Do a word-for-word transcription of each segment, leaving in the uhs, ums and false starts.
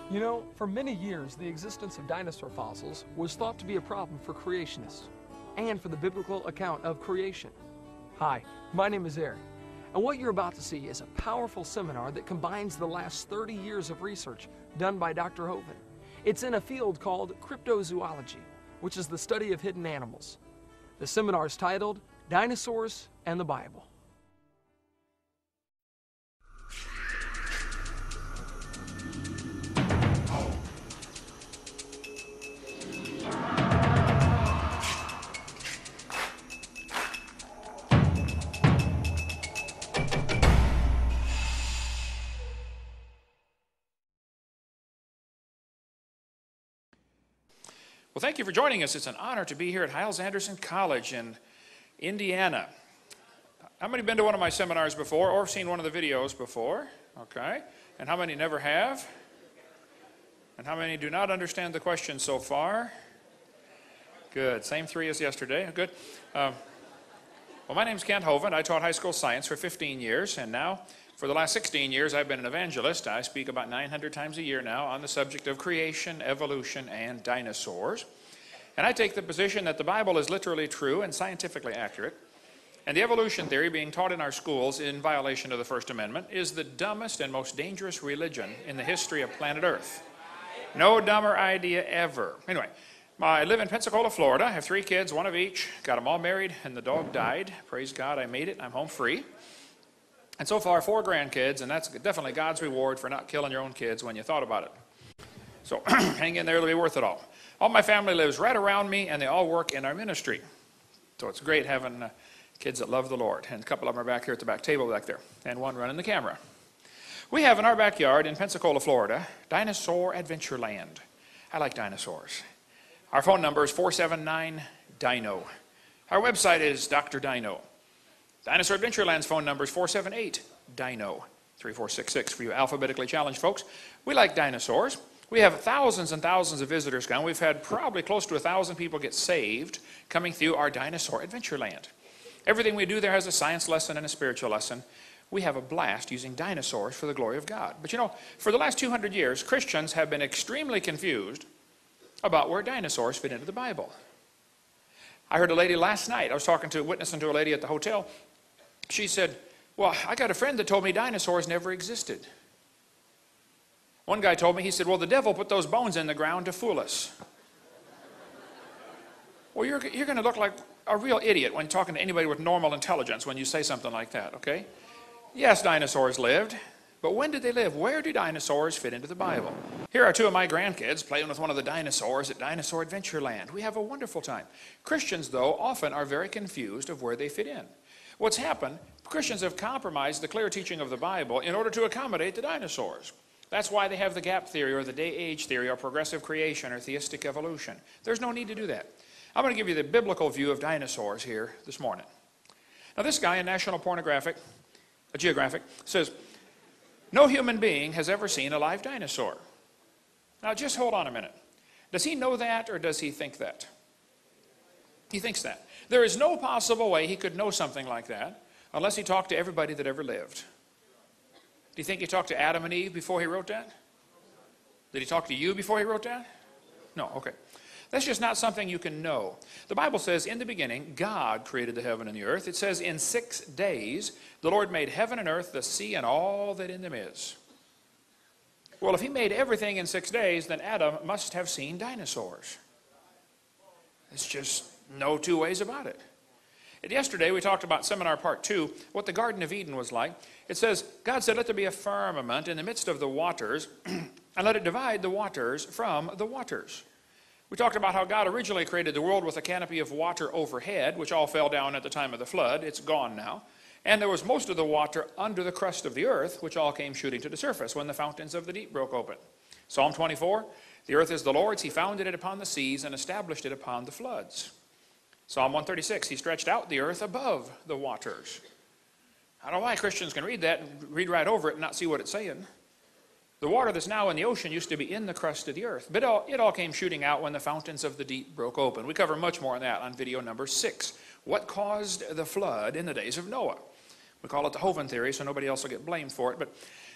You know, for many years, the existence of dinosaur fossils was thought to be a problem for creationists and for the biblical account of creation. Hi, my name is Eric, and what you're about to see is a powerful seminar that combines the last thirty years of research done by Doctor Hoven. It's in a field called cryptozoology, which is the study of hidden animals. The seminar is titled Dinosaurs and the Bible. Well, thank you for joining us. It's an honor to be here at Hyles-Anderson College in Indiana. How many have been to one of my seminars before or seen one of the videos before? Okay. And how many never have? And how many do not understand the question so far? Good. Same three as yesterday. Good. Um, well, my name's Kent Hoven. I taught high school science for fifteen years, and now for the last sixteen years, I've been an evangelist. I speak about nine hundred times a year now on the subject of creation, evolution, and dinosaurs. And I take the position that the Bible is literally true and scientifically accurate. And the evolution theory being taught in our schools in violation of the First Amendment is the dumbest and most dangerous religion in the history of planet Earth. No dumber idea ever. Anyway, I live in Pensacola, Florida. I have three kids, one of each. Got them all married, and the dog died. Praise God, I made it. I'm home free. And so far, four grandkids, and that's definitely God's reward for not killing your own kids when you thought about it. So hang in there, it'll be worth it all. All my family lives right around me, and they all work in our ministry. So it's great having uh, kids that love the Lord. And a couple of them are back here at the back table back there, and one running the camera. We have in our backyard in Pensacola, Florida, Dinosaur Adventureland. I like dinosaurs. Our phone number is four seven nine, dino. Our website is Doctor Dino. Dinosaur Adventureland's phone number is four seven eight, dino, three four six six for you alphabetically challenged folks. We like dinosaurs. We have thousands and thousands of visitors come. We've had probably close to a thousand people get saved coming through our Dinosaur Adventureland. Everything we do there has a science lesson and a spiritual lesson. We have a blast using dinosaurs for the glory of God. But you know, for the last two hundred years, Christians have been extremely confused about where dinosaurs fit into the Bible. I heard a lady last night, I was talking to, witnessing to a lady at the hotel. She said, well, I got a friend that told me dinosaurs never existed. One guy told me, he said, well, the devil put those bones in the ground to fool us. Well, you're, you're going to look like a real idiot when talking to anybody with normal intelligence when you say something like that, okay? Yes, dinosaurs lived, but when did they live? Where do dinosaurs fit into the Bible? Here are two of my grandkids playing with one of the dinosaurs at Dinosaur Adventureland. We have a wonderful time. Christians, though, often are very confused of where they fit in. What's happened, Christians have compromised the clear teaching of the Bible in order to accommodate the dinosaurs. That's why they have the gap theory or the day-age theory or progressive creation or theistic evolution. There's no need to do that. I'm going to give you the biblical view of dinosaurs here this morning. Now this guy in National Pornographic, uh, Geographic says, no human being has ever seen a live dinosaur. Now just hold on a minute. Does he know that or does he think that? He thinks that. There is no possible way he could know something like that unless he talked to everybody that ever lived. Do you think he talked to Adam and Eve before he wrote that? Did he talk to you before he wrote that? No, okay. That's just not something you can know. The Bible says, in the beginning, God created the heaven and the earth. It says, in six days, the Lord made heaven and earth, the sea, and all that in them is. Well, if he made everything in six days, then Adam must have seen dinosaurs. It's just no two ways about it. And yesterday we talked about seminar part two, what the Garden of Eden was like. It says, God said, let there be a firmament in the midst of the waters, and let it divide the waters from the waters. We talked about how God originally created the world with a canopy of water overhead, which all fell down at the time of the flood. It's gone now. And there was most of the water under the crust of the earth, which all came shooting to the surface when the fountains of the deep broke open. Psalm twenty-four, the earth is the Lord's. He founded it upon the seas and established it upon the floods. Psalm one thirty-six, he stretched out the earth above the waters. I don't know why Christians can read that and read right over it and not see what it's saying. The water that's now in the ocean used to be in the crust of the earth, but it all, it all came shooting out when the fountains of the deep broke open. We cover much more on that on video number six. What caused the flood in the days of Noah? We call it the Hoven theory, so nobody else will get blamed for it. But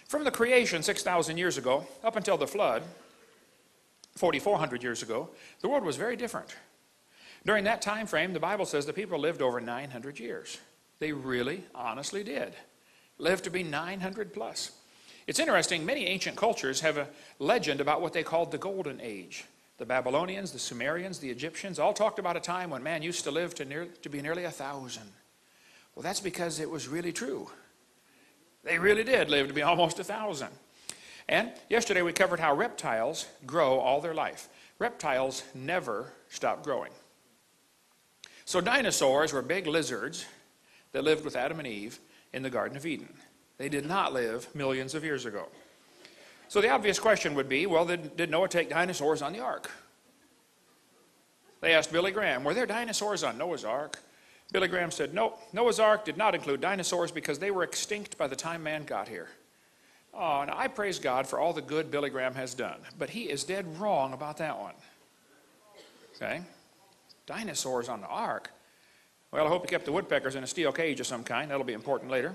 From the creation six thousand years ago up until the flood, forty-four hundred years ago, the world was very different. During that time frame, the Bible says the people lived over nine hundred years. They really, honestly did. Lived to be nine hundred plus. It's interesting, many ancient cultures have a legend about what they called the Golden Age. The Babylonians, the Sumerians, the Egyptians all talked about a time when man used to live to, near, to be nearly a thousand. Well, that's because it was really true. They really did live to be almost a thousand. And yesterday we covered how reptiles grow all their life. Reptiles never stop growing. So dinosaurs were big lizards that lived with Adam and Eve in the Garden of Eden. They did not live millions of years ago. So the obvious question would be, well, did, did Noah take dinosaurs on the ark? They asked Billy Graham, were there dinosaurs on Noah's ark? Billy Graham said, no, Noah's ark did not include dinosaurs because they were extinct by the time man got here. Oh, and I praise God for all the good Billy Graham has done, but he is dead wrong about that one. Okay? Dinosaurs on the ark? Well, I hope he kept the woodpeckers in a steel cage of some kind. That'll be important later.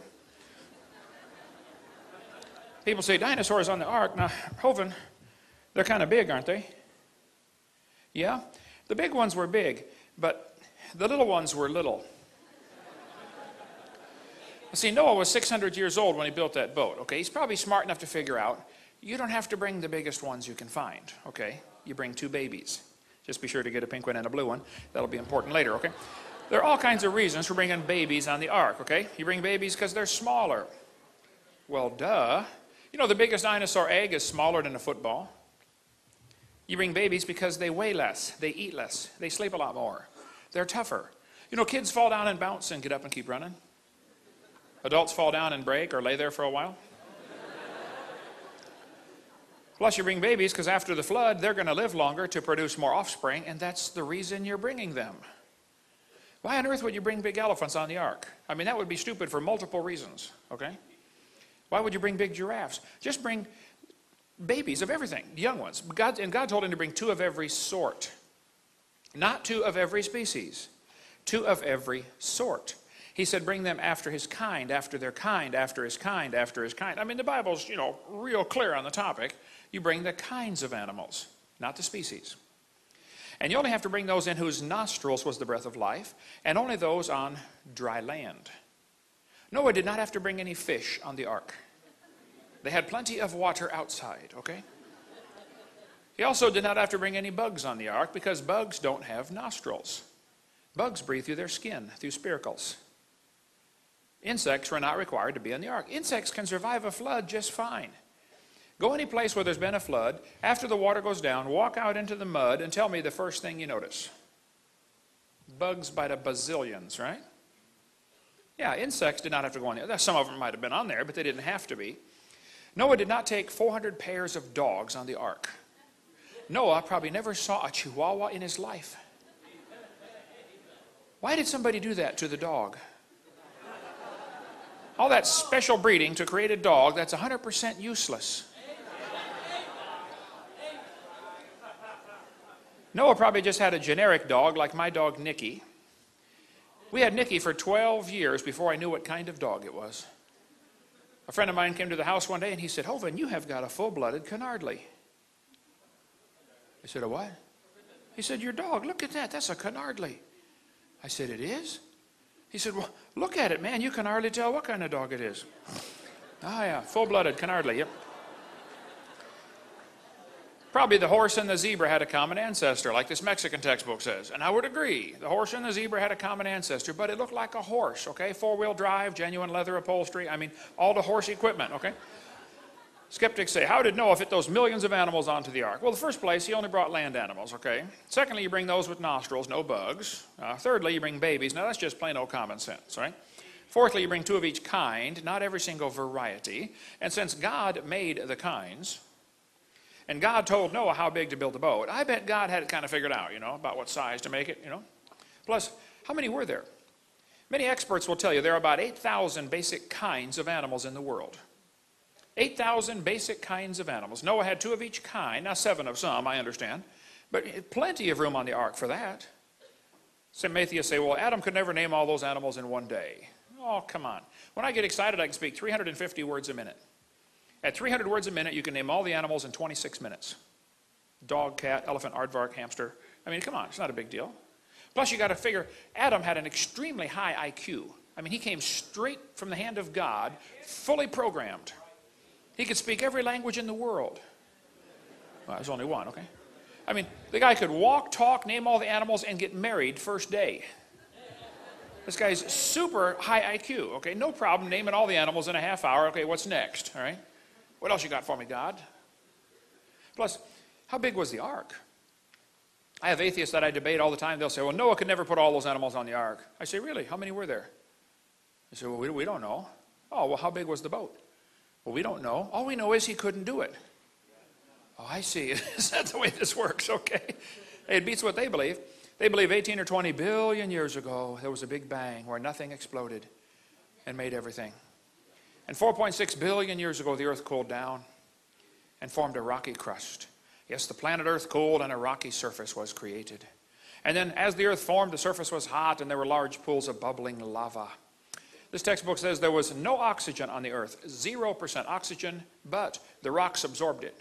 People say dinosaurs on the ark. Now, Hovind, they're kind of big, aren't they? Yeah? The big ones were big, but the little ones were little. See, Noah was six hundred years old when he built that boat, okay? He's probably smart enough to figure out, you don't have to bring the biggest ones you can find, okay? You bring two babies. Just be sure to get a pink one and a blue one. That'll be important later, okay? There are all kinds of reasons for bringing babies on the ark, okay? You bring babies because they're smaller. Well, duh. You know, the biggest dinosaur egg is smaller than a football. You bring babies because they weigh less, they eat less, they sleep a lot more. They're tougher. You know, kids fall down and bounce and get up and keep running. Adults fall down and break or lay there for a while. Plus, you bring babies because after the flood, they're going to live longer to produce more offspring, and that's the reason you're bringing them. Why on earth would you bring big elephants on the ark? I mean, that would be stupid for multiple reasons, okay? Why would you bring big giraffes? Just bring babies of everything, young ones. God, and God told him to bring two of every sort. Not two of every species. Two of every sort. He said bring them after his kind, after their kind, after his kind, after his kind. I mean, the Bible's, you know, real clear on the topic. You bring the kinds of animals, not the species. And you only have to bring those in whose nostrils was the breath of life, and only those on dry land. Noah did not have to bring any fish on the ark. They had plenty of water outside, okay? He also did not have to bring any bugs on the ark because bugs don't have nostrils. Bugs breathe through their skin, through spiracles. Insects were not required to be on the ark. Insects can survive a flood just fine. Go any place where there's been a flood, after the water goes down, walk out into the mud and tell me the first thing you notice. Bugs by the bazillions, right? Yeah, insects did not have to go on there. Some of them might have been on there, but they didn't have to be. Noah did not take four hundred pairs of dogs on the ark. Noah probably never saw a chihuahua in his life. Why did somebody do that to the dog? All that special breeding to create a dog that's one hundred percent useless. Noah probably just had a generic dog like my dog Nicky. We had Nicky for twelve years before I knew what kind of dog it was. A friend of mine came to the house one day and he said, Hovind, you have got a full-blooded Canardly. I said, a what? He said, your dog, look at that, that's a Canardly. I said, it is? He said, well, look at it, man, you can hardly tell what kind of dog it is. Ah, yeah, full-blooded Canardly, yep. Probably the horse and the zebra had a common ancestor, like this Mexican textbook says. And I would agree, the horse and the zebra had a common ancestor, but it looked like a horse, okay? Four-wheel drive, genuine leather upholstery, I mean, all the horse equipment, okay? Skeptics say, how did Noah fit those millions of animals onto the ark? Well, in the first place, he only brought land animals, okay? Secondly, you bring those with nostrils, no bugs. Uh, thirdly, you bring babies. Now, that's just plain old common sense, right? Fourthly, you bring two of each kind, not every single variety. And since God made the kinds, and God told Noah how big to build the boat, I bet God had it kind of figured out, you know, about what size to make it, you know. Plus, how many were there? Many experts will tell you there are about eight thousand basic kinds of animals in the world. eight thousand basic kinds of animals. Noah had two of each kind, now seven of some, I understand, but plenty of room on the ark for that. Some atheists say, well, Adam could never name all those animals in one day. Oh, come on. When I get excited, I can speak three hundred fifty words a minute. At three hundred words a minute, you can name all the animals in twenty-six minutes. Dog, cat, elephant, aardvark, hamster. I mean, come on, it's not a big deal. Plus, you got to figure, Adam had an extremely high I Q. I mean, he came straight from the hand of God, fully programmed. He could speak every language in the world. Well, there's only one, okay? I mean, the guy could walk, talk, name all the animals, and get married first day. This guy's super high I Q, okay? No problem naming all the animals in a half hour. Okay, what's next, all right? What else you got for me, God? Plus, how big was the ark? I have atheists that I debate all the time. They'll say, well, Noah could never put all those animals on the ark. I say, really? How many were there? They say, well, we, we don't know. Oh, well, how big was the boat? Well, we don't know. All we know is he couldn't do it. Oh, I see. Is that the way this works? Okay. It beats what they believe. They believe eighteen or twenty billion years ago, there was a big bang where nothing exploded and made everything. And four point six billion years ago, the earth cooled down and formed a rocky crust. Yes, the planet Earth cooled and a rocky surface was created. And then as the earth formed, the surface was hot and there were large pools of bubbling lava. This textbook says there was no oxygen on the earth, zero percent oxygen, but the rocks absorbed it.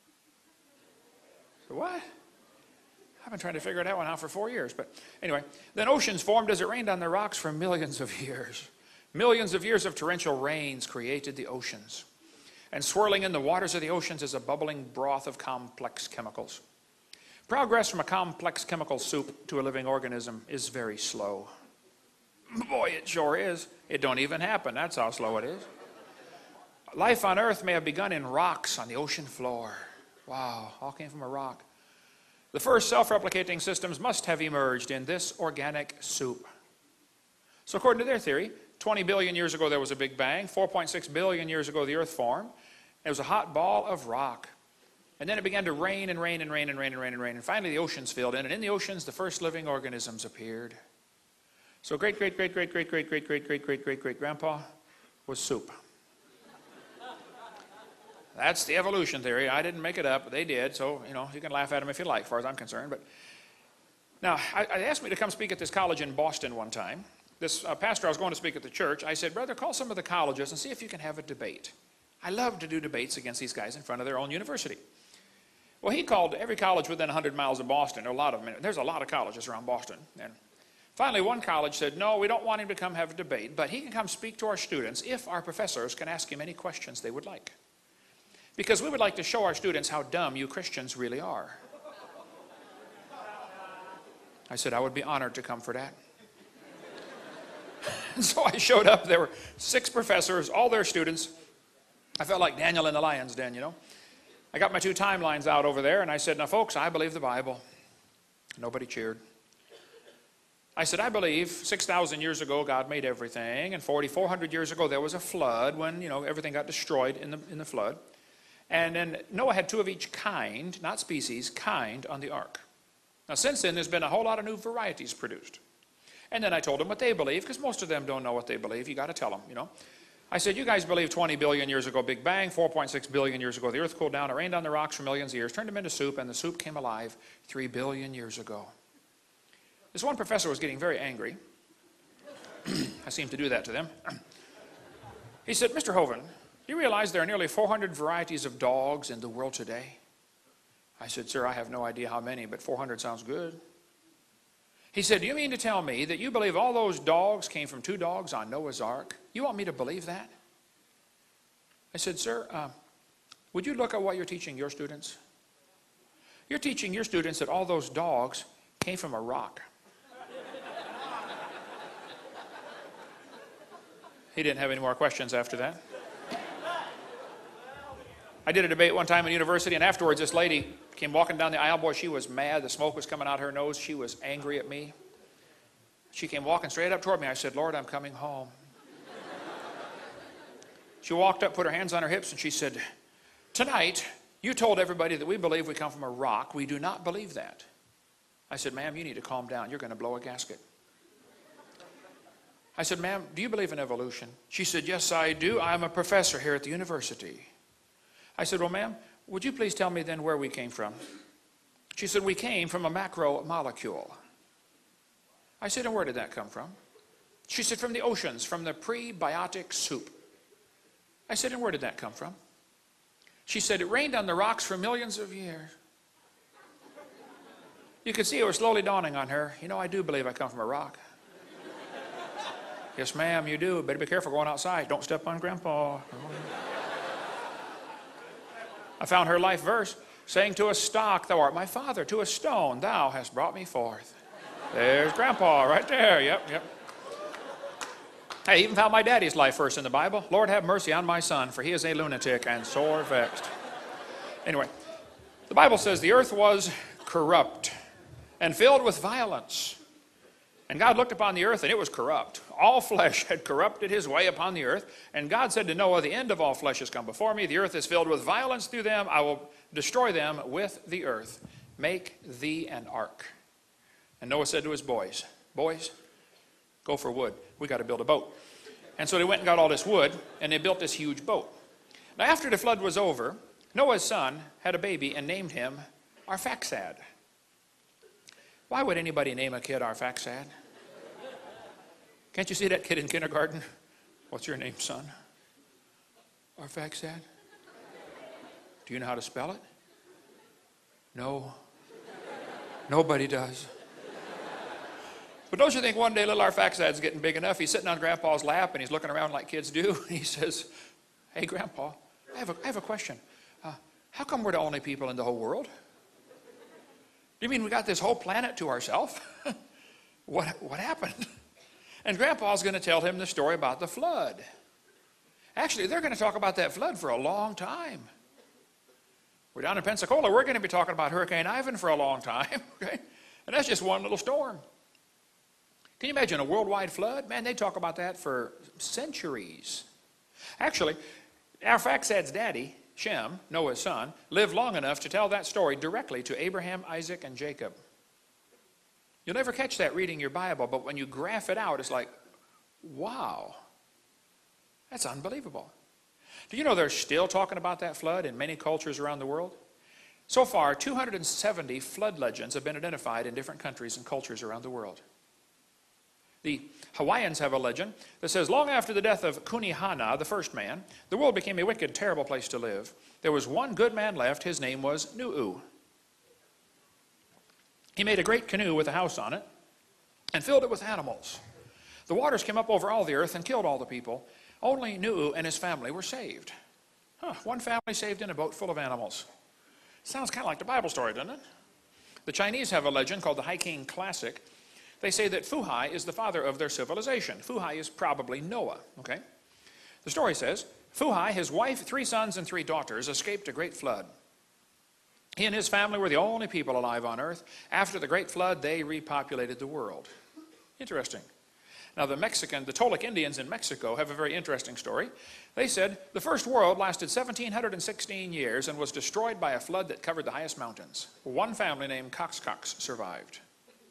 So what? I've been trying to figure that one out for four years. But anyway, then oceans formed as it rained on the rocks for millions of years. Millions of years of torrential rains created the oceans. And swirling in the waters of the oceans is a bubbling broth of complex chemicals. Progress from a complex chemical soup to a living organism is very slow. Boy, it sure is. It don't even happen. That's how slow it is. Life on Earth may have begun in rocks on the ocean floor. Wow, all came from a rock. The first self-replicating systems must have emerged in this organic soup. So according to their theory, twenty billion years ago there was a big bang. four point six billion years ago the earth formed. It was a hot ball of rock. And then it began to rain and rain and rain and rain and rain and rain. And finally the oceans filled in. And in the oceans the first living organisms appeared. So great, great, great, great, great, great, great, great, great, great, great, great grandpa was soup. That's the evolution theory. I didn't make it up, but they did. So, you know, you can laugh at them if you like, as far as I'm concerned. But now, I, I asked me to come speak at this college in Boston one time. This uh, pastor, I was going to speak at the church. I said, brother, call some of the colleges and see if you can have a debate. I love to do debates against these guys in front of their own university. Well, he called every college within one hundred miles of Boston. A lot of them. There's a lot of colleges around Boston. And finally, one college said, no, we don't want him to come have a debate, but he can come speak to our students if our professors can ask him any questions they would like. Because we would like to show our students how dumb you Christians really are. I said, I would be honored to come for that. And so I showed up. There were six professors, all their students. I felt like Daniel in the lion's den, you know. I got my two timelines out over there, and I said, now, folks, I believe the Bible. Nobody cheered. I said, I believe six thousand years ago God made everything, and forty-four hundred years ago there was a flood when, you know, everything got destroyed in the, in the flood. And then Noah had two of each kind, not species, kind on the ark. Now, since then, there's been a whole lot of new varieties produced. And then I told them what they believe, because most of them don't know what they believe. You got to tell them, you know. I said, you guys believe twenty billion years ago, Big Bang, four point six billion years ago, the earth cooled down, it rained on the rocks for millions of years, turned them into soup, and the soup came alive three billion years ago. This one professor was getting very angry. I seem to do that to them. He said, Mister Hovind, do you realize there are nearly four hundred varieties of dogs in the world today? I said, sir, I have no idea how many, but four hundred sounds good. He said, do you mean to tell me that you believe all those dogs came from two dogs on Noah's Ark? You want me to believe that? I said, sir, uh, would you look at what you're teaching your students? You're teaching your students that all those dogs came from a rock. He didn't have any more questions after that. I did a debate one time in university, and afterwards this lady came walking down the aisle. Boy, she was mad. The smoke was coming out her nose. She was angry at me. She came walking straight up toward me. I said, Lord, I'm coming home. She walked up, put her hands on her hips, and she said, tonight, you told everybody that we believe we come from a rock. We do not believe that. I said, ma'am, you need to calm down. You're going to blow a gasket. I said, ma'am, do you believe in evolution? She said, yes, I do. I'm a professor here at the university. I said, well, ma'am, would you please tell me then where we came from? She said, we came from a macromolecule. I said, and where did that come from? She said, from the oceans, from the prebiotic soup. I said, and where did that come from? She said, it rained on the rocks for millions of years. You could see it was slowly dawning on her. You know, I do believe I come from a rock. Yes, ma'am, you do. Better be careful going outside. Don't step on Grandpa. I found her life verse, saying, to a stock thou art my father, to a stone thou hast brought me forth. There's Grandpa right there. Yep, yep. I even found my daddy's life verse in the Bible. Lord, have mercy on my son, for he is a lunatic and sore vexed. Anyway, the Bible says the earth was corrupt and filled with violence. And God looked upon the earth, and it was corrupt. All flesh had corrupted his way upon the earth. And God said to Noah, the end of all flesh has come before me. The earth is filled with violence through them. I will destroy them with the earth. Make thee an ark. And Noah said to his boys, boys, go for wood. We got to build a boat. And so they went and got all this wood, and they built this huge boat. Now after the flood was over, Noah's son had a baby and named him Arphaxad. Why would anybody name a kid Arphaxad? Can't you see that kid in kindergarten? What's your name, son? Arphaxad? Do you know how to spell it? No. Nobody does. But don't you think one day little Arphaxad's getting big enough? He's sitting on Grandpa's lap and he's looking around like kids do. And he says, hey, Grandpa, I have a, I have a question. Uh, how come we're the only people in the whole world? Do you mean we got this whole planet to ourselves? what, what happened? And Grandpa's going to tell him the story about the flood. Actually, they're going to talk about that flood for a long time. We're down in Pensacola. We're going to be talking about Hurricane Ivan for a long time. Okay? And that's just one little storm. Can you imagine a worldwide flood? Man, they talk about that for centuries. Actually, Arphaxad's daddy, Shem, Noah's son, lived long enough to tell that story directly to Abraham, Isaac, and Jacob. You'll never catch that reading your Bible, but when you graph it out, it's like, wow, that's unbelievable. Do you know they're still talking about that flood in many cultures around the world? So far, two hundred seventy flood legends have been identified in different countries and cultures around the world. The Hawaiians have a legend that says, long after the death of Kunihana, the first man, the world became a wicked, terrible place to live. There was one good man left. His name was Nu'u. He made a great canoe with a house on it and filled it with animals. The waters came up over all the earth and killed all the people. Only Nu'u and his family were saved. Huh, one family saved in a boat full of animals. Sounds kind of like the Bible story, doesn't it? The Chinese have a legend called the Hiking Classic. They say that Fuhai is the father of their civilization. Fuhai is probably Noah, okay? The story says, Fuhai, his wife, three sons, and three daughters escaped a great flood. He and his family were the only people alive on earth. After the great flood, they repopulated the world. Interesting. Now, the Mexican, the Toltec Indians in Mexico have a very interesting story. They said the first world lasted one thousand seven hundred sixteen years and was destroyed by a flood that covered the highest mountains. One family named Cox Cox survived.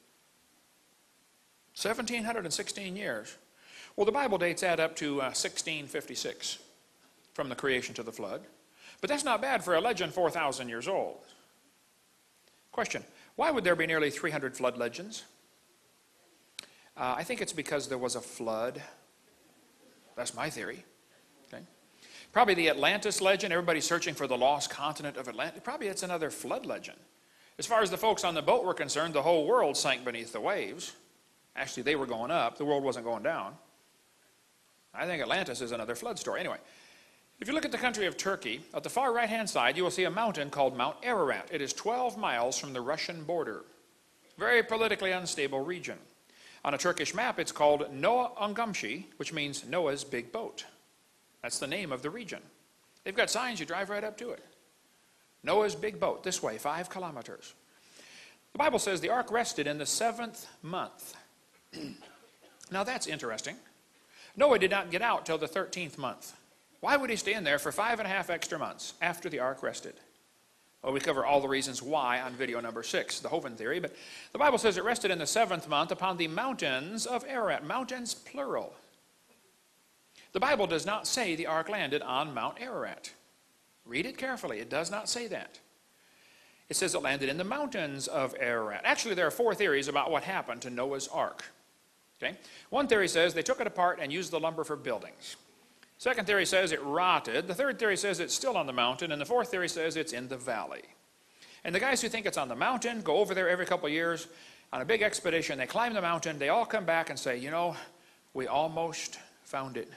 one thousand seven hundred sixteen years. Well, the Bible dates add up to uh, sixteen fifty-six from the creation to the flood. But that's not bad for a legend four thousand years old. Question, why would there be nearly three hundred flood legends? Uh, I think it's because there was a flood. That's my theory. Okay. Probably the Atlantis legend, everybody's searching for the lost continent of Atlantis. Probably it's another flood legend. As far as the folks on the boat were concerned, the whole world sank beneath the waves. Actually, they were going up. The world wasn't going down. I think Atlantis is another flood story. Anyway, if you look at the country of Turkey, at the far right-hand side, you will see a mountain called Mount Ararat. It is twelve miles from the Russian border. Very politically unstable region. On a Turkish map, it's called Noah Ungamshi, which means Noah's big boat. That's the name of the region. They've got signs, you drive right up to it. Noah's big boat, this way, five kilometers. The Bible says the ark rested in the seventh month. Now that's interesting. Noah did not get out till the thirteenth month. Why would he stay in there for five and a half extra months after the ark rested? Well, we cover all the reasons why on video number six, the Hovind theory, but the Bible says it rested in the seventh month upon the mountains of Ararat. Mountains, plural. The Bible does not say the ark landed on Mount Ararat. Read it carefully. It does not say that. It says it landed in the mountains of Ararat. Actually, there are four theories about what happened to Noah's ark. Okay? One theory says they took it apart and used the lumber for buildings. Second theory says it rotted. The third theory says it's still on the mountain. And the fourth theory says it's in the valley. And the guys who think it's on the mountain go over there every couple of years on a big expedition. They climb the mountain. They all come back and say, you know, we almost found it.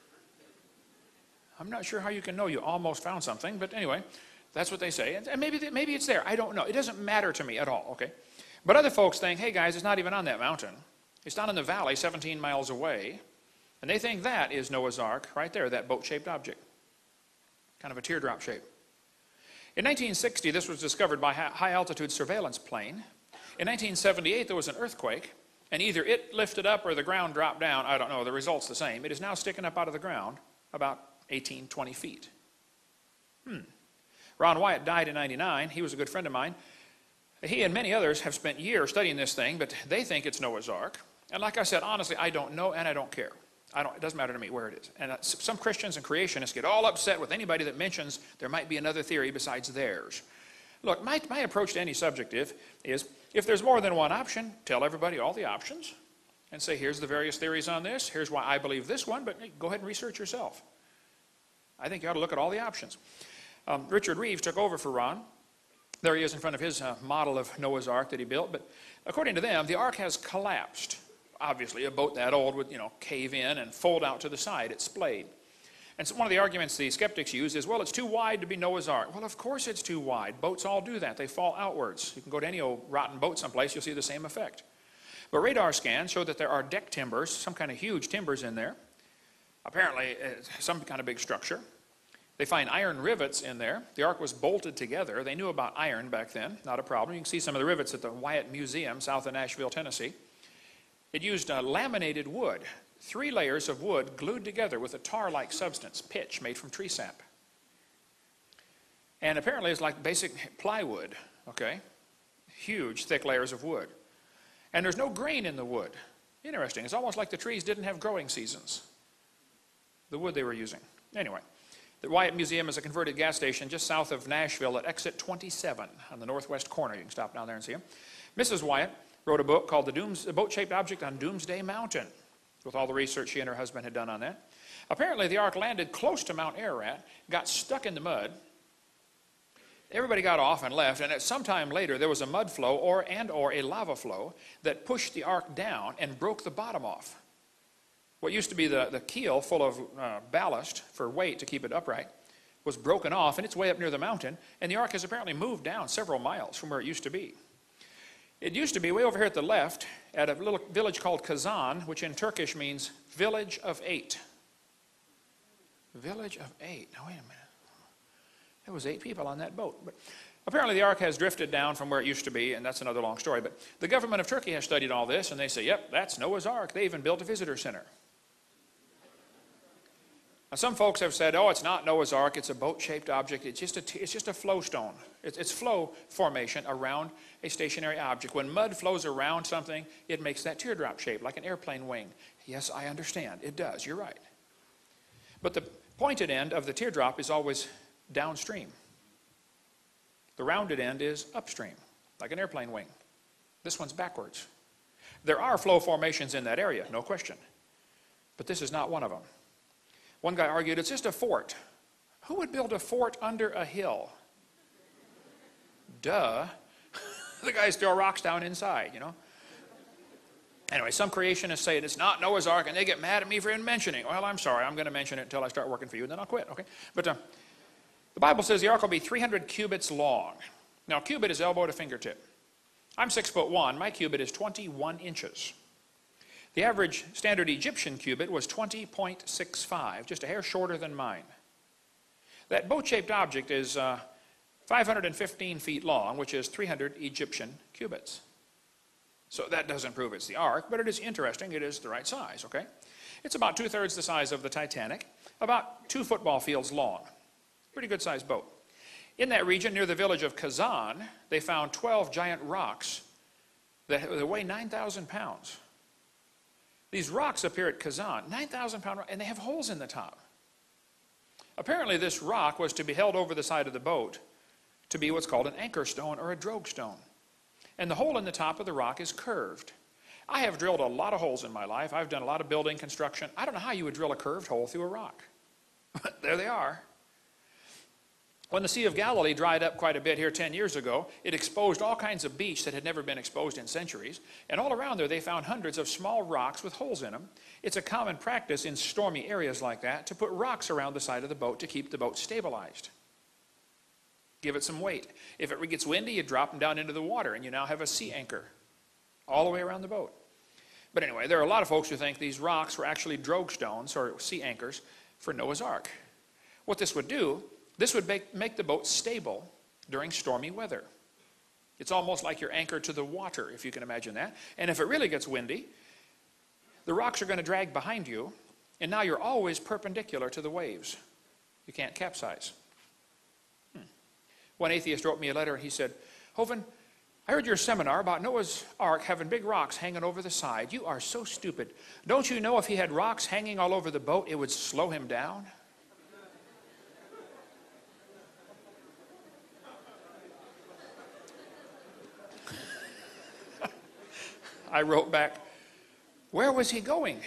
I'm not sure how you can know you almost found something, but anyway, that's what they say. And maybe, maybe it's there. I don't know. It doesn't matter to me at all, okay? But other folks think, hey, guys, it's not even on that mountain. It's down in the valley seventeen miles away. And they think that is Noah's Ark right there, that boat-shaped object, kind of a teardrop shape. In nineteen sixty, this was discovered by a high-altitude surveillance plane. In nineteen seventy-eight, there was an earthquake, and either it lifted up or the ground dropped down. I don't know. The result's the same. It is now sticking up out of the ground about eighteen, twenty feet. Hmm. Ron Wyatt died in ninety-nine. He was a good friend of mine. He and many others have spent years studying this thing, but they think it's Noah's Ark. And like I said, honestly, I don't know and I don't care. I don't, it doesn't matter to me where it is. And uh, some Christians and creationists get all upset with anybody that mentions there might be another theory besides theirs. Look, my, my approach to any subject if, is, if there's more than one option, tell everybody all the options and say, here's the various theories on this, here's why I believe this one, but hey, go ahead and research yourself. I think you ought to look at all the options. Um, Richard Reeves took over for Ron. There he is in front of his uh, model of Noah's Ark that he built. But according to them, the ark has collapsed. Obviously, a boat that old would, you know, cave in and fold out to the side. It's splayed. And so one of the arguments the skeptics use is, well, it's too wide to be Noah's Ark. Well, of course it's too wide. Boats all do that. They fall outwards. You can go to any old rotten boat someplace, you'll see the same effect. But radar scans show that there are deck timbers, some kind of huge timbers in there. Apparently, uh, some kind of big structure. They find iron rivets in there. The ark was bolted together. They knew about iron back then, not a problem. You can see some of the rivets at the Wyatt Museum south of Nashville, Tennessee. It used uh, laminated wood, three layers of wood glued together with a tar-like substance, pitch, made from tree sap. And apparently it's like basic plywood, okay? Huge, thick layers of wood. And there's no grain in the wood. Interesting. It's almost like the trees didn't have growing seasons, the wood they were using. Anyway. The Wyatt Museum is a converted gas station just south of Nashville at exit twenty-seven on the northwest corner. You can stop down there and see them. Missus Wyatt wrote a book called The, Dooms, the Boat-Shaped Object on Doomsday Mountain, with all the research she and her husband had done on that. Apparently, the ark landed close to Mount Ararat, got stuck in the mud. Everybody got off and left, and at some time later, there was a mud flow or, and or a lava flow that pushed the ark down and broke the bottom off. What used to be the, the keel full of uh, ballast for weight to keep it upright was broken off, and it's way up near the mountain, and the ark has apparently moved down several miles from where it used to be. It used to be way over here at the left at a little village called Kazan, which in Turkish means village of eight. Village of eight. Now, wait a minute. There was eight people on that boat. But apparently the ark has drifted down from where it used to be, and that's another long story. But the government of Turkey has studied all this, and they say, yep, that's Noah's Ark. They even built a visitor center. Now, some folks have said, oh, it's not Noah's Ark, it's a boat-shaped object, it's just a, t it's just a flow stone. It's, it's flow formation around a stationary object. When mud flows around something, it makes that teardrop shape, like an airplane wing. Yes, I understand, it does, you're right. But the pointed end of the teardrop is always downstream. The rounded end is upstream, like an airplane wing. This one's backwards. There are flow formations in that area, no question. But this is not one of them. One guy argued, it's just a fort. Who would build a fort under a hill? Duh. The guys throw rocks down inside, you know. Anyway, some creationists say it's not Noah's Ark, and they get mad at me for even mentioning. Well, I'm sorry, I'm going to mention it until I start working for you, and then I'll quit, okay? But uh, the Bible says the ark will be three hundred cubits long. Now, cubit is elbow to fingertip. I'm six foot one. My cubit is twenty-one inches. The average standard Egyptian cubit was twenty point six five, just a hair shorter than mine. That boat-shaped object is uh, five hundred fifteen feet long, which is three hundred Egyptian cubits. So that doesn't prove it's the ark, but it is interesting. It is the right size, okay? It's about two-thirds the size of the Titanic, about two football fields long. Pretty good-sized boat. In that region, near the village of Kazan, they found twelve giant rocks that, that weigh nine thousand pounds. These rocks appear at Kazan, nine thousand pound rock, and they have holes in the top. Apparently this rock was to be held over the side of the boat to be what's called an anchor stone or a drogue stone. And the hole in the top of the rock is curved. I have drilled a lot of holes in my life. I've done a lot of building construction. I don't know how you would drill a curved hole through a rock. There they are. When the Sea of Galilee dried up quite a bit here ten years ago, it exposed all kinds of beach that had never been exposed in centuries. And all around there, they found hundreds of small rocks with holes in them. It's a common practice in stormy areas like that to put rocks around the side of the boat to keep the boat stabilized. Give it some weight. If it gets windy, you drop them down into the water, and you now have a sea anchor all the way around the boat. But anyway, there are a lot of folks who think these rocks were actually drogue stones or sea anchors for Noah's Ark. What this would do, this would make, make the boat stable during stormy weather. It's almost like you're anchored to the water, if you can imagine that. And if it really gets windy, the rocks are going to drag behind you, and now you're always perpendicular to the waves. You can't capsize. Hmm. One atheist wrote me a letter, and he said, Hovind, I heard your seminar about Noah's Ark having big rocks hanging over the side. You are so stupid. Don't you know if he had rocks hanging all over the boat, it would slow him down? I wrote back, where was he going?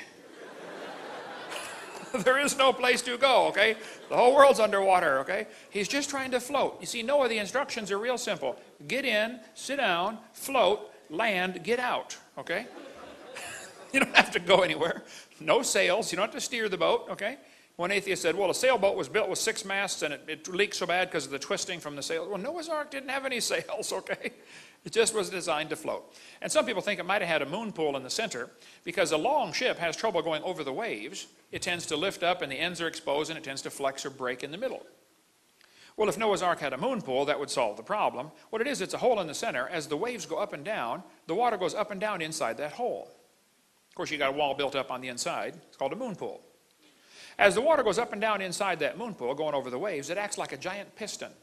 There is no place to go, okay? The whole world's underwater, okay? He's just trying to float. You see, Noah, the instructions are real simple. Get in, sit down, float, land, get out, okay? You don't have to go anywhere. No sails. You don't have to steer the boat, okay? One atheist said, well, a sailboat was built with six masts and it, it leaked so bad because of the twisting from the sail. Well, Noah's Ark didn't have any sails, okay? It just was designed to float. And some people think it might have had a moon pool in the center because a long ship has trouble going over the waves. It tends to lift up and the ends are exposed and it tends to flex or break in the middle. Well, if Noah's Ark had a moon pool, that would solve the problem. What it is, it's a hole in the center. As the waves go up and down, the water goes up and down inside that hole. Of course, you got a wall built up on the inside. It's called a moon pool. As the water goes up and down inside that moon pool, going over the waves, it acts like a giant piston,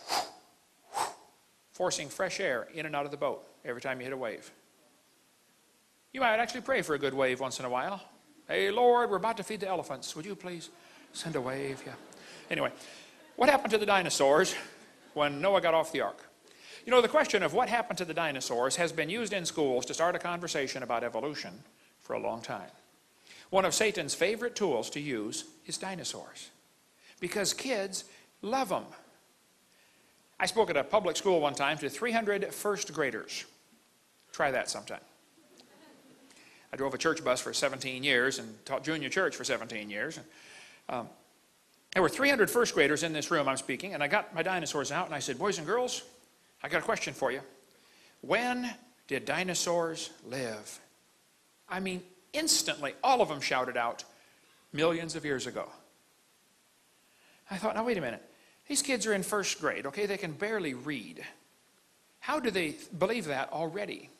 forcing fresh air in and out of the boat every time you hit a wave. You might actually pray for a good wave once in a while. Hey, Lord, we're about to feed the elephants. Would you please send a wave? Yeah. Anyway, what happened to the dinosaurs when Noah got off the ark? You know, the question of what happened to the dinosaurs has been used in schools to start a conversation about evolution for a long time. One of Satan's favorite tools to use is dinosaurs because kids love them. I spoke at a public school one time to three hundred first graders. Try that sometime. I drove a church bus for seventeen years and taught junior church for seventeen years. And, um, there were three hundred first graders in this room I'm speaking, and I got my dinosaurs out and I said, boys and girls, I got a question for you. When did dinosaurs live? I mean, instantly, all of them shouted out, millions of years ago. I thought, now wait a minute. These kids are in first grade, okay? They can barely read. How do they believe that already?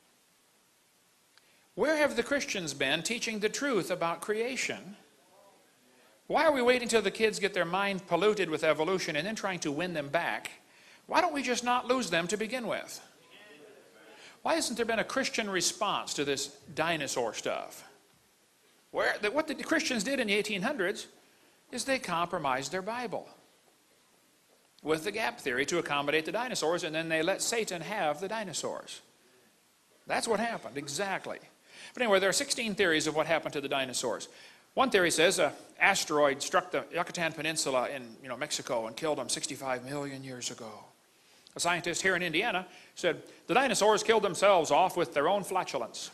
Where have the Christians been teaching the truth about creation? Why are we waiting till the kids get their mind polluted with evolution and then trying to win them back? Why don't we just not lose them to begin with? Why hasn't there been a Christian response to this dinosaur stuff? Where, the, what the Christians did in the eighteen hundreds is they compromised their Bible with the gap theory to accommodate the dinosaurs, and then they let Satan have the dinosaurs. That's what happened, exactly. But anyway, there are sixteen theories of what happened to the dinosaurs. One theory says an asteroid struck the Yucatan Peninsula in you know, Mexico and killed them sixty-five million years ago. A scientist here in Indiana said, the dinosaurs killed themselves off with their own flatulence.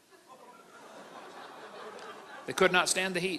They could not stand the heat.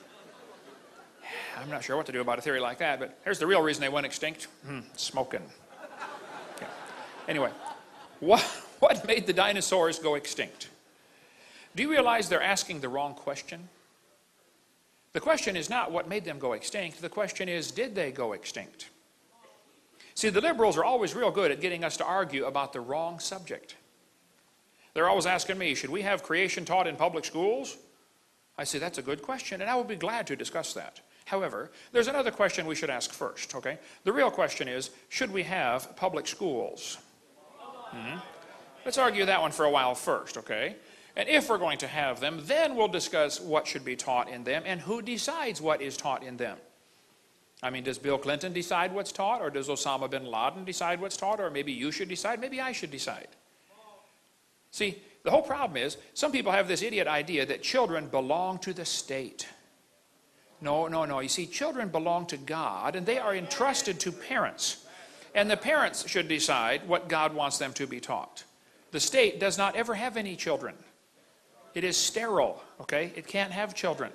I'm not sure what to do about a theory like that, but here's the real reason they went extinct. Hmm, smoking. Okay. Anyway, what, what made the dinosaurs go extinct? Do you realize they're asking the wrong question? The question is not what made them go extinct. The question is, did they go extinct? See, the liberals are always real good at getting us to argue about the wrong subject. They're always asking me, should we have creation taught in public schools? I say, that's a good question, and I will be glad to discuss that. However, there's another question we should ask first, okay? The real question is, should we have public schools? Mm-hmm. Let's argue that one for a while first, okay? And if we're going to have them, then we'll discuss what should be taught in them and who decides what is taught in them. I mean, does Bill Clinton decide what's taught, or does Osama bin Laden decide what's taught, or maybe you should decide, maybe I should decide? See, the whole problem is, some people have this idiot idea that children belong to the state. No, no, no. You see, children belong to God, and they are entrusted to parents. And the parents should decide what God wants them to be taught. The state does not ever have any children. It is sterile, okay? It can't have children.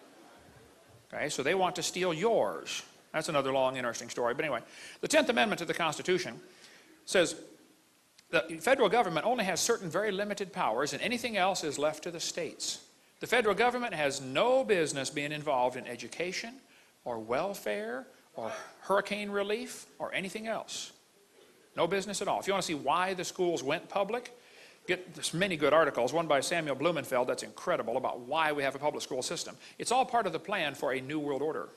Okay, so they want to steal yours. That's another long, interesting story. But anyway, the tenth Amendment to the Constitution says the federal government only has certain very limited powers, and anything else is left to the states. The federal government has no business being involved in education or welfare or hurricane relief or anything else. No business at all. If you want to see why the schools went public, get this many good articles, one by Samuel Blumenfeld, that's incredible, about why we have a public school system. It's all part of the plan for a new world order.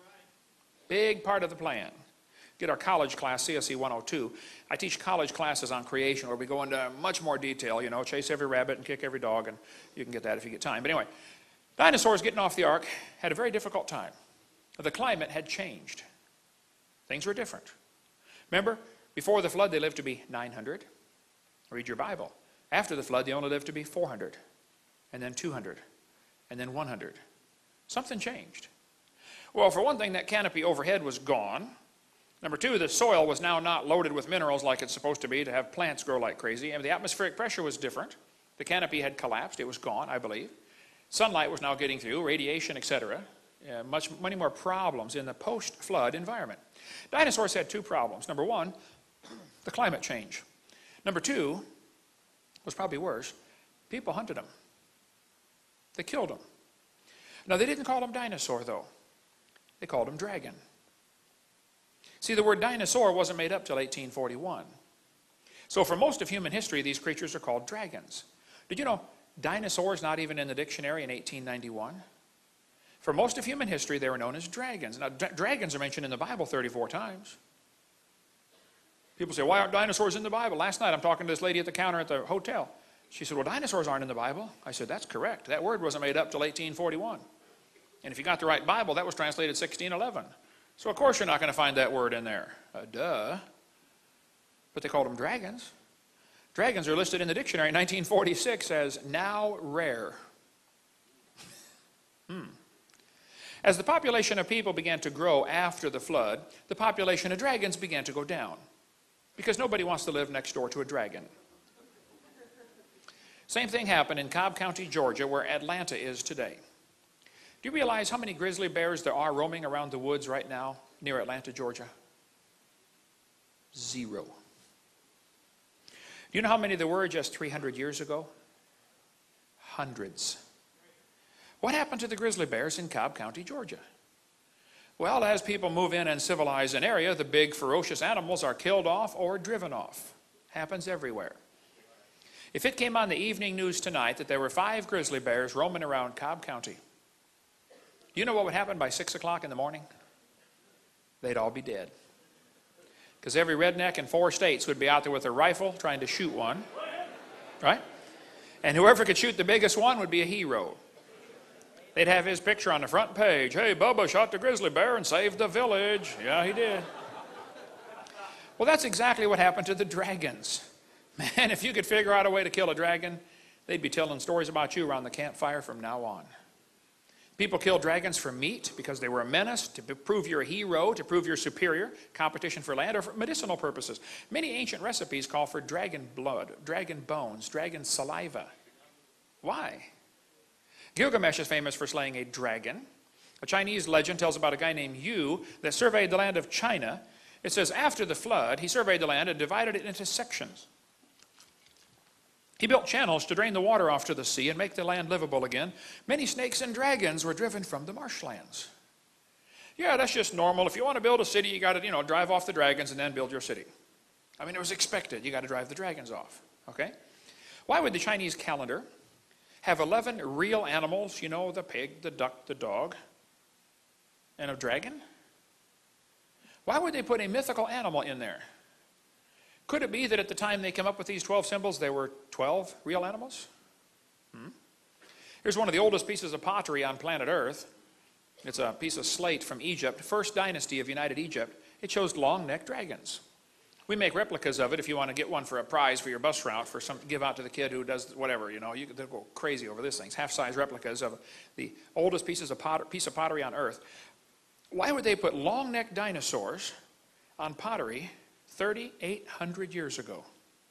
Big part of the plan. Get our college class, C S E one oh two. I teach college classes on creation where we go into much more detail, you know, chase every rabbit and kick every dog, and you can get that if you get time. But anyway, dinosaurs getting off the ark had a very difficult time. The climate had changed. Things were different. Remember, before the flood they lived to be nine hundred. Read your Bible. After the flood they only lived to be four hundred, and then two hundred, and then one hundred. Something changed. Well, for one thing, that canopy overhead was gone. Number two, the soil was now not loaded with minerals like it's supposed to be to have plants grow like crazy. And the atmospheric pressure was different. The canopy had collapsed. It was gone, I believe. Sunlight was now getting through, radiation, et cetera. Uh, much, many more problems in the post-flood environment. Dinosaurs had two problems. Number one, the climate change. Number two, was probably worse, people hunted them. They killed them. Now, they didn't call them dinosaur, though. They called them dragon. See, the word dinosaur wasn't made up till eighteen forty-one. So for most of human history, these creatures are called dragons. Did you know dinosaurs not even in the dictionary in eighteen ninety-one? For most of human history, they were known as dragons. Now, dra dragons are mentioned in the Bible thirty-four times. People say, why aren't dinosaurs in the Bible? Last night, I'm talking to this lady at the counter at the hotel. She said, well, dinosaurs aren't in the Bible. I said, that's correct. That word wasn't made up till eighteen forty-one. And if you got the right Bible, that was translated sixteen eleven. So, of course, you're not going to find that word in there. Uh, duh. But they called them dragons. Dragons are listed in the dictionary in nineteen forty-six as now rare. hmm. As the population of people began to grow after the flood, the population of dragons began to go down. Because nobody wants to live next door to a dragon. Same thing happened in Cobb County, Georgia, where Atlanta is today. Do you realize how many grizzly bears there are roaming around the woods right now near Atlanta, Georgia? Zero. Do you know how many there were just three hundred years ago? Hundreds. What happened to the grizzly bears in Cobb County, Georgia? Well, as people move in and civilize an area, the big ferocious animals are killed off or driven off. Happens everywhere. If it came on the evening news tonight that there were five grizzly bears roaming around Cobb County, do you know what would happen by six o'clock in the morning? They'd all be dead. Because every redneck in four states would be out there with a rifle trying to shoot one. Right? And whoever could shoot the biggest one would be a hero. They'd have his picture on the front page. Hey, Bubba shot the grizzly bear and saved the village. Yeah, he did. Well, that's exactly what happened to the dragons. Man, if you could figure out a way to kill a dragon, they'd be telling stories about you around the campfire from now on. People killed dragons for meat because they were a menace, to prove you're a hero, to prove you're superior, competition for land, or for medicinal purposes. Many ancient recipes call for dragon blood, dragon bones, dragon saliva. Why? Gilgamesh is famous for slaying a dragon. A Chinese legend tells about a guy named Yu that surveyed the land of China. It says, after the flood, he surveyed the land and divided it into sections. He built channels to drain the water off to the sea and make the land livable again. Many snakes and dragons were driven from the marshlands. Yeah, that's just normal. If you want to build a city, you got to, you know, drive off the dragons and then build your city. I mean, it was expected. You got to drive the dragons off. Okay? Why would the Chinese calendar have eleven real animals, you know, the pig, the duck, the dog, and a dragon? Why would they put a mythical animal in there? Could it be that at the time they came up with these twelve symbols, there were twelve real animals? Hmm? Here's one of the oldest pieces of pottery on planet Earth. It's a piece of slate from Egypt, first dynasty of United Egypt. It shows long-necked dragons. We make replicas of it if you want to get one for a prize for your bus route, for some give out to the kid who does whatever, you know. You could go crazy over this thing. Half-size replicas of the oldest pieces of potter, piece of pottery on earth. Why would they put long-necked dinosaurs on pottery thirty-eight hundred years ago?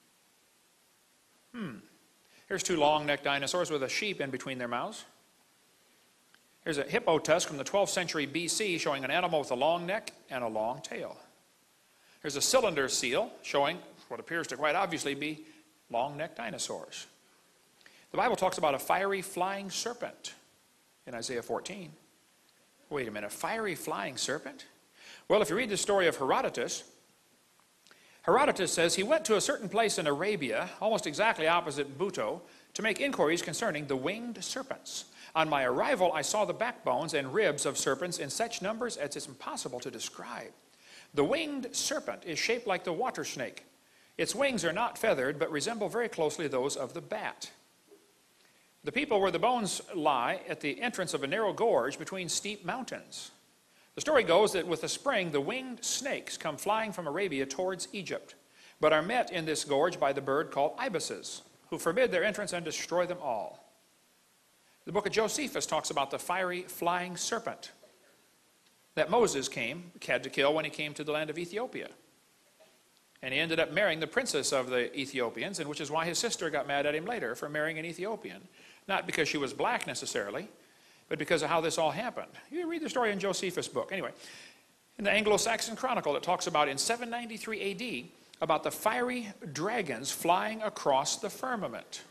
Hmm. Here's two long-necked dinosaurs with a sheep in between their mouths. Here's a hippo tusk from the twelfth century B C showing an animal with a long neck and a long tail. Here's a cylinder seal showing what appears to quite obviously be long-necked dinosaurs. The Bible talks about a fiery flying serpent in Isaiah fourteen. Wait a minute, a fiery flying serpent? Well, if you read the story of Herodotus, Herodotus says he went to a certain place in Arabia, almost exactly opposite Buto, to make inquiries concerning the winged serpents. On my arrival, I saw the backbones and ribs of serpents in such numbers as it's impossible to describe. The winged serpent is shaped like the water snake. Its wings are not feathered, but resemble very closely those of the bat. The people where the bones lie at the entrance of a narrow gorge between steep mountains. The story goes that with the spring, the winged snakes come flying from Arabia towards Egypt, but are met in this gorge by the bird called ibises, who forbid their entrance and destroy them all. The book of Josephus talks about the fiery flying serpent that Moses came, had to kill when he came to the land of Ethiopia. And he ended up marrying the princess of the Ethiopians, and which is why his sister got mad at him later for marrying an Ethiopian. Not because she was black necessarily, but because of how this all happened. You read the story in Josephus' book. Anyway, in the Anglo-Saxon Chronicle, it talks about in seven ninety-three A D about the fiery dragons flying across the firmament.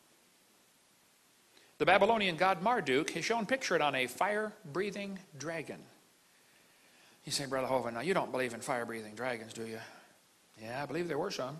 The Babylonian god Marduk has shown pictured on a fire-breathing dragon. You say, Brother Hovind, now you don't believe in fire-breathing dragons, do you? Yeah, I believe there were some.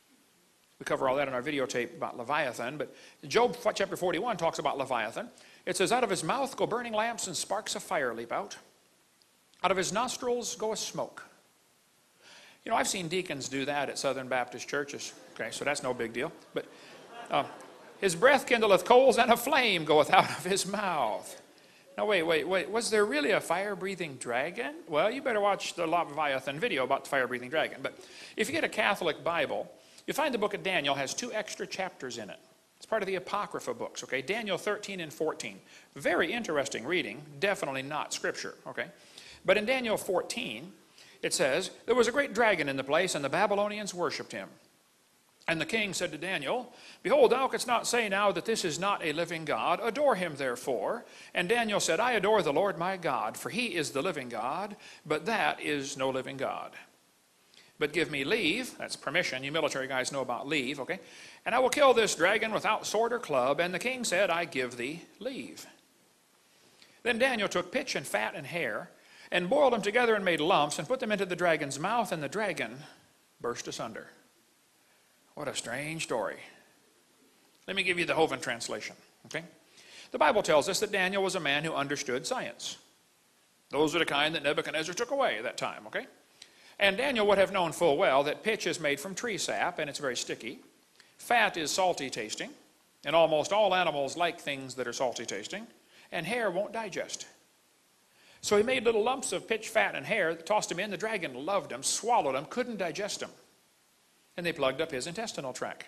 We cover all that in our videotape about Leviathan, but Job chapter forty-one talks about Leviathan. It says, out of his mouth go burning lamps and sparks of fire leap out. Out of his nostrils go a smoke. You know, I've seen deacons do that at Southern Baptist churches. Okay, so that's no big deal. But uh, his breath kindleth coals and a flame goeth out of his mouth. Now, wait, wait, wait. Was there really a fire-breathing dragon? Well, you better watch the Leviathan video about the fire-breathing dragon. But if you get a Catholic Bible, you find the book of Daniel has two extra chapters in it. It's part of the Apocrypha books, okay? Daniel thirteen and fourteen. Very interesting reading. Definitely not Scripture, okay? But in Daniel fourteen, it says, there was a great dragon in the place, and the Babylonians worshipped him. And the king said to Daniel, behold, thou canst not say now that this is not a living God. Adore him, therefore. And Daniel said, I adore the Lord my God, for he is the living God, but that is no living God. But give me leave, that's permission, you military guys know about leave, okay? And I will kill this dragon without sword or club. And the king said, I give thee leave. Then Daniel took pitch and fat and hair, and boiled them together and made lumps, and put them into the dragon's mouth, and the dragon burst asunder. What a strange story. Let me give you the Hovind translation, okay? The Bible tells us that Daniel was a man who understood science. Those are the kind that Nebuchadnezzar took away at that time, okay? And Daniel would have known full well that pitch is made from tree sap, and it's very sticky. Fat is salty tasting, and almost all animals like things that are salty tasting, and hair won't digest. So he made little lumps of pitch, fat, and hair, tossed them in. The dragon loved them, swallowed them, couldn't digest them. And they plugged up his intestinal tract.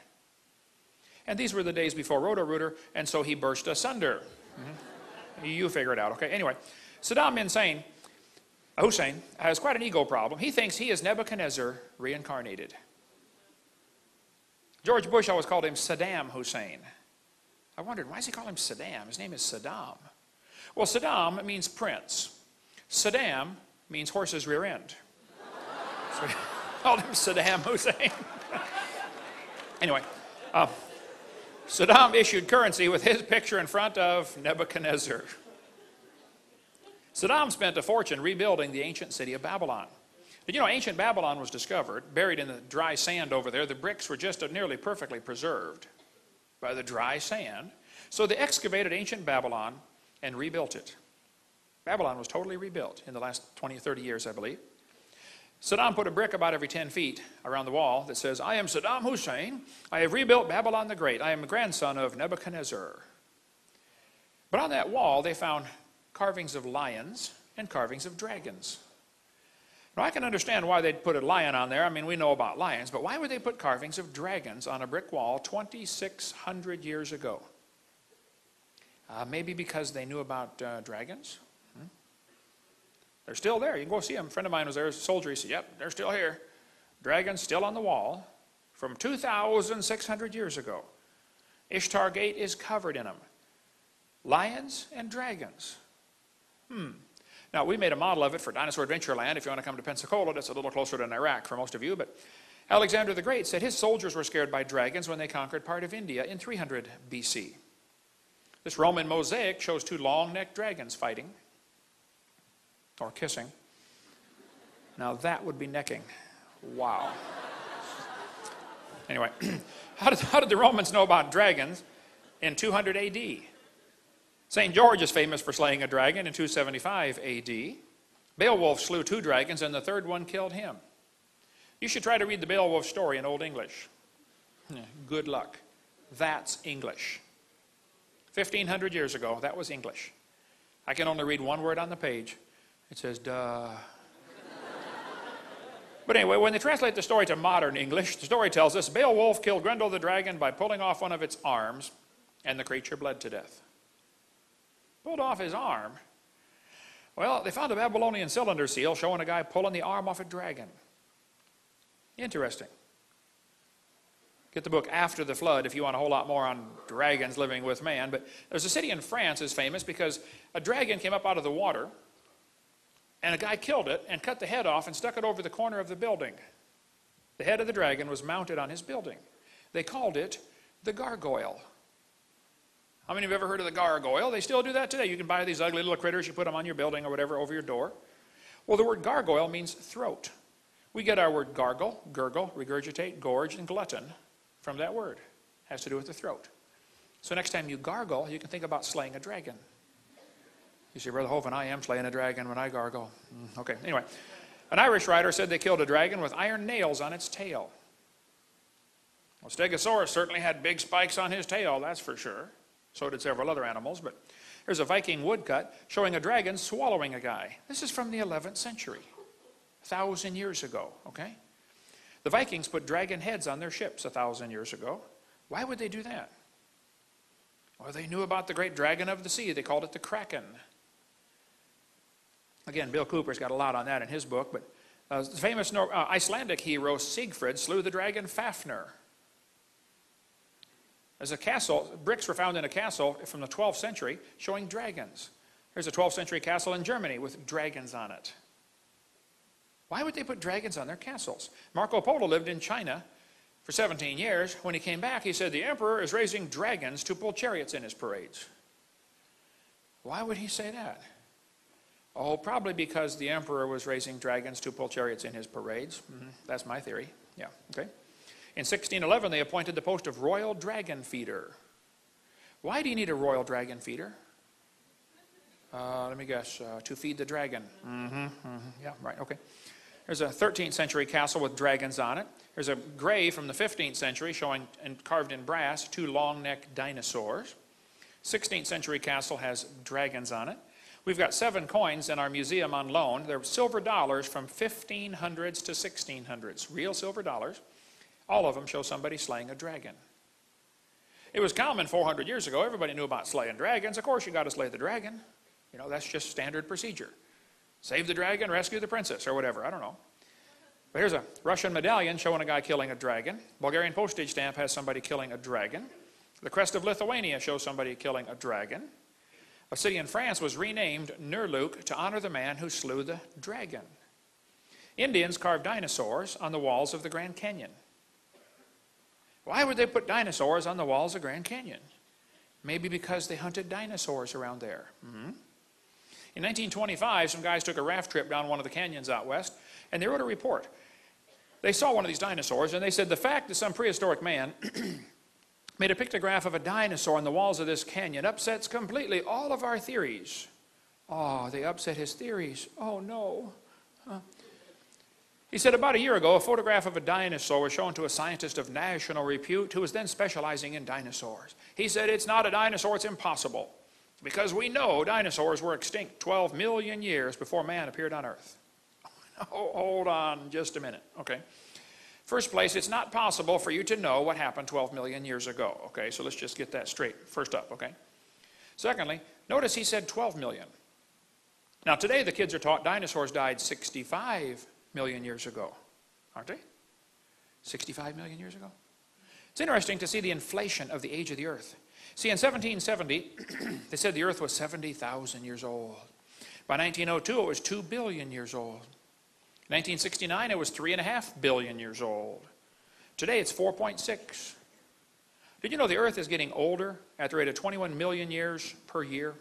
And these were the days before Roto-Rooter, and so he burst asunder. Mm-hmm. You figure it out, okay? Anyway, Saddam Hussein, Hussein has quite an ego problem. He thinks he is Nebuchadnezzar reincarnated. George Bush always called him Saddam Hussein. I wondered, why does he call him Saddam? His name is Saddam. Well, Saddam means prince. Saddam means horse's rear end. So he called him Saddam Hussein. Anyway, uh, Saddam issued currency with his picture in front of Nebuchadnezzar. Saddam spent a fortune rebuilding the ancient city of Babylon. Did you know ancient Babylon was discovered, buried in the dry sand over there? The bricks were just nearly perfectly preserved by the dry sand. So they excavated ancient Babylon and rebuilt it. Babylon was totally rebuilt in the last twenty or thirty years, I believe. Saddam put a brick about every ten feet around the wall that says, I am Saddam Hussein. I have rebuilt Babylon the Great. I am a grandson of Nebuchadnezzar. But on that wall, they found carvings of lions and carvings of dragons. Now, I can understand why they'd put a lion on there. I mean, we know about lions, but why would they put carvings of dragons on a brick wall twenty-six hundred years ago? Uh, maybe because they knew about uh, dragons? Hmm? They're still there. You can go see them. A friend of mine was there as a soldier. He said, yep, they're still here. Dragons still on the wall from two thousand six hundred years ago. Ishtar Gate is covered in them. Lions and dragons. Hmm. Now, we made a model of it for Dinosaur Adventureland. If you want to come to Pensacola, that's a little closer than Iraq for most of you. But Alexander the Great said his soldiers were scared by dragons when they conquered part of India in three hundred B C. This Roman mosaic shows two long-necked dragons fighting or kissing. Now, that would be necking. Wow. Anyway, how did, how did the Romans know about dragons in two hundred A D? Saint George is famous for slaying a dragon in two seventy-five A D. Beowulf slew two dragons, and the third one killed him. You should try to read the Beowulf story in Old English. Good luck. That's English. fifteen hundred years ago, that was English. I can only read one word on the page. It says, duh. But anyway, when they translate the story to modern English, the story tells us Beowulf killed Grendel the dragon by pulling off one of its arms, and the creature bled to death. Pulled off his arm. Well, they found a Babylonian cylinder seal showing a guy pulling the arm off a dragon. Interesting. Get the book After the Flood if you want a whole lot more on dragons living with man. But there's a city in France that's famous because a dragon came up out of the water, and a guy killed it and cut the head off and stuck it over the corner of the building. The head of the dragon was mounted on his building. They called it the gargoyle. How many of you have ever heard of the gargoyle? They still do that today. You can buy these ugly little critters, you put them on your building or whatever over your door. Well, the word gargoyle means throat. We get our word gargle, gurgle, regurgitate, gorge, and glutton from that word. It has to do with the throat. So next time you gargle, you can think about slaying a dragon. You say, Brother Hovind, I am slaying a dragon when I gargle. Mm, okay, anyway. An Irish writer said they killed a dragon with iron nails on its tail. Well, Stegosaurus certainly had big spikes on his tail, that's for sure. So did several other animals. But here's a Viking woodcut showing a dragon swallowing a guy. This is from the eleventh century, a thousand years ago, okay? The Vikings put dragon heads on their ships a thousand years ago. Why would they do that? Well, they knew about the great dragon of the sea. They called it the Kraken. Again, Bill Cooper's got a lot on that in his book. But uh, the famous Nor uh, Icelandic hero Siegfried slew the dragon Fafnir. There's a castle, bricks were found in a castle from the twelfth century showing dragons. There's a twelfth century castle in Germany with dragons on it. Why would they put dragons on their castles? Marco Polo lived in China for seventeen years. When he came back, he said the emperor is raising dragons to pull chariots in his parades. Why would he say that? Oh, probably because the emperor was raising dragons to pull chariots in his parades. Mm-hmm. That's my theory. Yeah, okay. In sixteen eleven, they appointed the post of royal dragon feeder. Why do you need a royal dragon feeder? Uh, let me guess, uh, to feed the dragon. Mm-hmm, mm-hmm. Yeah, right, okay. There's a thirteenth century castle with dragons on it. There's a grave from the fifteenth century showing, and carved in brass, two long-necked dinosaurs. sixteenth century castle has dragons on it. We've got seven coins in our museum on loan. They're silver dollars from fifteen hundreds to sixteen hundreds, real silver dollars. All of them show somebody slaying a dragon. It was common four hundred years ago. Everybody knew about slaying dragons. Of course, you got to slay the dragon. You know, that's just standard procedure. Save the dragon, rescue the princess, or whatever. I don't know. But here's a Russian medallion showing a guy killing a dragon. Bulgarian postage stamp has somebody killing a dragon. The crest of Lithuania shows somebody killing a dragon. A city in France was renamed Nerluk to honor the man who slew the dragon. Indians carved dinosaurs on the walls of the Grand Canyon. Why would they put dinosaurs on the walls of Grand Canyon? Maybe because they hunted dinosaurs around there. Mm-hmm. In nineteen twenty-five, some guys took a raft trip down one of the canyons out west, and they wrote a report. They saw one of these dinosaurs, and they said the fact that some prehistoric man made a pictograph of a dinosaur on the walls of this canyon upsets completely all of our theories. Oh, they upset his theories. Oh, no. Huh. He said about a year ago, a photograph of a dinosaur was shown to a scientist of national repute who was then specializing in dinosaurs. He said, it's not a dinosaur, it's impossible, because we know dinosaurs were extinct twelve million years before man appeared on Earth. Oh, hold on just a minute, okay? First place, it's not possible for you to know what happened twelve million years ago, okay? So let's just get that straight first up, okay? Secondly, notice he said twelve million. Now today the kids are taught dinosaurs died sixty-five million years ago, aren't they? sixty-five million years ago? It's interesting to see the inflation of the age of the earth. See, in seventeen seventy, they said the earth was seventy thousand years old. By nineteen oh two, it was two billion years old. In nineteen sixty-nine, it was three point five billion years old. Today, it's four point six. Did you know the earth is getting older at the rate of twenty-one million years per year?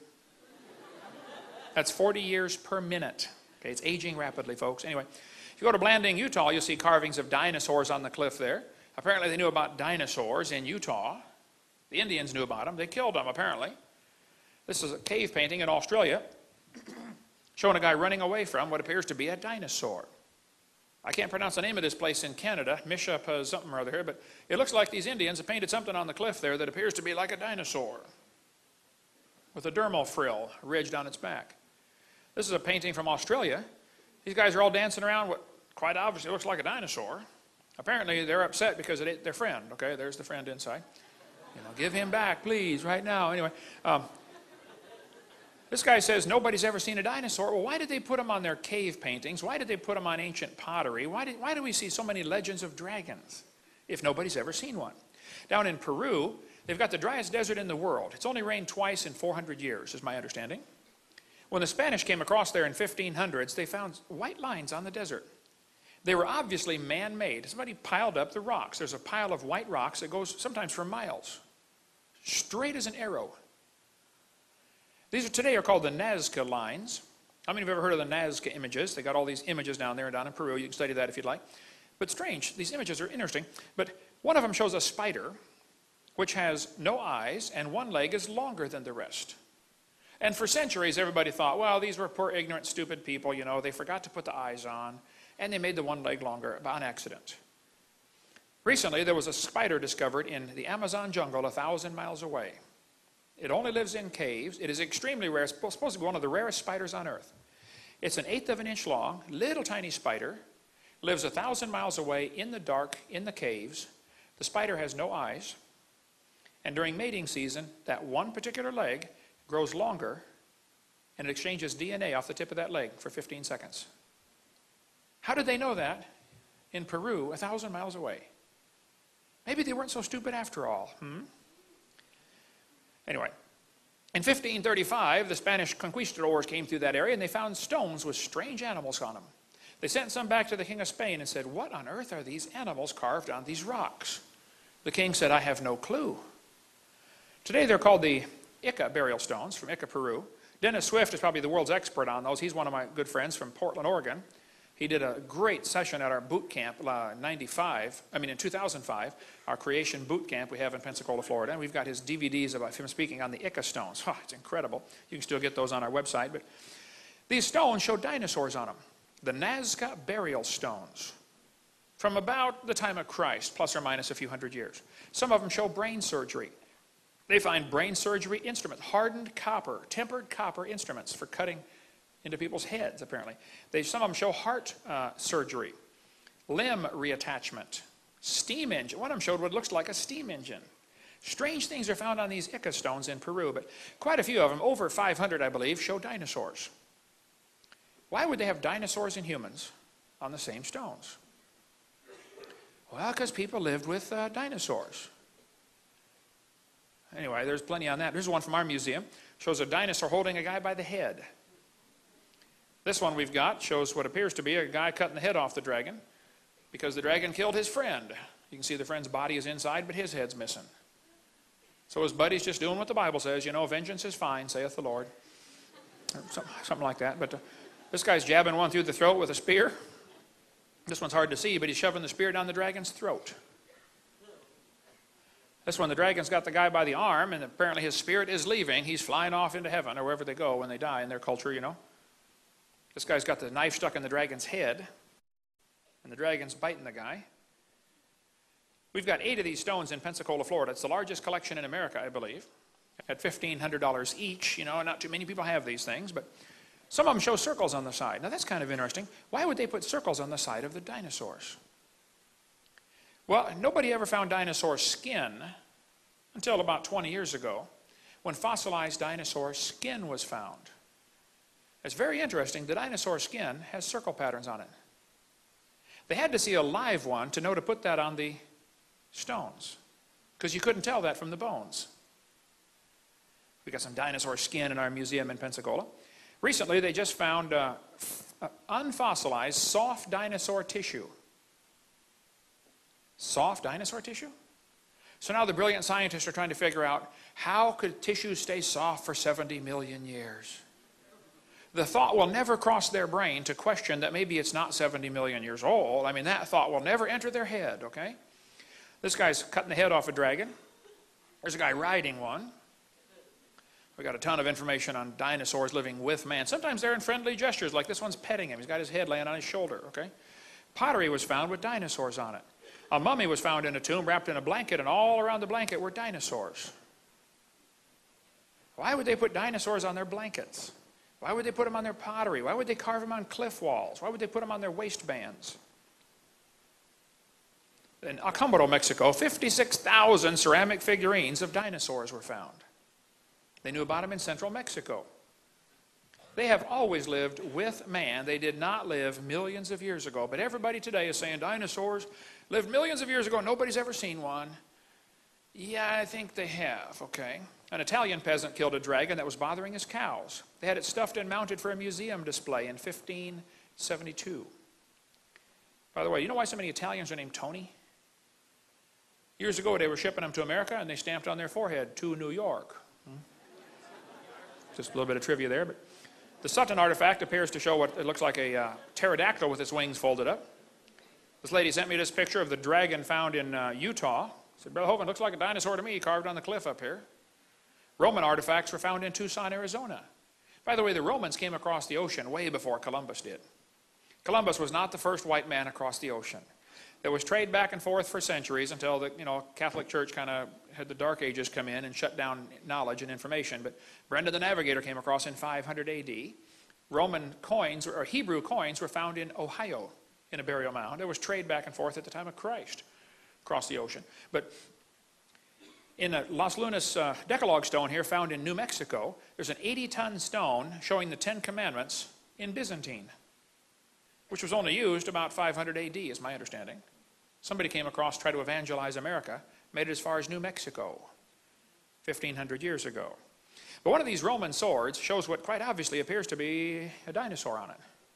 That's forty years per minute. Okay, it's aging rapidly, folks. Anyway, if you go to Blanding, Utah, you'll see carvings of dinosaurs on the cliff there. Apparently, they knew about dinosaurs in Utah. The Indians knew about them. They killed them, apparently. This is a cave painting in Australia showing a guy running away from what appears to be a dinosaur. I can't pronounce the name of this place in Canada, Misha something or other here, but it looks like these Indians have painted something on the cliff there that appears to be like a dinosaur with a dermal frill ridged on its back. This is a painting from Australia. These guys are all dancing around what quite obviously looks like a dinosaur. Apparently they're upset because it ate their friend. Okay, there's the friend inside. You know, give him back, please, right now. Anyway, um, this guy says nobody's ever seen a dinosaur. Well, why did they put them on their cave paintings? Why did they put them on ancient pottery? Why, did, why do we see so many legends of dragons if nobody's ever seen one? Down in Peru, they've got the driest desert in the world. It's only rained twice in four hundred years, is my understanding. When the Spanish came across there in fifteen hundreds, they found white lines on the desert. They were obviously man-made. Somebody piled up the rocks. There's a pile of white rocks that goes sometimes for miles, straight as an arrow. These are, today are called the Nazca lines. How many of you have ever heard of the Nazca images? They got all these images down there and down in Peru. You can study that if you'd like. But strange, these images are interesting. But one of them shows a spider which has no eyes and one leg is longer than the rest. And for centuries, everybody thought, well, these were poor, ignorant, stupid people. You know, they forgot to put the eyes on, and they made the one leg longer by an accident. Recently, there was a spider discovered in the Amazon jungle a thousand miles away. It only lives in caves. It is extremely rare. It's supposed to be one of the rarest spiders on earth. It's an eighth of an inch long, little tiny spider, lives a thousand miles away in the dark, in the caves. The spider has no eyes, and during mating season, that one particular leg grows longer, and it exchanges D N A off the tip of that leg for fifteen seconds. How did they know that in Peru, a thousand miles away? Maybe they weren't so stupid after all. Hmm? Anyway, in fifteen thirty-five, the Spanish conquistadors came through that area, and they found stones with strange animals on them. They sent some back to the king of Spain and said, what on earth are these animals carved on these rocks? The king said, I have no clue. Today they're called the I C A burial stones from I C A, Peru. Dennis Swift is probably the world's expert on those. He's one of my good friends from Portland, Oregon. He did a great session at our boot camp uh, ninety-five, I mean in two thousand five, our creation boot camp we have in Pensacola, Florida. And we've got his D V Ds about him speaking on the I C A stones. Oh, it's incredible. You can still get those on our website. But these stones show dinosaurs on them. The Nazca burial stones from about the time of Christ, plus or minus a few hundred years. Some of them show brain surgery. They find brain surgery instruments, hardened copper, tempered copper instruments for cutting into people's heads, apparently. They, some of them show heart uh, surgery, limb reattachment, steam engine. One of them showed what looks like a steam engine. Strange things are found on these I C A stones in Peru, but quite a few of them, over five hundred, I believe, show dinosaurs. Why would they have dinosaurs and humans on the same stones? Well, because people lived with uh, dinosaurs. Anyway, there's plenty on that. Here's one from our museum. Shows a dinosaur holding a guy by the head. This one we've got shows what appears to be a guy cutting the head off the dragon because the dragon killed his friend. You can see the friend's body is inside, but his head's missing. So his buddy's just doing what the Bible says. You know, vengeance is fine, saith the Lord. Something, something like that. But uh, this guy's jabbing one through the throat with a spear. This one's hard to see, but he's shoving the spear down the dragon's throat. This one, the dragon's got the guy by the arm, and apparently his spirit is leaving. He's flying off into heaven, or wherever they go when they die in their culture, you know. This guy's got the knife stuck in the dragon's head, and the dragon's biting the guy. We've got eight of these stones in Pensacola, Florida. It's the largest collection in America, I believe. At fifteen hundred dollars each, you know, not too many people have these things, but Some of them show circles on the side. Now that's kind of interesting. Why would they put circles on the side of the dinosaurs? Well, nobody ever found dinosaur skin until about twenty years ago, when fossilized dinosaur skin was found. It's very interesting. The dinosaur skin has circle patterns on it. They had to see a live one to know to put that on the stones, because you couldn't tell that from the bones. We got some dinosaur skin in our museum in Pensacola. Recently, they just found uh, unfossilized soft dinosaur tissue. Soft dinosaur tissue? So now the brilliant scientists are trying to figure out, how could tissue stay soft for seventy million years? The thought will never cross their brain to question that maybe it's not seventy million years old. I mean, that thought will never enter their head, okay? This guy's cutting the head off a dragon. There's a guy riding one. We got a ton of information on dinosaurs living with man. Sometimes they're in friendly gestures, like this one's petting him. He's got his head laying on his shoulder, okay? Pottery was found with dinosaurs on it. A mummy was found in a tomb wrapped in a blanket, and all around the blanket were dinosaurs. Why would they put dinosaurs on their blankets? Why would they put them on their pottery? Why would they carve them on cliff walls? Why would they put them on their waistbands? In Amarillo, Mexico, fifty-six thousand ceramic figurines of dinosaurs were found. They knew about them in central Mexico. They have always lived with man. They did not live millions of years ago. But everybody today is saying dinosaurs lived millions of years ago. Nobody's ever seen one. Yeah, I think they have, okay. An Italian peasant killed a dragon that was bothering his cows. They had it stuffed and mounted for a museum display in fifteen seventy-two. By the way, you know why so many Italians are named Tony? Years ago, they were shipping them to America, and they stamped on their forehead, to New York. Hmm? Just a little bit of trivia there. But the Sutton artifact appears to show what it looks like a uh, pterodactyl with its wings folded up. This lady sent me this picture of the dragon found in uh, Utah. I said, Brother Hovind, looks like a dinosaur to me, carved on the cliff up here. Roman artifacts were found in Tucson, Arizona. By the way, the Romans came across the ocean way before Columbus did. Columbus was not the first white man across the ocean. There was trade back and forth for centuries until the you know, Catholic Church kind of had the Dark Ages come in and shut down knowledge and information. But Brendan the Navigator came across in five hundred A D. Roman coins, or Hebrew coins, were found in Ohio in a burial mound. There was trade back and forth at the time of Christ across the ocean. But in a Las Lunas uh, Decalogue stone here found in New Mexico, there's an eighty ton stone showing the Ten Commandments in Byzantine, which was only used about five hundred A D, is my understanding. Somebody came across, tried to evangelize America, made it as far as New Mexico, fifteen hundred years ago. But one of these Roman swords shows what quite obviously appears to be a dinosaur on it.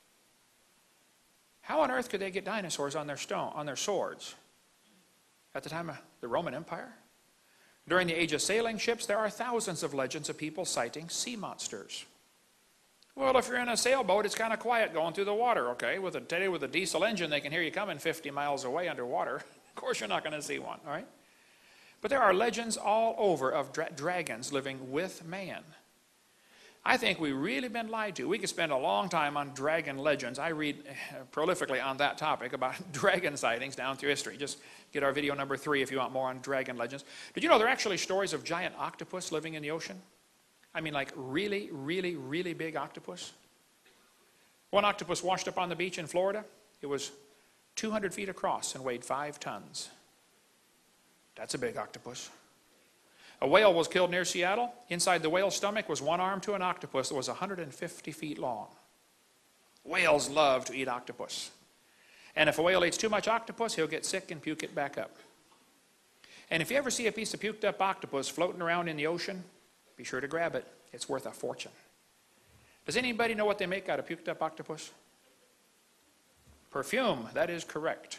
How on earth could they get dinosaurs on their stone, on their swords at the time of the Roman Empire? During the age of sailing ships, there are thousands of legends of people sighting sea monsters. Well, if you're in a sailboat, it's kind of quiet going through the water, okay? With a, today, with a diesel engine, they can hear you coming fifty miles away underwater. Of course, you're not going to see one, all right? But there are legends all over of dra dragons living with man. I think we've really been lied to. We could spend a long time on dragon legends. I read prolifically on that topic about dragon sightings down through history. Just get our video number three if you want more on dragon legends. Did you know there are actually stories of giant octopus living in the ocean? I mean, like really, really, really big octopus. One octopus washed up on the beach in Florida. It was two hundred feet across and weighed five tons. That's a big octopus. A whale was killed near Seattle. Inside the whale's stomach was one arm to an octopus that was one hundred fifty feet long. Whales love to eat octopus. And if a whale eats too much octopus, he'll get sick and puke it back up. And if you ever see a piece of puked up octopus floating around in the ocean, be sure to grab it. It's worth a fortune. Does anybody know what they make out of puked up octopus? Perfume. That is correct.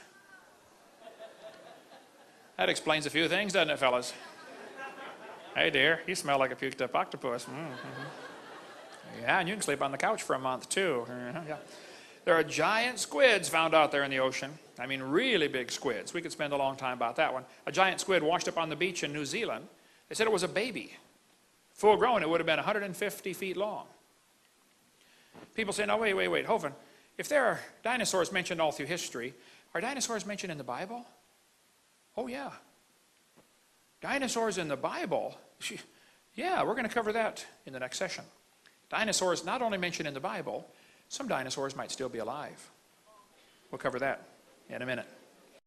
That explains a few things, doesn't it, fellas? Hey, dear, you smell like a puked up octopus. Mm-hmm. Yeah, and you can sleep on the couch for a month, too. Mm-hmm. Yeah. There are giant squids found out there in the ocean. I mean, really big squids. We could spend a long time about that one. A giant squid washed up on the beach in New Zealand. They said it was a baby. Full grown, it would have been one hundred fifty feet long. People say, no, wait, wait, wait, Hovind, if there are dinosaurs mentioned all through history, are dinosaurs mentioned in the Bible? Oh, yeah. Dinosaurs in the Bible? Yeah, we're going to cover that in the next session. Dinosaurs not only mentioned in the Bible, some dinosaurs might still be alive. We'll cover that in a minute.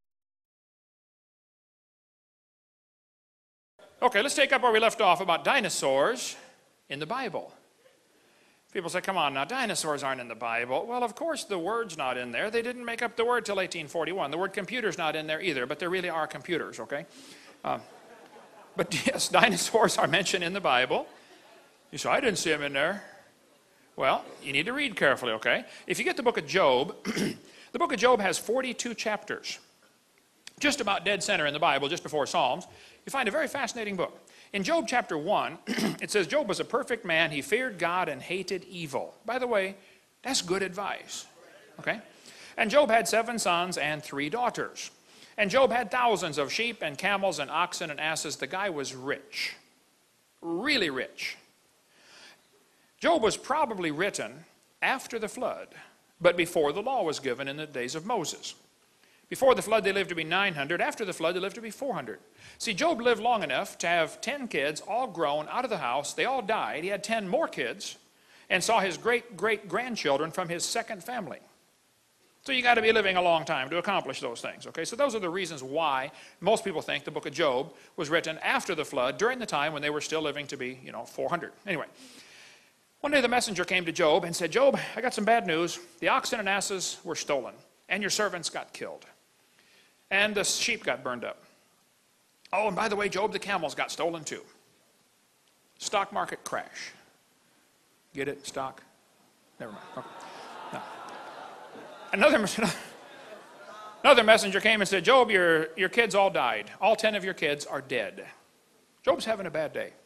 Okay, let's take up where we left off about dinosaurs in the Bible. People say, come on now, dinosaurs aren't in the Bible. Well, of course the word's not in there. They didn't make up the word till eighteen forty-one. The word computer's not in there either, but there really are computers, okay? Um, but yes, dinosaurs are mentioned in the Bible. You say, I didn't see them in there. Well, you need to read carefully, okay? If you get the book of Job, the book of Job has forty-two chapters. Just about dead center in the Bible, just before Psalms. You find a very fascinating book. In Job chapter one, it says, Job was a perfect man. He feared God and hated evil. By the way, that's good advice, okay? And Job had seven sons and three daughters. And Job had thousands of sheep and camels and oxen and asses. The guy was rich, really rich. Job was probably written after the flood, but before the law was given in the days of Moses. Before the flood, they lived to be nine hundred. After the flood, they lived to be four hundred. See, Job lived long enough to have ten kids, all grown, out of the house. They all died. He had ten more kids and saw his great-great-grandchildren from his second family. So you got to be living a long time to accomplish those things, okay? So those are the reasons why most people think the book of Job was written after the flood, during the time when they were still living to be, you know, four hundred. Anyway, one day the messenger came to Job and said, Job, I got some bad news. The oxen and asses were stolen, and your servants got killed. And the sheep got burned up. Oh, and by the way, Job, the camels got stolen too. Stock market crash. Get it? Stock? Never mind. Okay. No. Another, another messenger came and said, Job, your, your kids all died. All ten of your kids are dead. Job's having a bad day.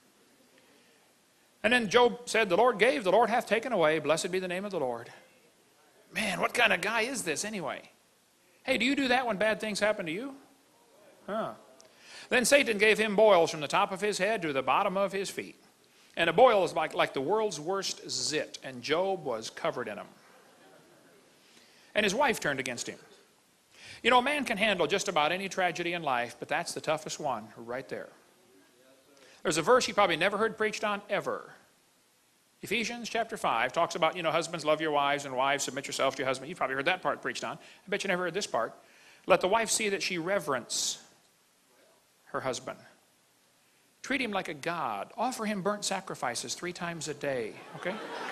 And then Job said, the Lord gave, the Lord hath taken away. Blessed be the name of the Lord. Man, what kind of guy is this anyway? Hey, do you do that when bad things happen to you? Huh. Then Satan gave him boils from the top of his head to the bottom of his feet. And a boil is like, like the world's worst zit, and Job was covered in them. And his wife turned against him. You know, man can handle just about any tragedy in life, but that's the toughest one right there. There's a verse you probably never heard preached on ever. Ephesians chapter five talks about, you know, husbands, love your wives, and wives, submit yourself to your husband. You've probably heard that part preached on. I bet you never heard this part. Let the wife see that she reverence her husband. Treat him like a god. Offer him burnt sacrifices three times a day, okay?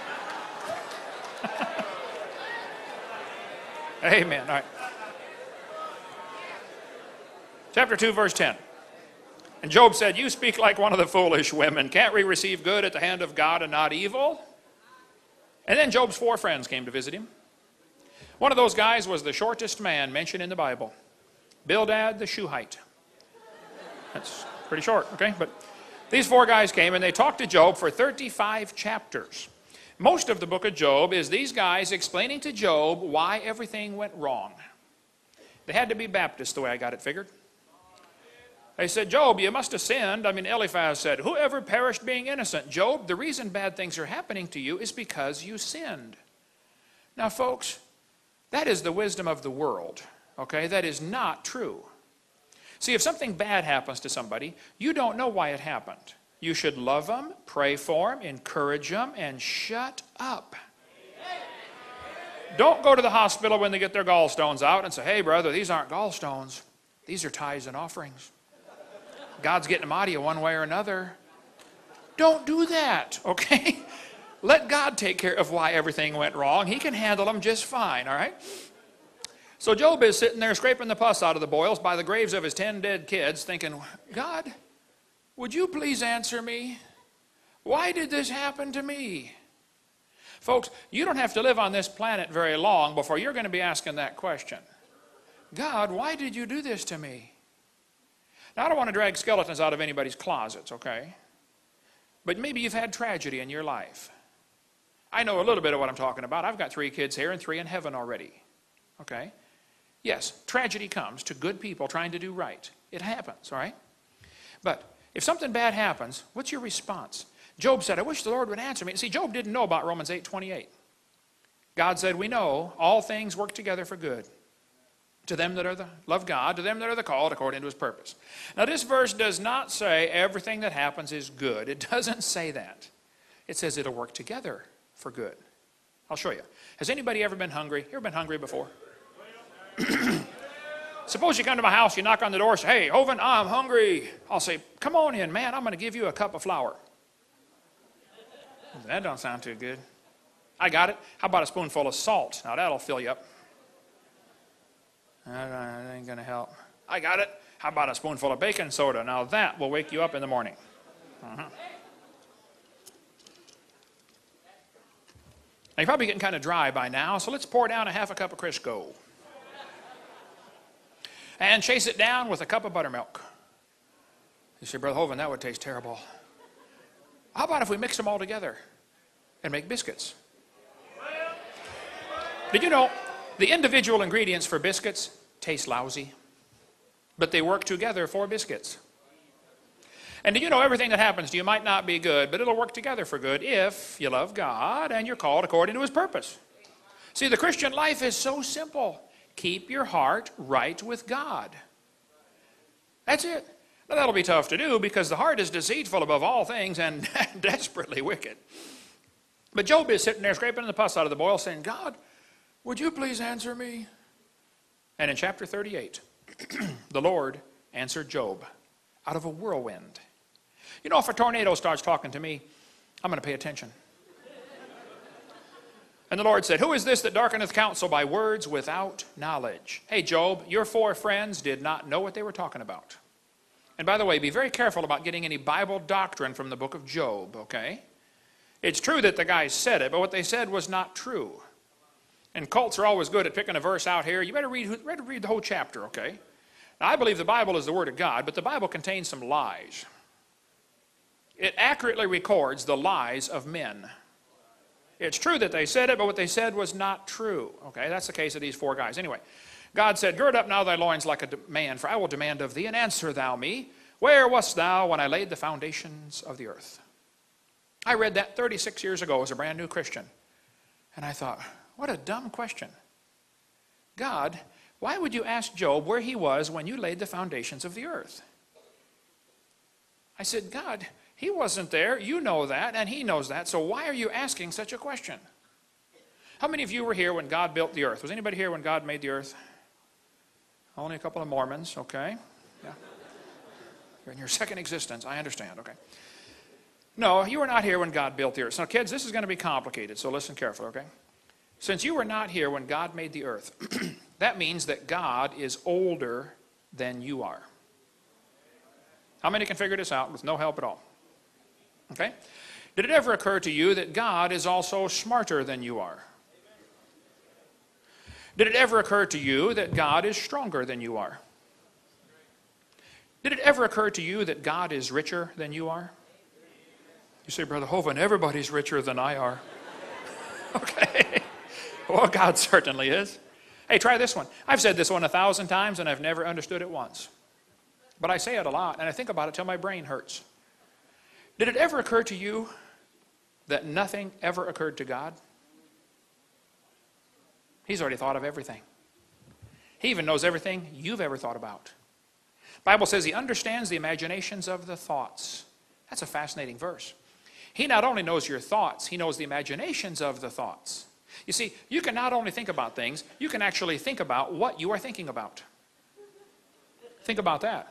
Amen. All right. Chapter two, verse ten. And Job said, you speak like one of the foolish women. Can't we receive good at the hand of God and not evil? And then Job's four friends came to visit him. One of those guys was the shortest man mentioned in the Bible, Bildad the Shuhite. That's pretty short, okay? But these four guys came and they talked to Job for thirty-five chapters. Most of the book of Job is these guys explaining to Job why everything went wrong. They had to be Baptists the way I got it figured. They said, Job, you must have sinned. I mean, Eliphaz said, whoever perished being innocent? Job, the reason bad things are happening to you is because you sinned. Now, folks, that is the wisdom of the world, okay? That is not true. See, if something bad happens to somebody, you don't know why it happened. You should love them, pray for them, encourage them, and shut up. Don't go to the hospital when they get their gallstones out and say, hey, brother, these aren't gallstones. These are tithes and offerings. God's getting them out of you one way or another. Don't do that, okay? Let God take care of why everything went wrong. He can handle them just fine, all right? So Job is sitting there scraping the pus out of the boils by the graves of his ten dead kids thinking, God, would you please answer me? Why did this happen to me? Folks, you don't have to live on this planet very long before you're going to be asking that question. God, why did you do this to me? Now, I don't want to drag skeletons out of anybody's closets, okay? But maybe you've had tragedy in your life. I know a little bit of what I'm talking about. I've got three kids here and three in heaven already, okay? Yes, tragedy comes to good people trying to do right. It happens, all right? But if something bad happens, what's your response? Job said, I wish the Lord would answer me. See, Job didn't know about Romans eight twenty-eight. God said, we know all things work together for good. To them that are the, love God, to them that are the called according to his purpose. Now this verse does not say everything that happens is good. It doesn't say that. It says it'll work together for good. I'll show you. Has anybody ever been hungry? You ever been hungry before? Suppose you come to my house, you knock on the door, say, hey, Hovind, I'm hungry. I'll say, come on in, man. I'm going to give you a cup of flour. That don't sound too good. I got it. How about a spoonful of salt? Now, that'll fill you up. That ain't going to help. I got it. How about a spoonful of baking soda? Now, that will wake you up in the morning. Uh-huh. Now, you're probably getting kind of dry by now, so let's pour down a half a cup of Crisco. And chase it down with a cup of buttermilk. You say, Brother Hovind, that would taste terrible. How about if we mix them all together and make biscuits? Did you know the individual ingredients for biscuits taste lousy, but they work together for biscuits? And did you know everything that happens to you might not be good, but it'll work together for good if you love God and you're called according to His purpose? See, the Christian life is so simple. Keep your heart right with God. That's it. Now, that'll be tough to do because the heart is deceitful above all things and desperately wicked. But Job is sitting there scraping the pus out of the boil saying, God, would you please answer me? And in chapter thirty-eight, the Lord answered Job out of a whirlwind. You know, if a tornado starts talking to me, I'm going to pay attention. And the Lord said, who is this that darkeneth counsel by words without knowledge? Hey, Job, your four friends did not know what they were talking about. And by the way, be very careful about getting any Bible doctrine from the book of Job, okay? It's true that the guys said it, but what they said was not true. And cults are always good at picking a verse out here. You better read, better read the whole chapter, okay? Now, I believe the Bible is the Word of God, but the Bible contains some lies. It accurately records the lies of men. It's true that they said it, but what they said was not true. Okay, that's the case of these four guys. Anyway, God said, gird up now thy loins like a man, for I will demand of thee, and answer thou me. Where wast thou when I laid the foundations of the earth? I read that thirty-six years ago as a brand new Christian. And I thought, what a dumb question. God, why would you ask Job where he was when you laid the foundations of the earth? I said, God, he wasn't there. You know that, and he knows that. So why are you asking such a question? How many of you were here when God built the earth? Was anybody here when God made the earth? Only a couple of Mormons, okay. Yeah. You're in your second existence, I understand, okay. No, you were not here when God built the earth. Now, kids, this is going to be complicated, so listen carefully, okay. Since you were not here when God made the earth, that means that God is older than you are. How many can figure this out with no help at all? Okay? Did it ever occur to you that God is also smarter than you are? Did it ever occur to you that God is stronger than you are? Did it ever occur to you that God is richer than you are? You say, Brother Hovind, everybody's richer than I are. Okay. Well, God certainly is. Hey, try this one. I've said this one a thousand times and I've never understood it once. But I say it a lot and I think about it till my brain hurts. Did it ever occur to you that nothing ever occurred to God? He's already thought of everything. He even knows everything you've ever thought about. The Bible says he understands the imaginations of the thoughts. That's a fascinating verse. He not only knows your thoughts, he knows the imaginations of the thoughts. You see, you can not only think about things, you can actually think about what you are thinking about. Think about that.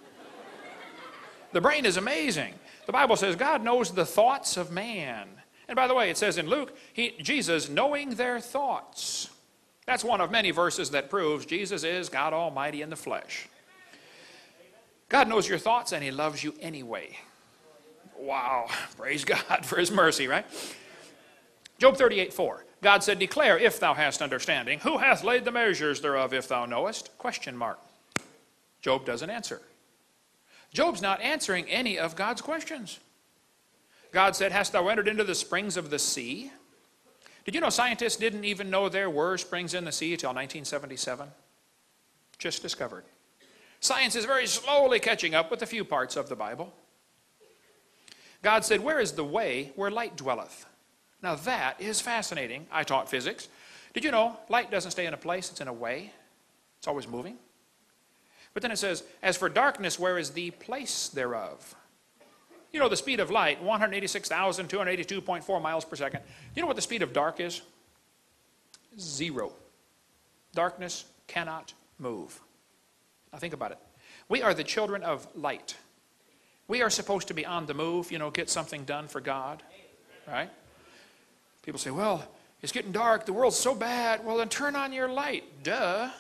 The brain is amazing. The Bible says God knows the thoughts of man. And by the way, it says in Luke, he, Jesus knowing their thoughts. That's one of many verses that proves Jesus is God Almighty in the flesh. God knows your thoughts and he loves you anyway. Wow, praise God for his mercy, right? Job thirty-eight four. God said, declare if thou hast understanding. Who hath laid the measures thereof if thou knowest? Question mark. Job doesn't answer. Job's not answering any of God's questions. God said, hast thou entered into the springs of the sea? Did you know scientists didn't even know there were springs in the sea until nineteen seventy-seven? Just discovered. Science is very slowly catching up with a few parts of the Bible. God said, where is the way where light dwelleth? Now that is fascinating. I taught physics. Did you know light doesn't stay in a place, it's in a way. It's always moving. But then it says, as for darkness, where is the place thereof? You know the speed of light, one hundred eighty-six thousand two hundred eighty-two point four miles per second. You know what the speed of dark is? Zero. Darkness cannot move. Now think about it. We are the children of light. We are supposed to be on the move, you know, get something done for God, right? People say, well, it's getting dark, the world's so bad. Well, then turn on your light. Duh.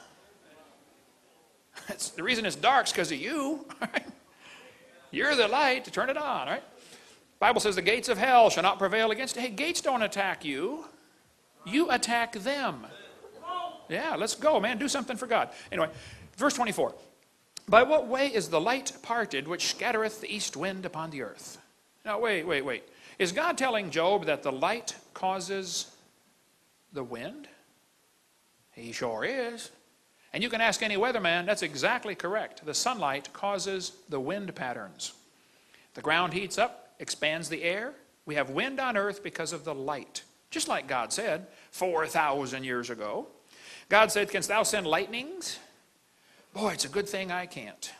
It's, the reason it's dark is because of you, right? You're the light to turn it on, right? The Bible says the gates of hell shall not prevail against it. Hey, gates don't attack you. You attack them. Yeah, let's go, man. Do something for God. Anyway, verse twenty-four. By what way is the light parted which scattereth the east wind upon the earth? Now, wait, wait, wait. Is God telling Job that the light causes the wind? He sure is. And you can ask any weatherman, that's exactly correct. The sunlight causes the wind patterns. The ground heats up, expands the air. We have wind on earth because of the light. Just like God said four thousand years ago. God said, canst thou send lightnings? Boy, it's a good thing I can't.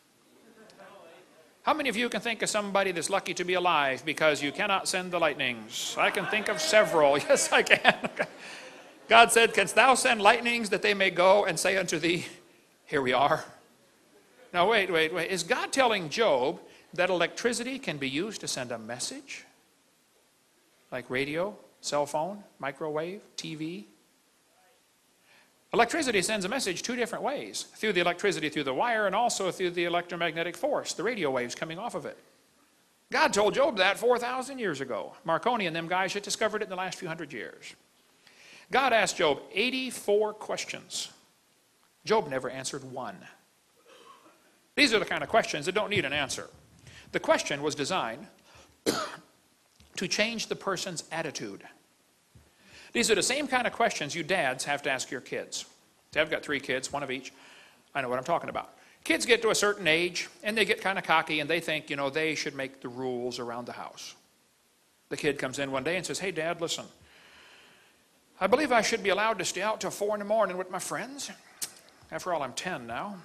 How many of you can think of somebody that's lucky to be alive because you cannot send the lightnings? I can think of several. Yes, I can. God said, canst thou send lightnings that they may go and say unto thee, here we are. Now, wait, wait, wait. Is God telling Job that electricity can be used to send a message? Like radio, cell phone, microwave, T V? Electricity sends a message two different ways. Through the electricity through the wire and also through the electromagnetic force, the radio waves coming off of it. God told Job that four thousand years ago. Marconi and them guys had discovered it in the last few hundred years. God asked Job eighty-four questions. Job never answered one. These are the kind of questions that don't need an answer. The question was designed to change the person's attitude. These are the same kind of questions you dads have to ask your kids. I've got three kids, one of each. I know what I'm talking about. Kids get to a certain age, and they get kind of cocky, and they think, you know, they should make the rules around the house. The kid comes in one day and says, hey, Dad, listen. I believe I should be allowed to stay out till four in the morning with my friends. After all, I'm ten now.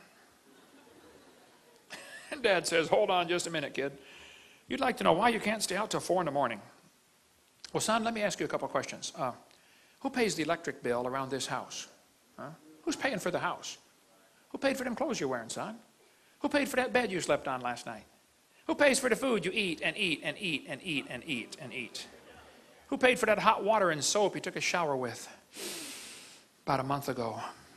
And Dad says, hold on just a minute, kid. You'd like to know why you can't stay out till four in the morning. Well, son, let me ask you a couple of questions. Uh, who pays the electric bill around this house? Huh? Who's paying for the house? Who paid for them clothes you're wearing, son? Who paid for that bed you slept on last night? Who pays for the food you eat and eat and eat and eat and eat and eat? Who paid for that hot water and soap you took a shower with about a month ago?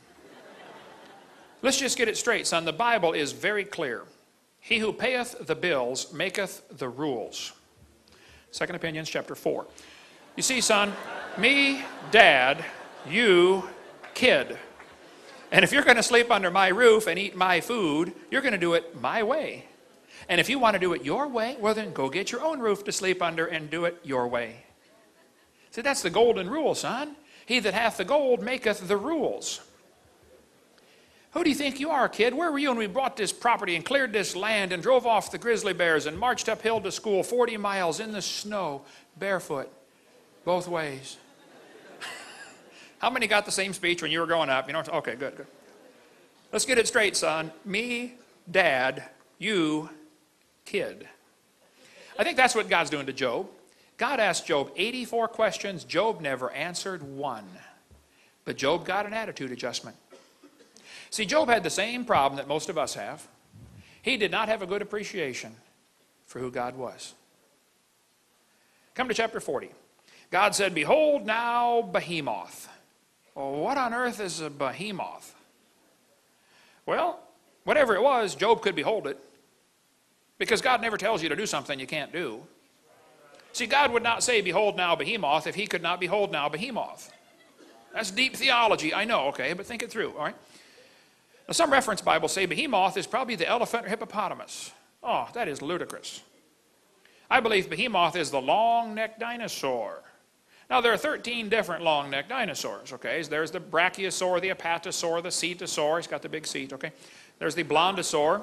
Let's just get it straight, son. The Bible is very clear. He who payeth the bills maketh the rules. Second Opinions, chapter four. You see, son, me, Dad, you, kid. And if you're going to sleep under my roof and eat my food, you're going to do it my way. And if you want to do it your way, well then go get your own roof to sleep under and do it your way. See, that's the golden rule, son. He that hath the gold maketh the rules. Who do you think you are, kid? Where were you when we bought this property and cleared this land and drove off the grizzly bears and marched uphill to school forty miles in the snow, barefoot, both ways? How many got the same speech when you were growing up? You know, okay, good, good. Let's get it straight, son. Me, Dad, you, kid. I think that's what God's doing to Job. God asked Job eighty-four questions. Job never answered one. But Job got an attitude adjustment. See, Job had the same problem that most of us have. He did not have a good appreciation for who God was. Come to chapter forty. God said, behold now behemoth. Well, what on earth is a behemoth? Well, whatever it was, Job could behold it. Because God never tells you to do something you can't do. See, God would not say, behold now behemoth, if he could not behold now behemoth. That's deep theology, I know, okay, but think it through, all right? Now, some reference Bibles say behemoth is probably the elephant or hippopotamus. Oh, that is ludicrous. I believe behemoth is the long-necked dinosaur. Now, there are thirteen different long-necked dinosaurs, okay? There's the brachiosaur, the apatosaur, the cetosaur. He's got the big seat, okay? There's the blondosaur.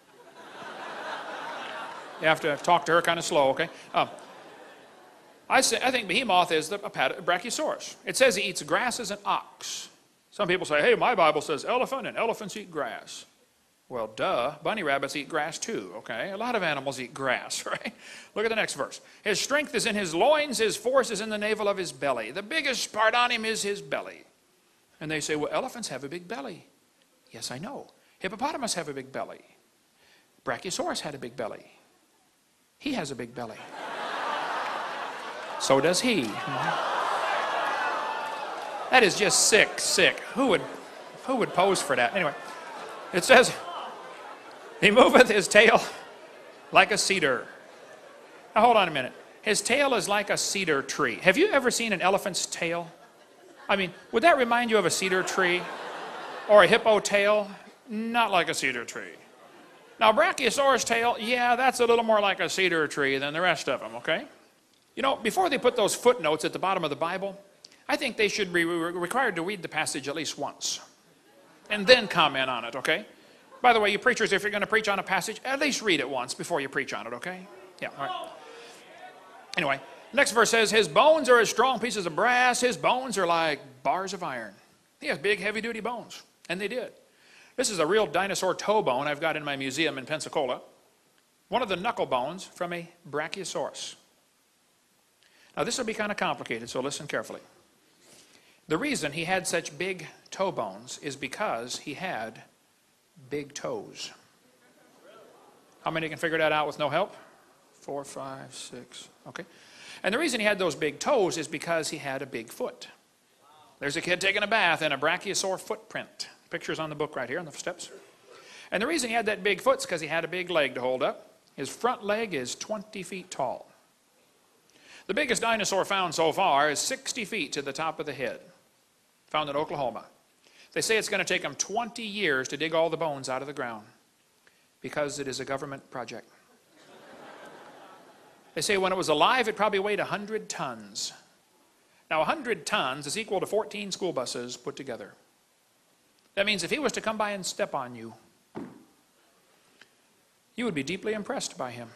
You have to talk to her kind of slow, okay? Um, I, say, I think behemoth is the brachiosaurus. It says he eats grass as an ox. Some people say, hey, my Bible says elephant, and elephants eat grass. Well, duh, bunny rabbits eat grass too, okay? A lot of animals eat grass, right? Look at the next verse. His strength is in his loins, his force is in the navel of his belly. The biggest part on him is his belly. And they say, well, elephants have a big belly. Yes, I know. Hippopotamus have a big belly. Brachiosaurus had a big belly. He has a big belly. So does he. That is just sick, sick. Who would, who would pose for that? Anyway, it says, he moveth his tail like a cedar. Now hold on a minute. His tail is like a cedar tree. Have you ever seen an elephant's tail? I mean, would that remind you of a cedar tree? Or a hippo tail? Not like a cedar tree. Now, Brachiosaurus tail, yeah, that's a little more like a cedar tree than the rest of them, okay? You know, before they put those footnotes at the bottom of the Bible, I think they should be required to read the passage at least once. And then comment on it, okay? By the way, you preachers, if you're going to preach on a passage, at least read it once before you preach on it, okay? Yeah, all right. Anyway, next verse says, his bones are as strong pieces of brass. His bones are like bars of iron. He has big, heavy-duty bones, and they did. This is a real dinosaur toe bone I've got in my museum in Pensacola. One of the knuckle bones from a Brachiosaurus. Now, this will be kind of complicated, so listen carefully. The reason he had such big toe bones is because he had big toes. How many can figure that out with no help? Four, five, six, okay. And the reason he had those big toes is because he had a big foot. There's a kid taking a bath in a brachiosaur footprint. Pictures on the book right here on the steps. And the reason he had that big foot is because he had a big leg to hold up. His front leg is twenty feet tall. The biggest dinosaur found so far is sixty feet to the top of the head, found in Oklahoma. They say it's going to take them twenty years to dig all the bones out of the ground because it is a government project. They say when it was alive, it probably weighed one hundred tons. Now, one hundred tons is equal to fourteen school buses put together. That means if he was to come by and step on you, you would be deeply impressed by him.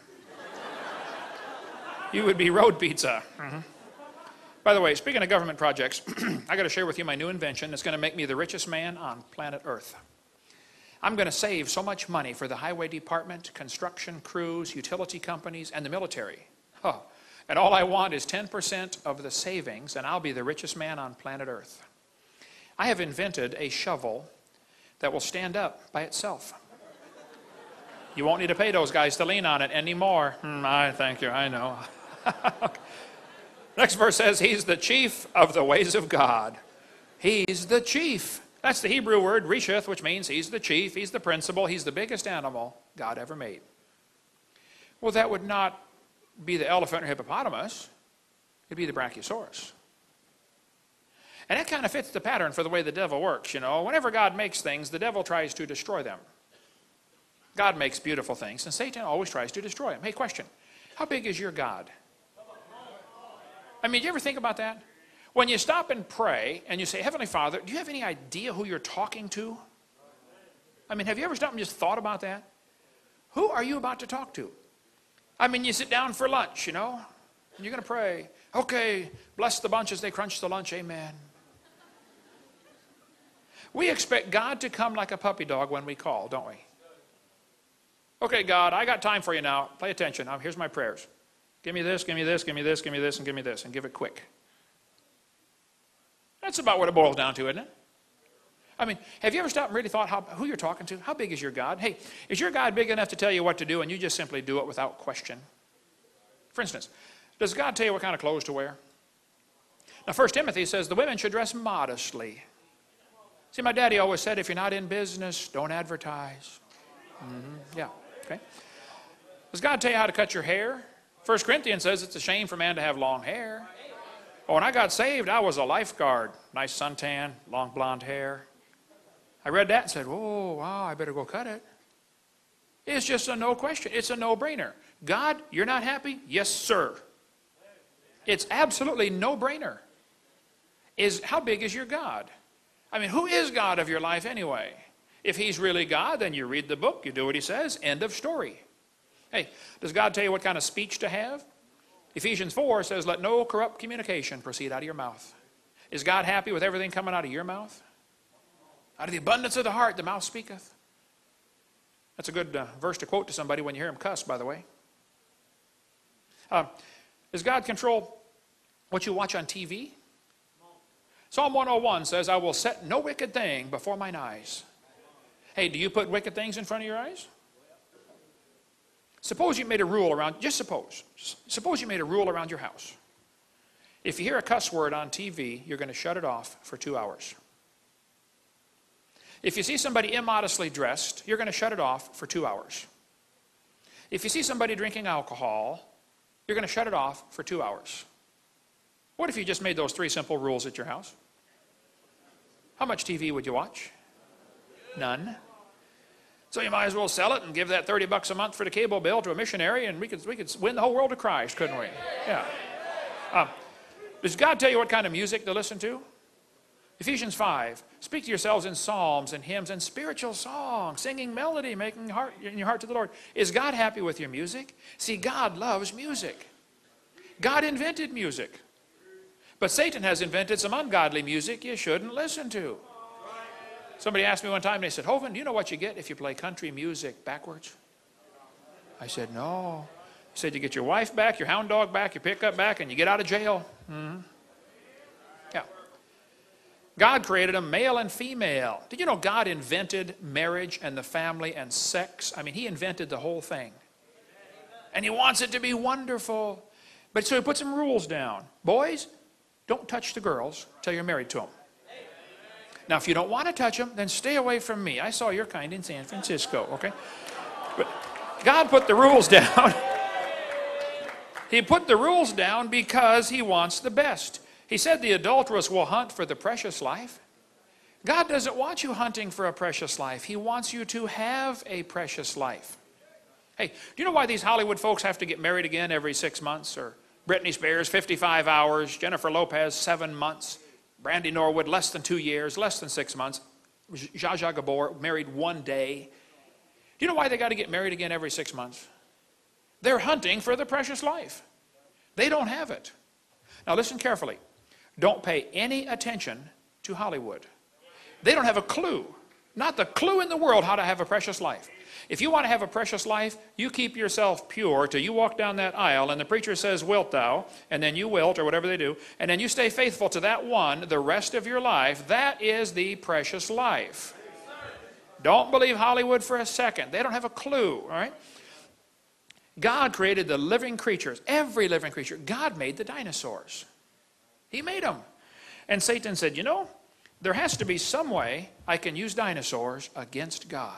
You would be road pizza. Mm-hmm. By the way, speaking of government projects, I got to share with you my new invention that's going to make me the richest man on planet Earth. I'm going to save so much money for the highway department, construction crews, utility companies, and the military. Oh, and all I want is ten percent of the savings, and I'll be the richest man on planet Earth. I have invented a shovel that will stand up by itself. You won't need to pay those guys to lean on it anymore. Mm, I thank you, I know. Next verse says, he's the chief of the ways of God. He's the chief. That's the Hebrew word, risheth, which means he's the chief, he's the principal, he's the biggest animal God ever made. Well, that would not be the elephant or hippopotamus. It'd be the Brachiosaurus. And that kind of fits the pattern for the way the devil works, you know. Whenever God makes things, the devil tries to destroy them. God makes beautiful things, and Satan always tries to destroy them. Hey, question. How big is your God? I mean, do you ever think about that? When you stop and pray, and you say, Heavenly Father, do you have any idea who you're talking to? I mean, have you ever stopped and just thought about that? Who are you about to talk to? I mean, you sit down for lunch, you know, and you're going to pray. Okay, bless the bunch as they crunch the lunch, amen. We expect God to come like a puppy dog when we call, don't we? Okay, God, I got time for you now. Pay attention. Now, here's my prayers. Give me this, give me this, give me this, give me this, and give me this, and give it quick. That's about what it boils down to, isn't it? I mean, have you ever stopped and really thought how, who you're talking to? How big is your God? Hey, is your God big enough to tell you what to do, and you just simply do it without question? For instance, does God tell you what kind of clothes to wear? Now, First Timothy says the women should dress modestly. See, my daddy always said, if you're not in business, don't advertise. Mm-hmm. Yeah, okay. Does God tell you how to cut your hair? First Corinthians says it's a shame for man to have long hair. Oh, when I got saved, I was a lifeguard. Nice suntan, long blonde hair. I read that and said, oh, wow, I better go cut it. It's just a no question. It's a no-brainer. God, you're not happy? Yes, sir. It's absolutely no-brainer. Is how big is your God? I mean, who is God of your life anyway? If he's really God, then you read the book, you do what he says, end of story. Hey, does God tell you what kind of speech to have? Ephesians four says, let no corrupt communication proceed out of your mouth. Is God happy with everything coming out of your mouth? Out of the abundance of the heart, the mouth speaketh. That's a good uh, verse to quote to somebody when you hear him cuss, by the way. Uh, does God control what you watch on T V? Psalm one oh one says, I will set no wicked thing before mine eyes. Hey, do you put wicked things in front of your eyes? Suppose you made a rule around, just suppose, suppose you made a rule around your house. If you hear a cuss word on T V, you're going to shut it off for two hours. If you see somebody immodestly dressed, you're going to shut it off for two hours. If you see somebody drinking alcohol, you're going to shut it off for two hours. What if you just made those three simple rules at your house? How much T V would you watch? None. So you might as well sell it and give that thirty bucks a month for the cable bill to a missionary, and we could, we could win the whole world to Christ, couldn't we? Yeah. Uh, does God tell you what kind of music to listen to? Ephesians five, speak to yourselves in psalms and hymns and spiritual songs, singing melody, making heart, in your heart to the Lord. Is God happy with your music? See, God loves music. God invented music. But Satan has invented some ungodly music you shouldn't listen to. Somebody asked me one time, and they said, Hovind, do you know what you get if you play country music backwards? I said, no. He said, you get your wife back, your hound dog back, your pickup back, and you get out of jail. Mm-hmm. Yeah. God created them male and female. Did you know God invented marriage and the family and sex? I mean, he invented the whole thing. And he wants it to be wonderful. But so he put some rules down. Boys, don't touch the girls till you're married to them. Now, if you don't want to touch them, then stay away from me. I saw your kind in San Francisco, okay? But God put the rules down. He put the rules down because he wants the best. He said the adulteress will hunt for the precious life. God doesn't want you hunting for a precious life. He wants you to have a precious life. Hey, do you know why these Hollywood folks have to get married again every six months? Or Britney Spears, fifty-five hours. Jennifer Lopez, seven months. Brandy Norwood, less than two years, less than six months. Zsa Zsa Gabor, married one day. Do you know why they got to get married again every six months? They're hunting for the precious life. They don't have it. Now listen carefully. Don't pay any attention to Hollywood. They don't have a clue, not the clue in the world how to have a precious life. If you want to have a precious life, you keep yourself pure till you walk down that aisle and the preacher says, wilt thou, and then you wilt, or whatever they do, and then you stay faithful to that one the rest of your life. That is the precious life. Don't believe Hollywood for a second. They don't have a clue, all right? God created the living creatures, every living creature. God made the dinosaurs. He made them. And Satan said, you know, there has to be some way I can use dinosaurs against God.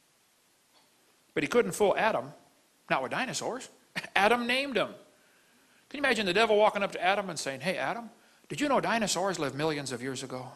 But he couldn't fool Adam, not with dinosaurs. Adam named them. Can you imagine the devil walking up to Adam and saying, hey, Adam, did you know dinosaurs lived millions of years ago?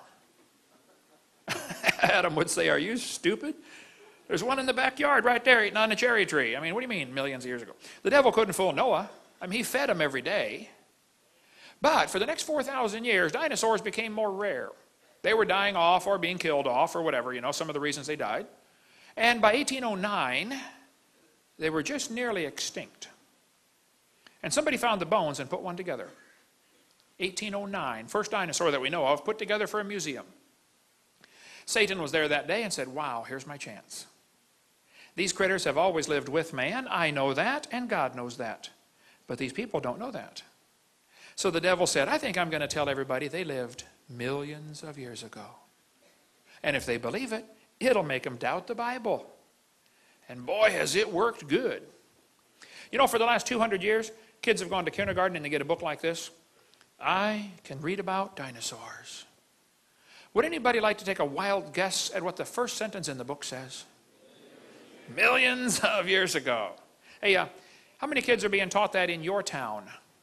Adam would say, are you stupid? There's one in the backyard right there eating on a cherry tree. I mean, what do you mean millions of years ago? The devil couldn't fool Noah. I mean, he fed him every day. But for the next four thousand years, dinosaurs became more rare. They were dying off or being killed off or whatever, you know, some of the reasons they died. And by eighteen oh nine, they were just nearly extinct. And somebody found the bones and put one together. eighteen oh nine, first dinosaur that we know of, put together for a museum. Satan was there that day and said, wow, here's my chance. These critters have always lived with man. I know that, and God knows that. But these people don't know that. So the devil said, I think I'm going to tell everybody they lived millions of years ago. And if they believe it, it'll make them doubt the Bible. And boy, has it worked good. You know, for the last two hundred years, kids have gone to kindergarten and they get a book like this. I can read about dinosaurs. Would anybody like to take a wild guess at what the first sentence in the book says? Millions of years ago. Hey, uh, how many kids are being taught that in your town?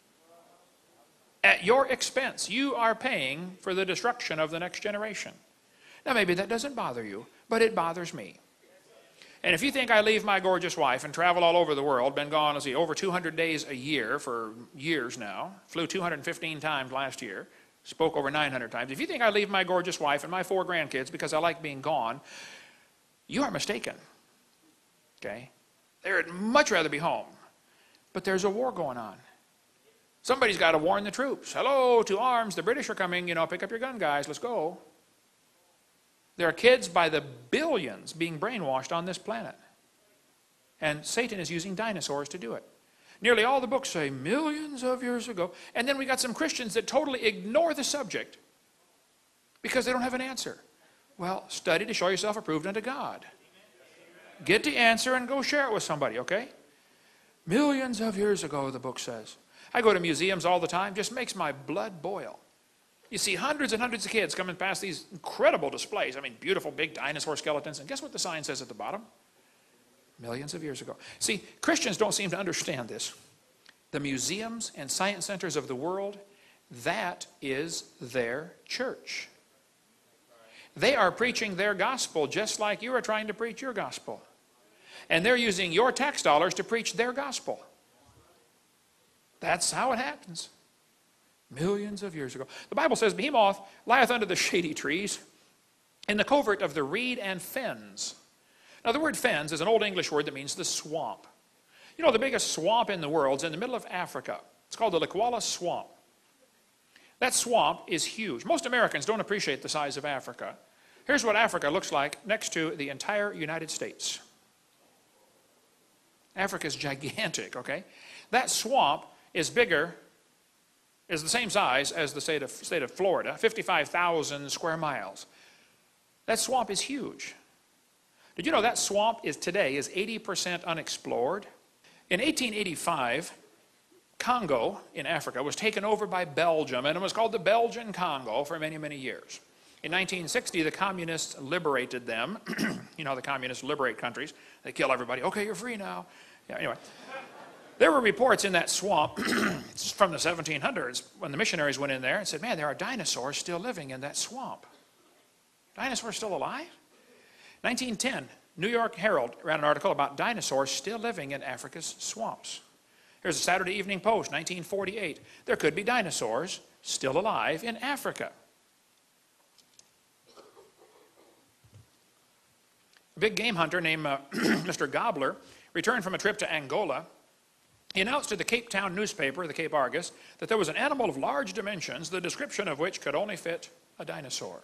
At your expense. You are paying for the destruction of the next generation. Now, maybe that doesn't bother you, but it bothers me. And if you think I leave my gorgeous wife and travel all over the world, been gone, let's see, over two hundred days a year for years now, flew two hundred fifteen times last year, spoke over nine hundred times. If you think I leave my gorgeous wife and my four grandkids because I like being gone, you are mistaken. Okay? They'd much rather be home. But there's a war going on. Somebody's got to warn the troops. Hello, to arms, the British are coming, you know, pick up your gun, guys, let's go. There are kids by the billions being brainwashed on this planet. And Satan is using dinosaurs to do it. Nearly all the books say millions of years ago. And then we got some Christians that totally ignore the subject because they don't have an answer. Well, study to show yourself approved unto God. Get the answer and go share it with somebody, okay? Millions of years ago, the book says. I go to museums all the time. Just makes my blood boil. You see hundreds and hundreds of kids coming past these incredible displays. I mean, beautiful big dinosaur skeletons. And guess what the sign says at the bottom? Millions of years ago. See, Christians don't seem to understand this. The museums and science centers of the world, that is their church. They are preaching their gospel just like you are trying to preach your gospel. And they're using your tax dollars to preach their gospel. That's how it happens. Millions of years ago. The Bible says, Behemoth lieth under the shady trees in the covert of the reed and fens. Now the word fens is an old English word that means the swamp. You know, the biggest swamp in the world is in the middle of Africa. It's called the Likwala Swamp. That swamp is huge. Most Americans don't appreciate the size of Africa. Here's what Africa looks like next to the entire United States. Africa is gigantic, okay? That swamp is bigger, is the same size as the state of, state of Florida, fifty-five thousand square miles. That swamp is huge. Did you know that swamp is today is eighty percent unexplored? In eighteen eighty-five, Congo in Africa was taken over by Belgium, and it was called the Belgian Congo for many, many years. In nineteen sixty, the communists liberated them. You know how the communists liberate countries. They kill everybody. Okay, you're free now. Yeah, anyway. There were reports in that swamp from the seventeen hundreds when the missionaries went in there and said, man, there are dinosaurs still living in that swamp. Dinosaurs still alive? nineteen ten, New York Herald ran an article about dinosaurs still living in Africa's swamps. Here's a Saturday Evening Post, nineteen forty-eight. There could be dinosaurs still alive in Africa. A big game hunter named uh, Mister Gobbler returned from a trip to Angola. He announced to the Cape Town newspaper, the Cape Argus, that there was an animal of large dimensions, the description of which could only fit a dinosaur.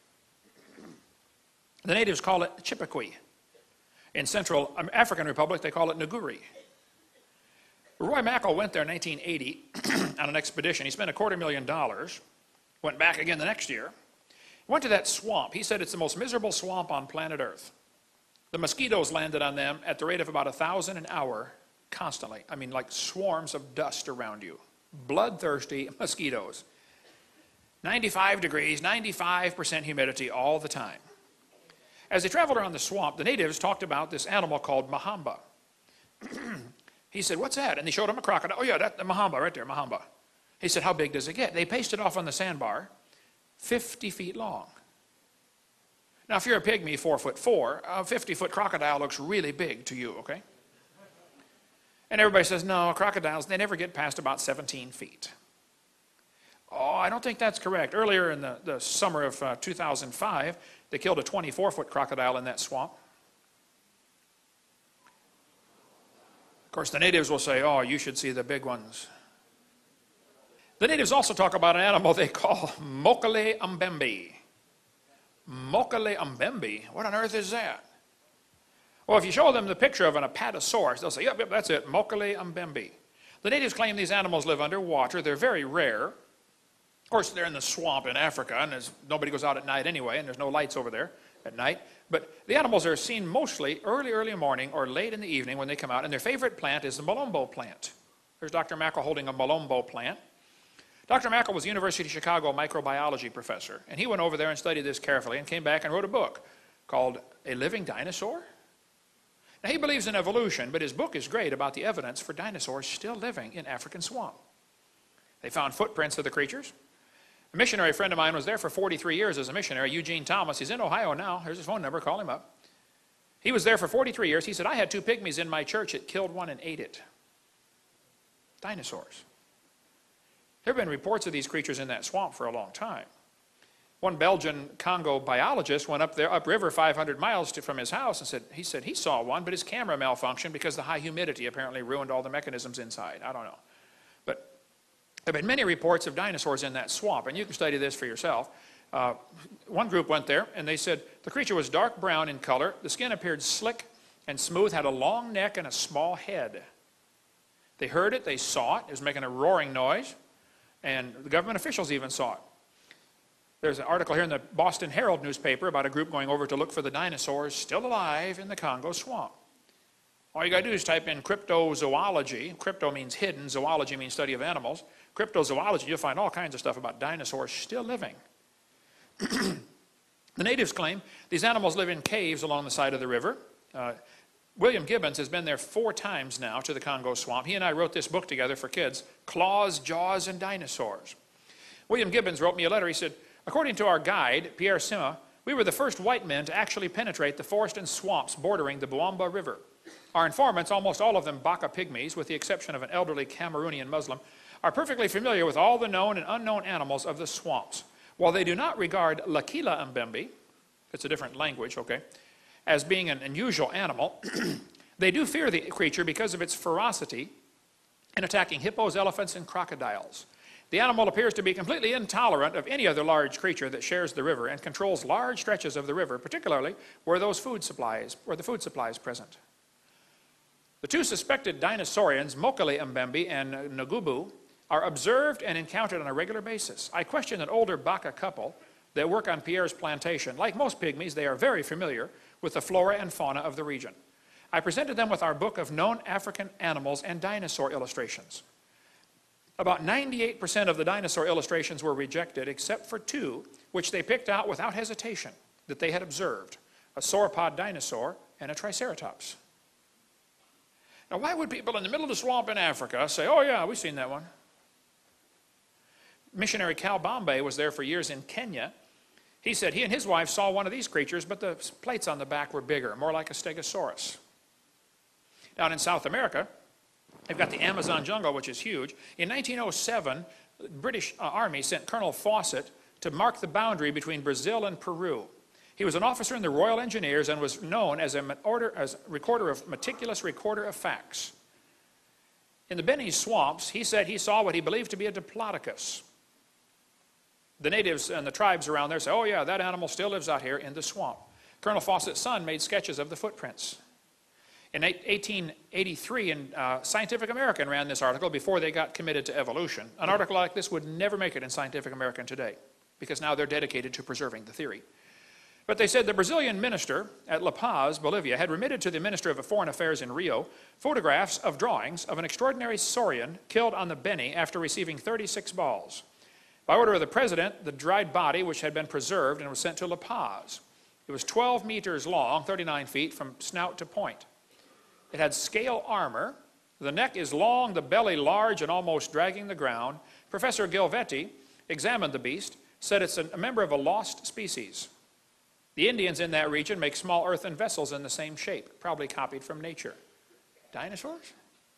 The natives call it Chippewa. In Central African Republic, they call it Nguri. Roy Mackal went there in nineteen eighty on an expedition. He spent a quarter million dollars, went back again the next year, went to that swamp. He said it's the most miserable swamp on planet Earth. The mosquitoes landed on them at the rate of about a thousand an hour constantly. I mean, like swarms of dust around you. Bloodthirsty mosquitoes. ninety-five degrees, ninety-five percent humidity all the time. As they traveled around the swamp, the natives talked about this animal called Mahamba. He said, what's that? And they showed him a crocodile. Oh yeah, that's the Mahamba right there, Mahamba. He said, how big does it get? They pasted off on the sandbar, fifty feet long. Now, if you're a pygmy, four foot four, a fifty-foot crocodile looks really big to you, okay? And everybody says, no, crocodiles, they never get past about seventeen feet. Oh, I don't think that's correct. Earlier in the, the summer of uh, two thousand five, they killed a twenty-four foot crocodile in that swamp. Of course, the natives will say, oh, you should see the big ones. The natives also talk about an animal they call Mokele Mbembe. Mokele Mbembe? What on earth is that? Well, if you show them the picture of an apatosaurus, they'll say, yep, yep, that's it, Mokele Mbembe. The natives claim these animals live underwater. They're very rare. Of course, they're in the swamp in Africa, and there's, nobody goes out at night anyway, and there's no lights over there at night. But the animals are seen mostly early, early morning or late in the evening when they come out, and their favorite plant is the Malombo plant. There's Doctor Mackal holding a Malombo plant. Doctor Mackal was a University of Chicago microbiology professor, and he went over there and studied this carefully and came back and wrote a book called A Living Dinosaur. Now, he believes in evolution, but his book is great about the evidence for dinosaurs still living in African swamp. They found footprints of the creatures. A missionary friend of mine was there for forty-three years as a missionary, Eugene Thomas. He's in Ohio now. Here's his phone number. Call him up. He was there for forty-three years. He said, I had two pygmies in my church. It killed one and ate it. Dinosaurs. There have been reports of these creatures in that swamp for a long time. One Belgian Congo biologist went up there, upriver five hundred miles to, from his house and said, he said he saw one, but his camera malfunctioned because the high humidity apparently ruined all the mechanisms inside. I don't know. But there have been many reports of dinosaurs in that swamp, and you can study this for yourself. Uh, one group went there, and they said the creature was dark brown in color. The skin appeared slick and smooth, had a long neck and a small head. They heard it, they saw it, it was making a roaring noise, and the government officials even saw it. There's an article here in the Boston Herald newspaper about a group going over to look for the dinosaurs still alive in the Congo swamp. All you got to do is type in cryptozoology. Crypto means hidden, zoology means study of animals. Cryptozoology, you'll find all kinds of stuff about dinosaurs still living. The natives claim these animals live in caves along the side of the river. Uh, William Gibbons has been there four times now to the Congo swamp. He and I wrote this book together for kids, Claws, Jaws, and Dinosaurs. William Gibbons wrote me a letter. He said, according to our guide, Pierre Sima, we were the first white men to actually penetrate the forest and swamps bordering the Boamba River. Our informants, almost all of them Baka pygmies, with the exception of an elderly Cameroonian Muslim, are perfectly familiar with all the known and unknown animals of the swamps. While they do not regard Lakila Mbembe, it's a different language, okay, as being an unusual animal, they do fear the creature because of its ferocity in attacking hippos, elephants, and crocodiles. The animal appears to be completely intolerant of any other large creature that shares the river and controls large stretches of the river, particularly where those food supplies, where the food supply is present. The two suspected dinosaurians, Mokele Mbembe and Ngubu, are observed and encountered on a regular basis. I questioned an older Baka couple that work on Pierre's plantation. Like most pygmies, they are very familiar with the flora and fauna of the region. I presented them with our book of known African animals and dinosaur illustrations. About ninety-eight percent of the dinosaur illustrations were rejected, except for two, which they picked out without hesitation, that they had observed, a sauropod dinosaur and a triceratops. Now, why would people in the middle of the swamp in Africa say, oh yeah, we've seen that one? Missionary Cal Bombay was there for years in Kenya. He said he and his wife saw one of these creatures, but the plates on the back were bigger, more like a stegosaurus. Down in South America, they've got the Amazon jungle, which is huge. In nineteen oh seven, the British uh, Army sent Colonel Fawcett to mark the boundary between Brazil and Peru. He was an officer in the Royal Engineers and was known as a order, as recorder of, meticulous recorder of facts. In the Beni swamps, he said he saw what he believed to be a diplodocus. The natives and the tribes around there say, oh yeah, that animal still lives out here in the swamp. Colonel Fawcett's son made sketches of the footprints. In eighteen eighty-three, in, uh, Scientific American ran this article before they got committed to evolution. An article like this would never make it in Scientific American today, because now they're dedicated to preserving the theory. But they said the Brazilian minister at La Paz, Bolivia, had remitted to the Minister of Foreign Affairs in Rio photographs of drawings of an extraordinary saurian killed on the Beni after receiving thirty-six balls. By order of the president, the dried body, which had been preserved and was sent to La Paz. It was twelve meters long, thirty-nine feet, from snout to point. It had scale armor. The neck is long, the belly large and almost dragging the ground. Professor Gilvetti examined the beast, said it's a member of a lost species. The Indians in that region make small earthen vessels in the same shape, probably copied from nature. Dinosaurs?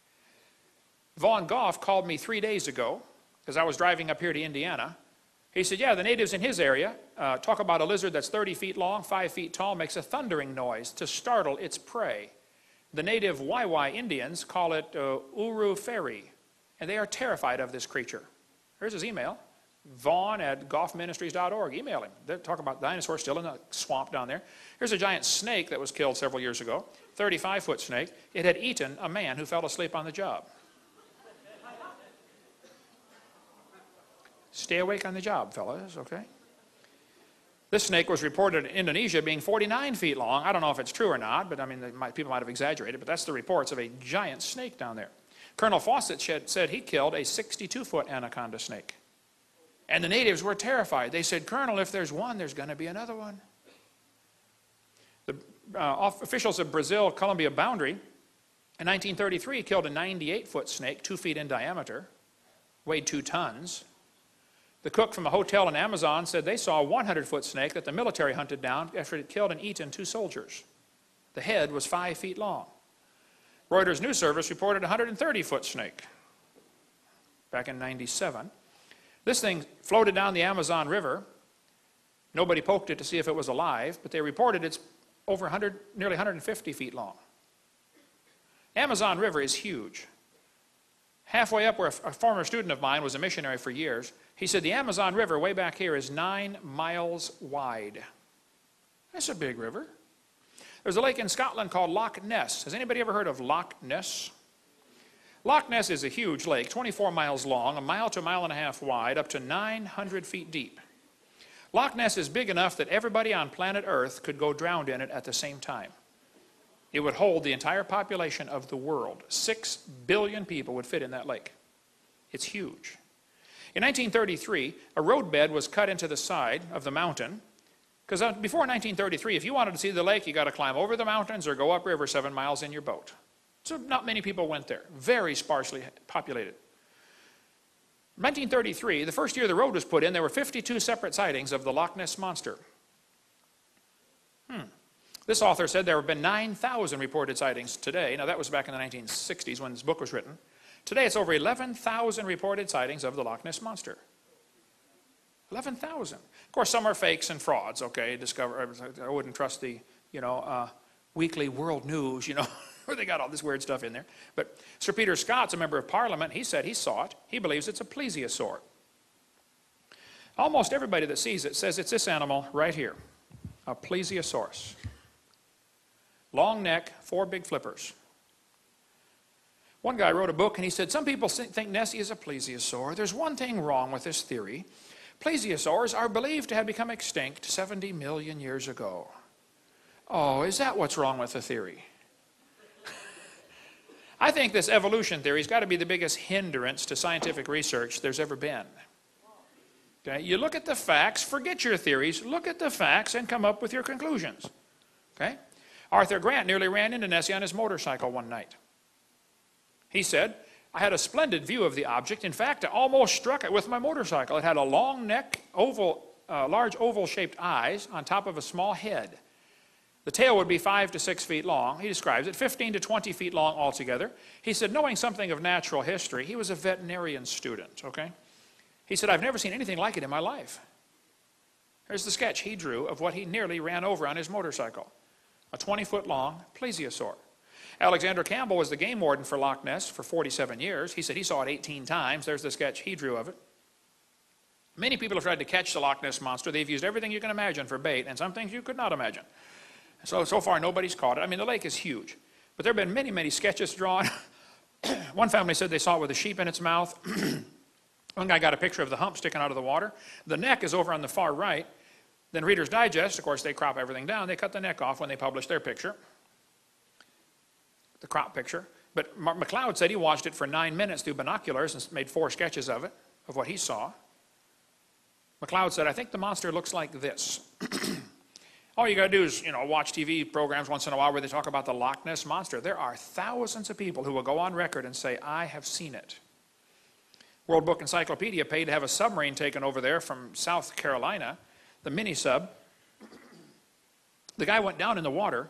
Vaughn Goff called me three days ago, because I was driving up here to Indiana. He said, yeah, the natives in his area uh, talk about a lizard that's thirty feet long, five feet tall, makes a thundering noise to startle its prey. The native Waiwai Indians call it uh, Uru Fairy, and they are terrified of this creature. Here's his email, Vaughn at goff ministries dot org. Email him. They're talking about dinosaurs still in the swamp down there. Here's a giant snake that was killed several years ago, thirty-five foot snake. It had eaten a man who fell asleep on the job. Stay awake on the job, fellas, okay? This snake was reported in Indonesia being forty-nine feet long. I don't know if it's true or not, but I mean, might, people might have exaggerated, but that's the reports of a giant snake down there. Colonel Fawcett said he killed a sixty-two foot anaconda snake. And the natives were terrified. They said, Colonel, if there's one, there's going to be another one. The uh, officials of Brazil-Colombia boundary in nineteen thirty-three killed a ninety-eight foot snake, two feet in diameter, weighed two tons. The cook from a hotel in Amazon said they saw a one hundred foot snake that the military hunted down after it had killed and eaten two soldiers. The head was five feet long. Reuters News Service reported a one hundred thirty foot snake back in ninety-seven. This thing floated down the Amazon River. Nobody poked it to see if it was alive, but they reported it's over one hundred, nearly one hundred fifty feet long. Amazon River is huge. Halfway up where a former student of mine was a missionary for years, he said the Amazon River way back here is nine miles wide. That's a big river. There's a lake in Scotland called Loch Ness. Has anybody ever heard of Loch Ness? Loch Ness is a huge lake, twenty-four miles long, a mile to a mile and a half wide, up to nine hundred feet deep. Loch Ness is big enough that everybody on planet Earth could go drowned in it at the same time. It would hold the entire population of the world. Six billion people would fit in that lake. It's huge. In nineteen thirty-three, a roadbed was cut into the side of the mountain, because before nineteen thirty-three, if you wanted to see the lake, you got to climb over the mountains or go upriver seven miles in your boat. So not many people went there. Very sparsely populated. nineteen thirty-three, the first year the road was put in, there were fifty-two separate sightings of the Loch Ness Monster. Hmm. This author said there have been nine thousand reported sightings today. Now that was back in the nineteen sixties when this book was written. Today it's over eleven thousand reported sightings of the Loch Ness Monster. eleven thousand. Of course, some are fakes and frauds, okay? Discover, I wouldn't trust the, you know, uh, weekly world news, you know, where they got all this weird stuff in there. But Sir Peter Scott's a member of Parliament. He said he saw it. He believes it's a plesiosaur. Almost everybody that sees it says it's this animal right here, a plesiosaurus. Long neck, four big flippers. One guy wrote a book and he said, some people think Nessie is a plesiosaur. There's one thing wrong with this theory. Plesiosaurs are believed to have become extinct seventy million years ago. Oh, is that what's wrong with the theory? I think this evolution theory has got to be the biggest hindrance to scientific research there's ever been. Okay? You look at the facts, forget your theories, look at the facts and come up with your conclusions. Okay? Arthur Grant nearly ran into Nessie on his motorcycle one night. He said, I had a splendid view of the object. In fact, I almost struck it with my motorcycle. It had a long neck, oval, uh, large oval-shaped eyes on top of a small head. The tail would be five to six feet long. He describes it, fifteen to twenty feet long altogether. He said, knowing something of natural history, he was a veterinarian student, okay? He said, I've never seen anything like it in my life. Here's the sketch he drew of what he nearly ran over on his motorcycle. A twenty-foot long plesiosaur. Alexander Campbell was the game warden for Loch Ness for forty-seven years. He said he saw it eighteen times. There's the sketch he drew of it. Many people have tried to catch the Loch Ness Monster. They've used everything you can imagine for bait, and some things you could not imagine. So, so far, nobody's caught it. I mean, the lake is huge. But there have been many, many sketches drawn. One family said they saw it with a sheep in its mouth. One guy got a picture of the hump sticking out of the water. The neck is over on the far right. Then Reader's Digest, of course, they crop everything down. They cut the neck off when they publish their picture, the crop picture. But McLeod said he watched it for nine minutes through binoculars and made four sketches of it, of what he saw. McLeod said, I think the monster looks like this. All you got to do is, you know, watch T V programs once in a while where they talk about the Loch Ness Monster. There are thousands of people who will go on record and say, I have seen it. World Book Encyclopedia paid to have a submarine taken over there from South Carolina, the mini sub. The guy went down in the water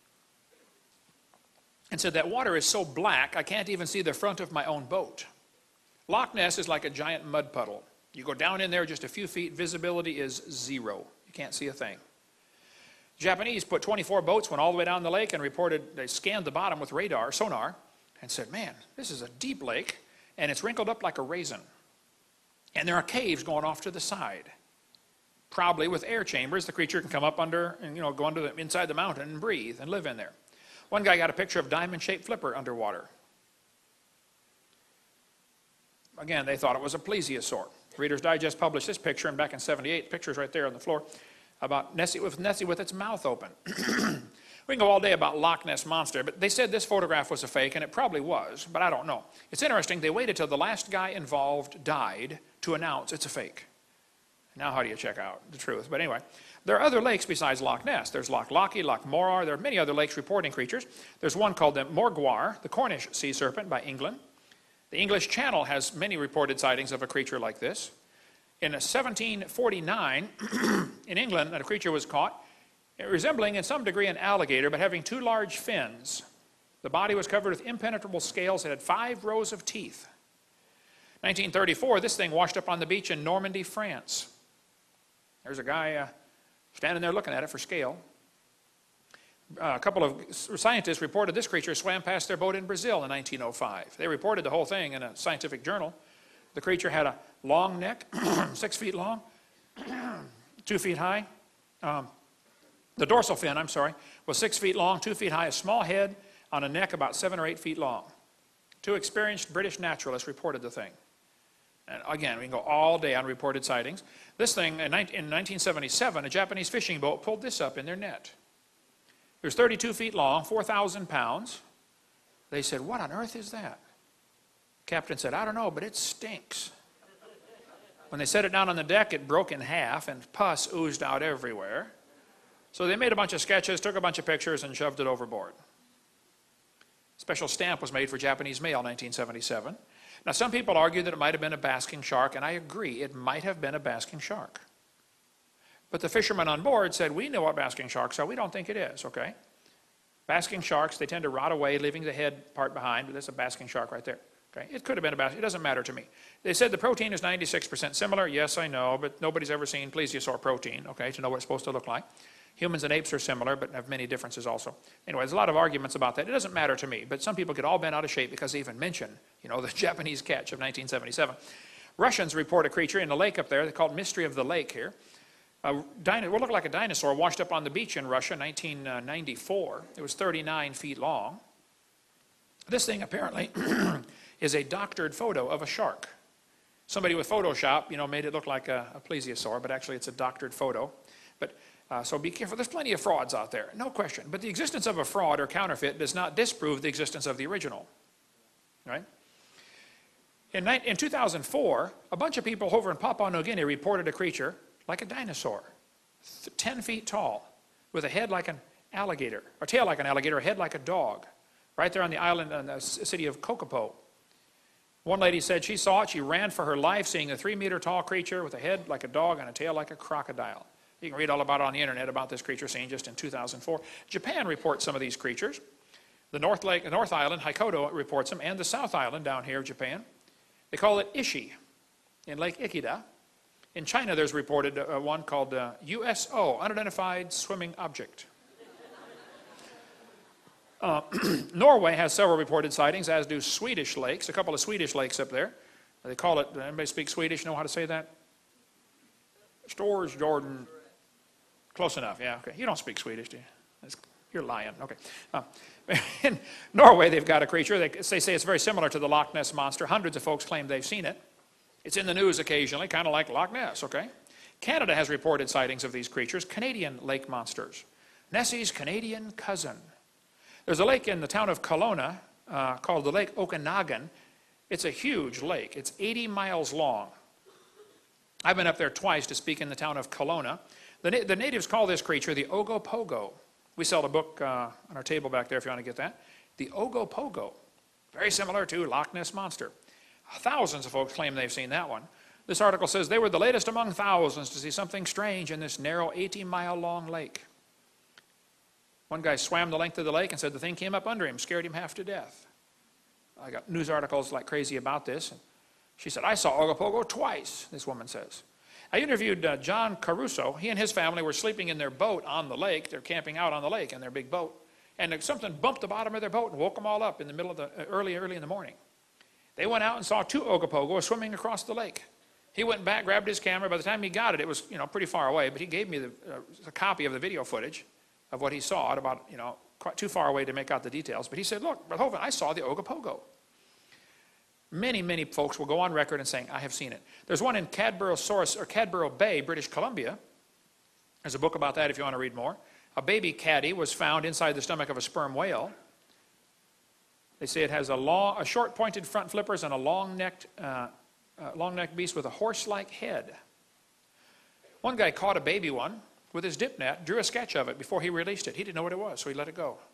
and said, that water is so black I can't even see the front of my own boat. Loch Ness is like a giant mud puddle. You go down in there just a few feet, visibility is zero. You can't see a thing. Japanese put twenty-four boats, went all the way down the lake and reported, they scanned the bottom with radar, sonar, and said, man, this is a deep lake and it's wrinkled up like a raisin. And there are caves going off to the side. Probably with air chambers, the creature can come up under and, you know, go under the, inside the mountain and breathe and live in there. One guy got a picture of diamond-shaped flipper underwater. Again, they thought it was a plesiosaur. Reader's Digest published this picture, and back in seventy-eight, pictures right there on the floor, about Nessie with, Nessie with its mouth open. We can go all day about Loch Ness Monster, but they said this photograph was a fake, and it probably was, but I don't know. It's interesting, they waited till the last guy involved died to announce it's a fake. Now how do you check out the truth? But anyway, there are other lakes besides Loch Ness. There's Loch Lochy, Loch Morar. There are many other lakes reporting creatures. There's one called the Morgwar, the Cornish sea serpent by England. The English Channel has many reported sightings of a creature like this. In seventeen forty-nine, in England, a creature was caught resembling in some degree an alligator, but having two large fins. The body was covered with impenetrable scales. It had five rows of teeth. nineteen thirty-four, this thing washed up on the beach in Normandy, France. There's a guy uh, standing there looking at it for scale. Uh, a couple of scientists reported this creature swam past their boat in Brazil in nineteen oh five. They reported the whole thing in a scientific journal. The creature had a long neck, six feet long, two feet high. Um, The dorsal fin, I'm sorry, was six feet long, two feet high, a small head on a neck about seven or eight feet long. Two experienced British naturalists reported the thing. And again, we can go all day on reported sightings. This thing, in nineteen seventy-seven, a Japanese fishing boat pulled this up in their net. It was thirty-two feet long, four thousand pounds. They said, what on earth is that? Captain said, I don't know, but it stinks. When they set it down on the deck, it broke in half and pus oozed out everywhere. So they made a bunch of sketches, took a bunch of pictures, and shoved it overboard. Special stamp was made for Japanese mail in nineteen seventy-seven. Now, some people argue that it might have been a basking shark, and I agree, it might have been a basking shark. But the fishermen on board said, we know what basking sharks are, we don't think it is, okay? Basking sharks, they tend to rot away, leaving the head part behind, but that's a basking shark right there. Okay? It could have been a basking, it doesn't matter to me. They said the protein is ninety-six percent similar. Yes, I know, but nobody's ever seen plesiosaur protein, okay, to know what it's supposed to look like. Humans and apes are similar, but have many differences also. Anyway, there's a lot of arguments about that. It doesn't matter to me, but some people get all bent out of shape because they even mention, you know, the Japanese catch of nineteen seventy-seven. Russians report a creature in the lake up there. They call it Mystery of the Lake here. Uh, it will look like a dinosaur washed up on the beach in Russia in nineteen ninety-four. It was thirty-nine feet long. This thing apparently is a doctored photo of a shark. Somebody with Photoshop, you know, made it look like a, a plesiosaur, but actually it's a doctored photo. But Uh, so be careful. There's plenty of frauds out there, no question. But the existence of a fraud or counterfeit does not disprove the existence of the original, right? In, in two thousand four, a bunch of people over in Papua New Guinea reported a creature like a dinosaur, ten feet tall, with a head like an alligator, or tail like an alligator, a head like a dog, right there on the island in the city of Kokopo. One lady said she saw it. She ran for her life, seeing a three-meter tall creature with a head like a dog and a tail like a crocodile. You can read all about it on the internet about this creature seen just in two thousand four. Japan reports some of these creatures. The North Lake, the North Island, Hokkaido reports them, and the South Island down here, Japan. They call it Ishi in Lake Ikeda. In China, there's reported uh, one called uh, U S O, Unidentified Swimming Object. Uh, Norway has several reported sightings, as do Swedish lakes, a couple of Swedish lakes up there. They call it, anybody speak Swedish, know how to say that? Stores, Jordan. Close enough, yeah, okay. You don't speak Swedish, do you? That's, you're lying, okay. Uh, in Norway, they've got a creature. They, they say it's very similar to the Loch Ness Monster. Hundreds of folks claim they've seen it. It's in the news occasionally, kind of like Loch Ness, okay? Canada has reported sightings of these creatures, Canadian lake monsters. Nessie's Canadian cousin. There's a lake in the town of Kelowna uh, called the Lake Okanagan. It's a huge lake. It's eighty miles long. I've been up there twice to speak in the town of Kelowna. The, na the natives call this creature the Ogopogo. We sell a book uh, on our table back there if you want to get that. The Ogopogo. Very similar to Loch Ness Monster. Thousands of folks claim they've seen that one. This article says they were the latest among thousands to see something strange in this narrow eighty mile long lake. One guy swam the length of the lake and said the thing came up under him, scared him half to death. I got news articles like crazy about this. She said, I saw Ogopogo twice, this woman says. I interviewed uh, John Caruso. He and his family were sleeping in their boat on the lake. They're camping out on the lake in their big boat. And something bumped the bottom of their boat and woke them all up in the middle of the, uh, early, early in the morning. They went out and saw two Ogopogos swimming across the lake. He went back, grabbed his camera. By the time he got it, it was, you know, pretty far away, but he gave me the, uh, a copy of the video footage of what he saw at about, you know, quite too far away to make out the details. But he said, look, Brother Hovind, I saw the Ogopogo. Many, many folks will go on record and saying, I have seen it. There's one in Cadborough, Source, or Cadborough Bay, British Columbia. There's a book about that if you want to read more. A baby caddy was found inside the stomach of a sperm whale. They say it has a, long, a short pointed front flippers and a long-necked uh, uh, long-necked beast with a horse-like head. One guy caught a baby one with his dip net, drew a sketch of it before he released it. He didn't know what it was, so he let it go.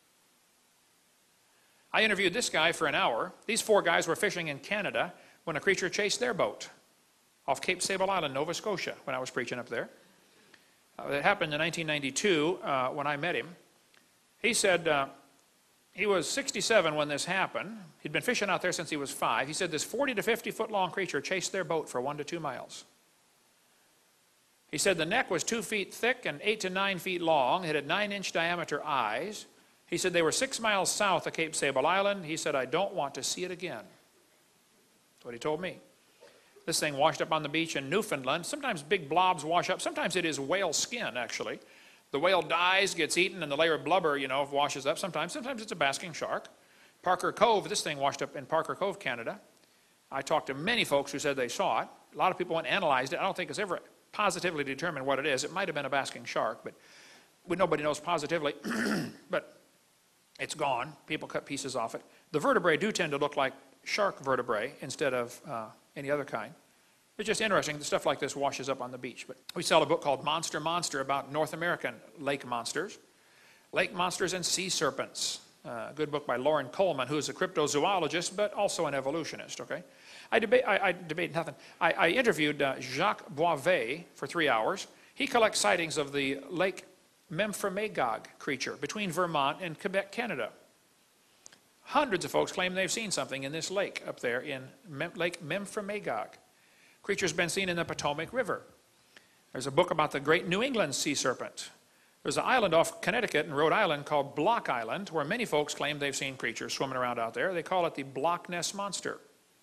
I interviewed this guy for an hour. These four guys were fishing in Canada when a creature chased their boat off Cape Sable Island, Nova Scotia, when I was preaching up there. Uh, it happened in nineteen ninety-two uh, when I met him. He said uh, he was sixty-seven when this happened. He'd been fishing out there since he was five. He said this forty to fifty foot long creature chased their boat for one to two miles. He said the neck was two feet thick and eight to nine feet long. It had nine inch diameter eyes. He said they were six miles south of Cape Sable Island. He said, I don't want to see it again. That's what he told me. This thing washed up on the beach in Newfoundland. Sometimes big blobs wash up. Sometimes it is whale skin, actually. The whale dies, gets eaten, and the layer of blubber, you know, washes up. Sometimes, sometimes it's a basking shark. Parker Cove, this thing washed up in Parker Cove, Canada. I talked to many folks who said they saw it. A lot of people went and analyzed it. I don't think it's ever positively determined what it is. It might have been a basking shark, but nobody knows positively. But it's gone. People cut pieces off it. The vertebrae do tend to look like shark vertebrae instead of uh, any other kind. It's just interesting that stuff like this washes up on the beach. But we sell a book called Monster Monster about North American lake monsters. Lake monsters and sea serpents. Uh, a good book by Lauren Coleman, who is a cryptozoologist, but also an evolutionist, okay? I debate, I, I debate nothing. I, I interviewed uh, Jacques Boisvet for three hours. He collects sightings of the Lake Memphremagog creature between Vermont and Quebec, Canada. Hundreds of folks claim they've seen something in this lake up there in Mem Lake Memphremagog. Creature's been seen in the Potomac River. There's a book about the great New England sea serpent. There's an island off Connecticut and Rhode Island called Block Island, where many folks claim they've seen creatures swimming around out there. They call it the Block Ness Monster.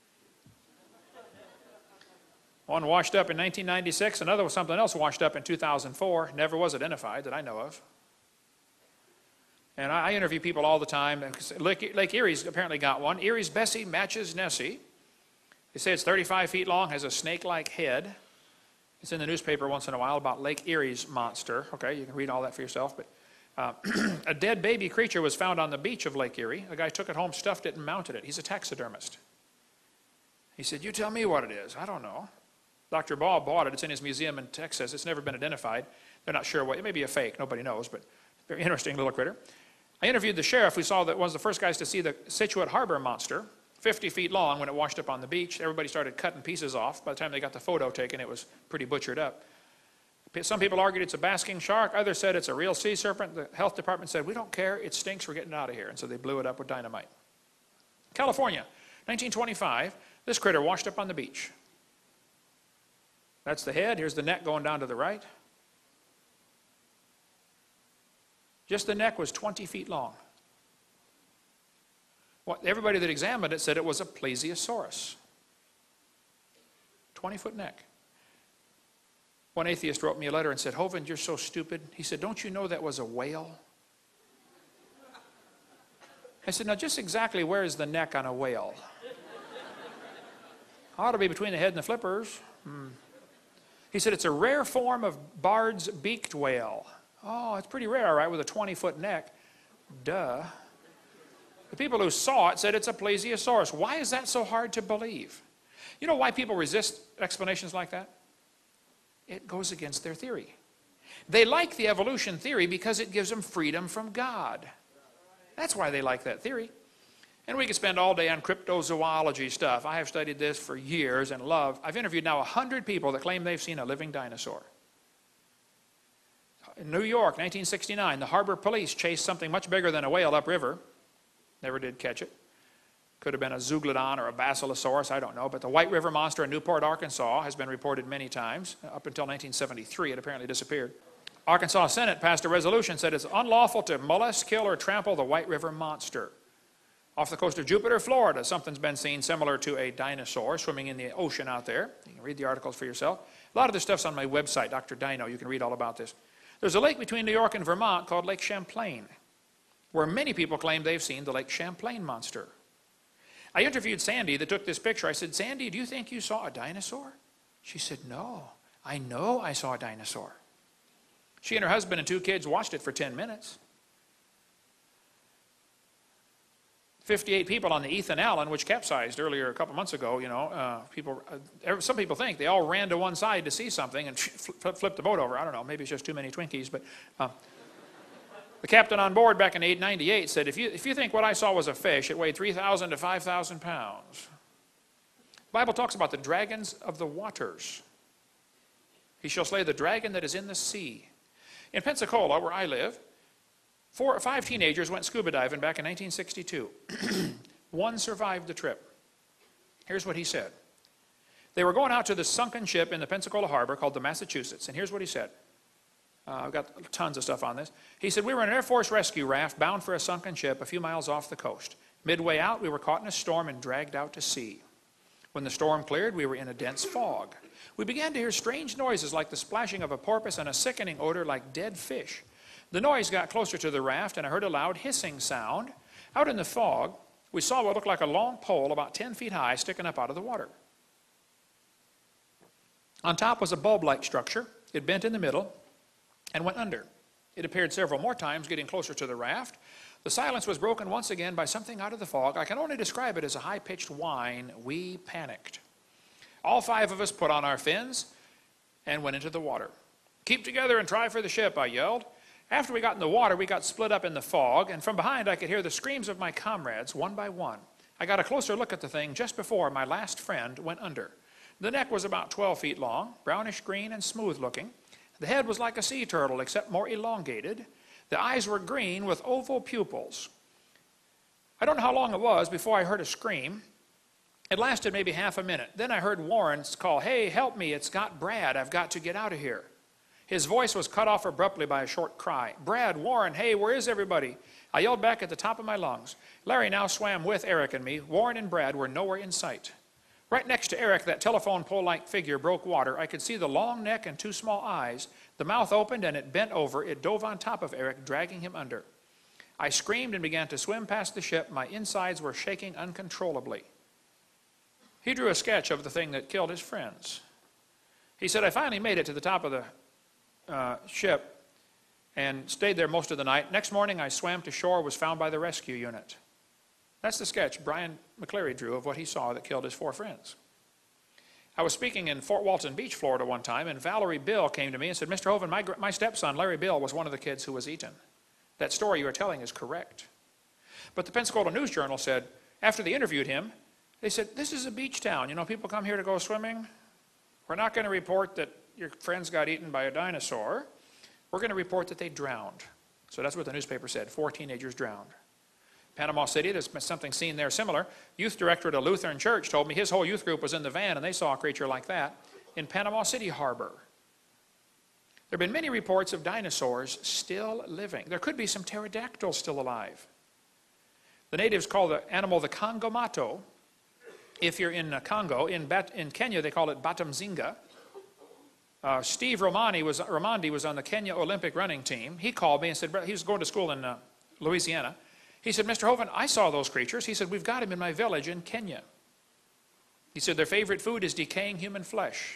One washed up in nineteen ninety-six, another was something else washed up in two thousand four, never was identified that I know of. And I, I interview people all the time. Lake, Lake Erie's apparently got one. Erie's Bessie matches Nessie. They say it's thirty-five feet long, has a snake-like head. It's in the newspaper once in a while about Lake Erie's monster. Okay, you can read all that for yourself. But uh, a dead baby creature was found on the beach of Lake Erie. The guy took it home, stuffed it, and mounted it. He's a taxidermist. He said, you tell me what it is. I don't know. Doctor Ball bought it. It's in his museum in Texas. It's never been identified. They're not sure what. It may be a fake. Nobody knows, but very interesting little critter. I interviewed the sheriff who saw that was the first guys to see the Scituate Harbor monster, fifty feet long when it washed up on the beach. Everybody started cutting pieces off. By the time they got the photo taken, it was pretty butchered up. Some people argued it's a basking shark. Others said it's a real sea serpent. The health department said, we don't care. It stinks. We're getting it out of here. And so they blew it up with dynamite. California, nineteen twenty-five, this critter washed up on the beach. That's the head. Here's the neck going down to the right. Just the neck was twenty feet long. What, everybody that examined it said it was a plesiosaurus. twenty-foot neck. One atheist wrote me a letter and said, Hovind, you're so stupid. He said, don't you know that was a whale? I said, now just exactly where is the neck on a whale? Ought to be between the head and the flippers. Hmm. He said, it's a rare form of Bard's beaked whale. Oh, it's pretty rare, all right, with a twenty-foot neck. Duh. The people who saw it said it's a plesiosaurus. Why is that so hard to believe? You know why people resist explanations like that? It goes against their theory. They like the evolution theory because it gives them freedom from God. That's why they like that theory. And we could spend all day on cryptozoology stuff. I have studied this for years and love. I've interviewed now one hundred people that claim they've seen a living dinosaur. In New York, nineteen sixty-nine, the harbor police chased something much bigger than a whale upriver. Never did catch it. Could have been a zeuglodon or a basilosaurus, I don't know. But the White River monster in Newport, Arkansas has been reported many times. Up until nineteen seventy-three, it apparently disappeared. Arkansas Senate passed a resolution that said it's unlawful to molest, kill, or trample the White River monster. Off the coast of Jupiter, Florida, something's been seen similar to a dinosaur swimming in the ocean out there. You can read the articles for yourself. A lot of this stuff's on my website, Doctor Dino. You can read all about this. There's a lake between New York and Vermont called Lake Champlain, where many people claim they've seen the Lake Champlain monster. I interviewed Sandy that took this picture. I said, Sandy, do you think you saw a dinosaur? She said, no, I know I saw a dinosaur. She and her husband and two kids watched it for ten minutes. fifty-eight people on the Ethan Allen, which capsized earlier a couple months ago, you know, uh, people, uh, some people think they all ran to one side to see something and fl flipped the boat over. I don't know, maybe it's just too many Twinkies, but uh, the captain on board back in eight ninety-eight said, if you, if you think what I saw was a fish, it weighed three thousand to five thousand pounds. The Bible talks about the dragons of the waters. He shall slay the dragon that is in the sea. In Pensacola, where I live, Four or five teenagers went scuba diving back in nineteen sixty-two. One survived the trip. Here's what he said. They were going out to this sunken ship in the Pensacola harbor called the Massachusetts, and here's what he said. Uh, I've got tons of stuff on this. He said, we were in an Air Force rescue raft bound for a sunken ship a few miles off the coast. Midway out, we were caught in a storm and dragged out to sea. When the storm cleared, we were in a dense fog. We began to hear strange noises like the splashing of a porpoise and a sickening odor like dead fish. The noise got closer to the raft, and I heard a loud hissing sound. Out in the fog, we saw what looked like a long pole about ten feet high sticking up out of the water. On top was a bulb-like structure. It bent in the middle and went under. It appeared several more times, getting closer to the raft. The silence was broken once again by something out of the fog. I can only describe it as a high-pitched whine. We panicked. All five of us put on our fins and went into the water. "Keep together and try for the ship," I yelled. After we got in the water, we got split up in the fog, and from behind I could hear the screams of my comrades, one by one. I got a closer look at the thing just before my last friend went under. The neck was about twelve feet long, brownish green and smooth looking. The head was like a sea turtle, except more elongated. The eyes were green with oval pupils. I don't know how long it was before I heard a scream. It lasted maybe half a minute. Then I heard Warren's call, "Hey, help me, it's got Brad. I've got to get out of here." His voice was cut off abruptly by a short cry. "Brad, Warren, hey, where is everybody?" I yelled back at the top of my lungs. Larry now swam with Eric and me. Warren and Brad were nowhere in sight. Right next to Eric, that telephone pole-like figure broke water. I could see the long neck and two small eyes. The mouth opened and it bent over. It dove on top of Eric, dragging him under. I screamed and began to swim past the ship. My insides were shaking uncontrollably. He drew a sketch of the thing that killed his friends. He said, "I finally made it to the top of the uh, ship and stayed there most of the night. Next morning, I swam to shore, was found by the rescue unit." That's the sketch Brian McCleary drew of what he saw that killed his four friends. I was speaking in Fort Walton Beach, Florida one time, and Valerie Bill came to me and said, "Mister Hovind, my, my stepson, Larry Bill, was one of the kids who was eaten. That story you are telling is correct." But the Pensacola News Journal said, after they interviewed him, they said, "This is a beach town. You know, people come here to go swimming. We're not going to report that your friends got eaten by a dinosaur. We're going to report that they drowned." So that's what the newspaper said. Four teenagers drowned. Panama City, there's been something seen there similar. Youth director at a Lutheran church told me his whole youth group was in the van and they saw a creature like that in Panama City Harbor. There have been many reports of dinosaurs still living. There could be some pterodactyls still alive. The natives call the animal the Congomato. If you're in Congo, in, Bat in Kenya they call it Batamzinga. Uh, Steve Romani was, Romandi was on the Kenya Olympic running team. He called me and said, he was going to school in uh, Louisiana. He said, "Mister Hovind, I saw those creatures." He said, "We've got them in my village in Kenya." He said, "Their favorite food is decaying human flesh.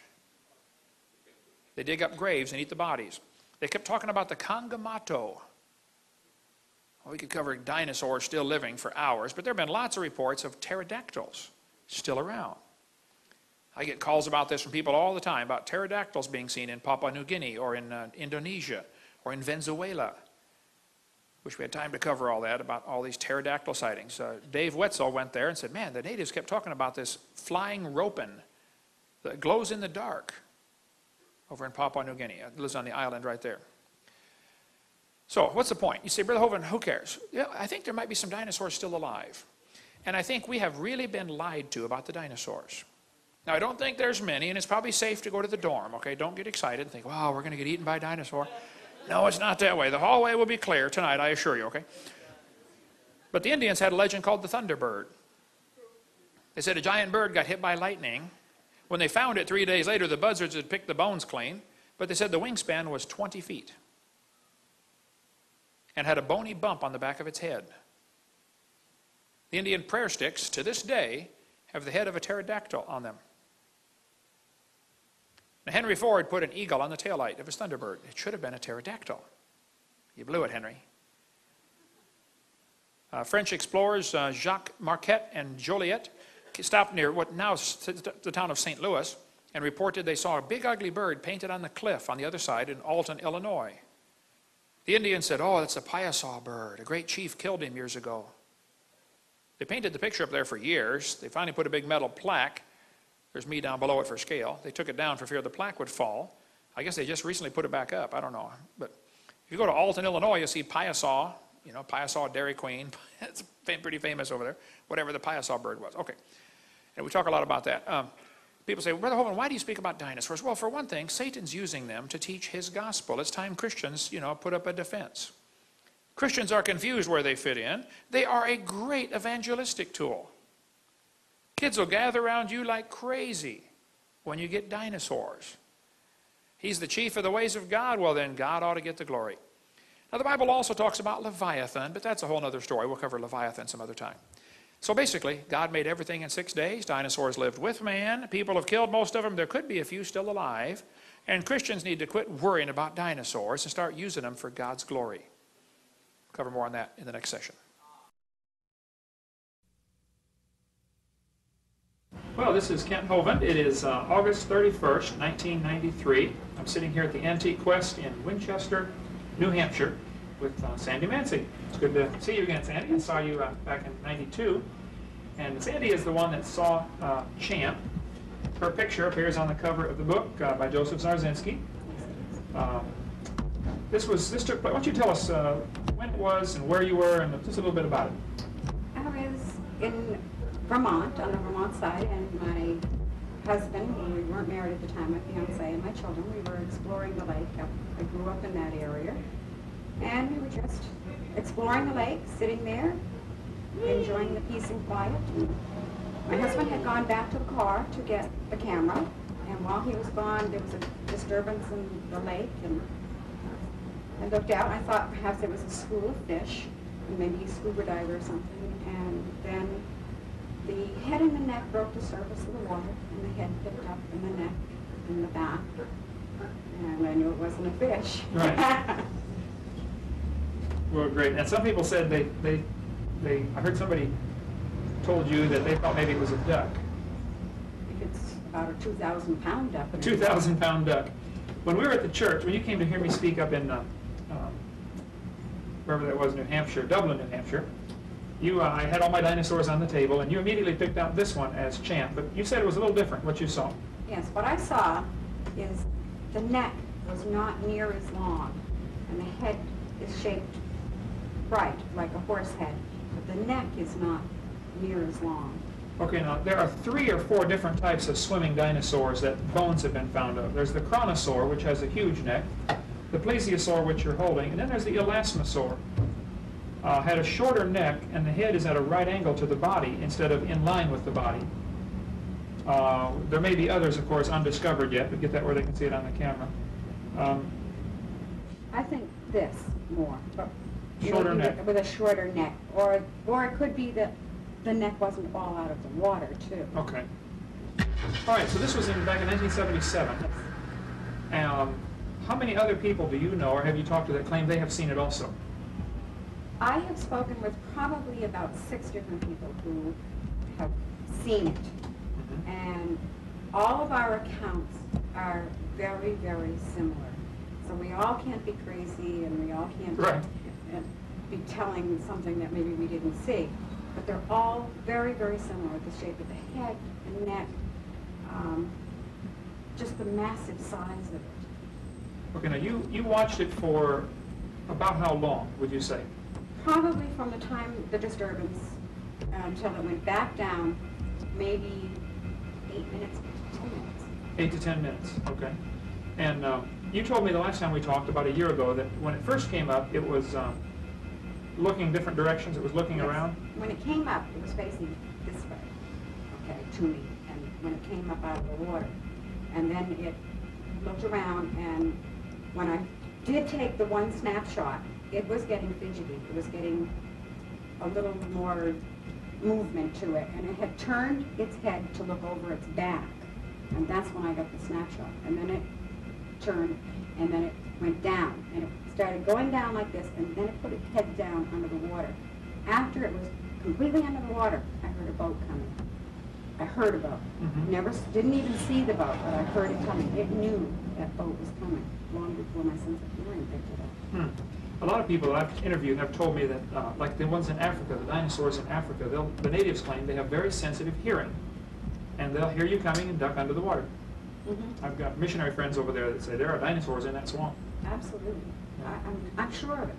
They dig up graves and eat the bodies." They kept talking about the Congomato. Well, we could cover dinosaurs still living for hours, but there have been lots of reports of pterodactyls still around. I get calls about this from people all the time, about pterodactyls being seen in Papua New Guinea or in uh, Indonesia or in Venezuela. Wish we had time to cover all that, about all these pterodactyl sightings. Uh, Dave Wetzel went there and said, "Man, the natives kept talking about this flying ropin that glows in the dark over in Papua New Guinea." It lives on the island right there. So what's the point? You say, "Brother Hovind, who cares?" Yeah, I think there might be some dinosaurs still alive. And I think we have really been lied to about the dinosaurs. Now, I don't think there's many, and it's probably safe to go to the dorm, okay? Don't get excited and think, "Wow, we're going to get eaten by a dinosaur." No, it's not that way. The hallway will be clear tonight, I assure you, okay? But the Indians had a legend called the Thunderbird. They said a giant bird got hit by lightning. When they found it three days later, the buzzards had picked the bones clean, but they said the wingspan was twenty feet and had a bony bump on the back of its head. The Indian prayer sticks, to this day, have the head of a pterodactyl on them. Now, Henry Ford put an eagle on the taillight of his Thunderbird. It should have been a pterodactyl. You blew it, Henry. Uh, French explorers uh, Jacques Marquette and Joliet stopped near what now is the town of Saint Louis and reported they saw a big ugly bird painted on the cliff on the other side in Alton, Illinois. The Indians said, "Oh, that's a Piasaw bird. A great chief killed him years ago." They painted the picture up there for years. They finally put a big metal plaque. There's me down below it for scale. They took it down for fear the plaque would fall. I guess they just recently put it back up. I don't know. But if you go to Alton, Illinois, you'll see Piasaw, you know, Piasaw Dairy Queen. It's pretty famous over there, whatever the Piasaw bird was. Okay. And we talk a lot about that. Um, people say, "Well, Brother Hovind, why do you speak about dinosaurs?" Well, for one thing, Satan's using them to teach his gospel. It's time Christians, you know, put up a defense. Christians are confused where they fit in. They are a great evangelistic tool. Kids will gather around you like crazy when you get dinosaurs. He's the chief of the ways of God. Well, then God ought to get the glory. Now, the Bible also talks about Leviathan, but that's a whole other story. We'll cover Leviathan some other time. So basically, God made everything in six days. Dinosaurs lived with man. People have killed most of them. There could be a few still alive. And Christians need to quit worrying about dinosaurs and start using them for God's glory. We'll cover more on that in the next session. Well, this is Kent Hovind. It is uh, August thirty-first, nineteen ninety-three. I'm sitting here at the Antique Quest in Winchester, New Hampshire, with uh, Sandy Mancy. It's good to see you again, Sandy. I saw you uh, back in ninety-two. And Sandy is the one that saw uh, Champ. Her picture appears on the cover of the book uh, by Joseph Zarzinski. Um, this was this took place. Why don't you tell us uh, when it was and where you were and just a little bit about it? I was in Vermont, on the Vermont side, and my husband, well, we weren't married at the time, my fiance and my children, we were exploring the lake. I grew up in that area. And we were just exploring the lake, sitting there, enjoying the peace and quiet. And my husband had gone back to the car to get the camera, and while he was gone, there was a disturbance in the lake, and I looked out, and I thought perhaps there was a school of fish, and maybe a scuba diver or something, and then the head and the neck broke the surface of the water, and the head picked up, and the neck, and the back, and I knew it wasn't a fish. Right. Well, great. And some people said they, they, they, I heard somebody told you that they thought maybe it was a duck. If it's about a two thousand pound duck. A two thousand pound duck. When we were at the church, when you came to hear me speak up in, uh, um, wherever that was, New Hampshire, Dublin, New Hampshire, you, uh, I had all my dinosaurs on the table, and you immediately picked out this one as Champ, but you said it was a little different, what you saw. Yes, what I saw is the neck was not near as long, and the head is shaped right, like a horse head, but the neck is not near as long. Okay, now there are three or four different types of swimming dinosaurs that bones have been found of. There's the chronosaur, which has a huge neck, the plesiosaur, which you're holding, and then there's the elasmosaur. Uh, had a shorter neck, and the head is at a right angle to the body instead of in line with the body. Uh, there may be others, of course, undiscovered yet, but get that where they can see it on the camera. Um, I think this more, but shorter know, neck. with a shorter neck, or or it could be that the neck wasn't all out of the water too. Okay. All right. So this was in back in nineteen seventy-seven. Um, how many other people do you know, or have you talked to that claim they have seen it also? I have spoken with probably about six different people who have seen it, mm-hmm. and all of our accounts are very, very similar. So we all can't be crazy, and we all can't right. be, be telling something that maybe we didn't see. But they're all very, very similar. The shape of the head and neck, um, just the massive size of it. Okay, now you, you watched it for about how long, would you say? Probably from the time the disturbance until um, it went back down, maybe eight minutes, ten minutes. Eight to ten minutes, okay. And um, you told me the last time we talked, about a year ago, that when it first came up, it was um, looking different directions, it was looking yes. around? When it came up, it was facing this way, okay, to me, and when it came up out of the water. And then it looked around, and when I did take the one snapshot, it was getting fidgety. It was getting a little more movement to it, and it had turned its head to look over its back, and that's when I got the snapshot. And then it turned, and then it went down, and it started going down like this, and then it put its head down under the water. After it was completely under the water, I heard a boat coming. I heard a boat. Mm-hmm. Never, didn't even see the boat, but I heard it coming. It knew that boat was coming long before my sense of hearing picked it up. Hmm. A lot of people that I've interviewed have told me that, uh, like the ones in Africa, the dinosaurs in Africa, they'll, the natives claim they have very sensitive hearing, and they'll hear you coming and duck under the water. Mm-hmm. I've got missionary friends over there that say there are dinosaurs in that swamp. Absolutely. I, I'm, I'm sure of it.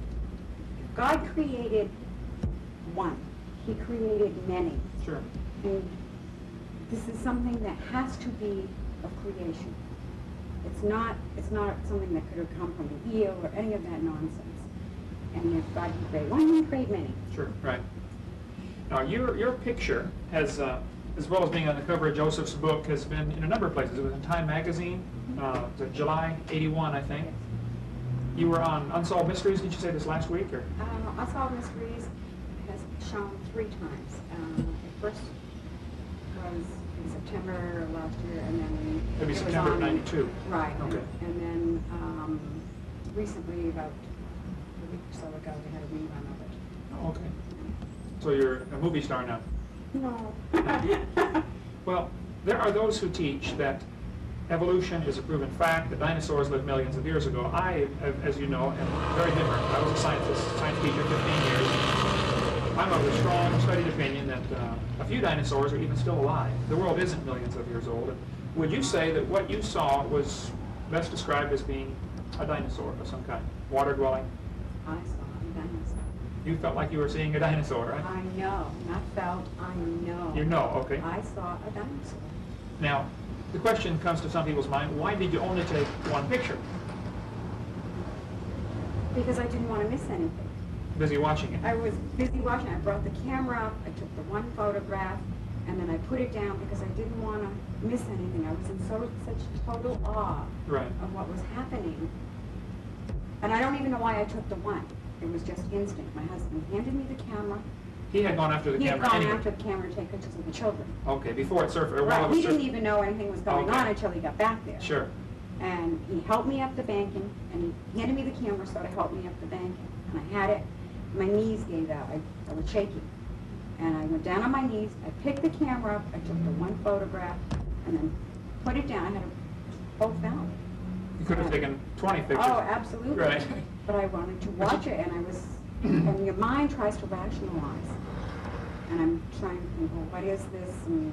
God created one. He created many. Sure. And this is something that has to be of creation. It's not, it's not something that could have come from an eel or any of that nonsense. And if God can create one, he can create many. Sure, right. Now, your, your picture has, uh, as well as being on the cover of Joseph's book, has been in a number of places. It was in Time magazine, uh, it was July eighty-one, I think. You were on Unsolved Mysteries, did you say this last week? Or? Uh, Unsolved Mysteries has shown three times. Uh, it first was in September of last year, and then Maybe it was September of on- ninety-two. Right. Okay. And, and then um, recently, about a week or so ago, they had a rerun of it. Oh, okay. So you're a movie star now. No. Well, there are those who teach that evolution is a proven fact, that dinosaurs lived millions of years ago. I, as you know, am very different. I was a scientist, science teacher fifteen years. I'm of the strong, studied opinion that uh, a few dinosaurs are even still alive. The world isn't millions of years old. Would you say that what you saw was best described as being a dinosaur of some kind, water-dwelling? I saw a dinosaur. You felt like you were seeing a dinosaur, right? I know. Not felt, I know. You know, okay. I saw a dinosaur. Now, the question comes to some people's mind, why did you only take one picture? Because I didn't want to miss anything. Busy watching it. I was busy watching. I brought the camera up, I took the one photograph, and then I put it down because I didn't want to miss anything. I was in so such total awe Right. of what was happening. And I don't even know why I took the one. It was just instinct. My husband handed me the camera. He had gone after the he camera had gone anyway. after the camera to take pictures of the children. Okay, before it surfaced, or while it Right. was He didn't surfacing. even know anything was going Okay. on until he got back there. Sure. And he helped me up the banking, and he handed me the camera so to help me up the banking. And I had it. My knees gave out. I, I was shaking. And I went down on my knees. I picked the camera up. I took the one photograph and then put it down. I had them both out. You could have taken twenty pictures. Oh, absolutely. Right. But I wanted to watch it, and I was, and your mind tries to rationalize. And I'm trying to think, well, what is this? And,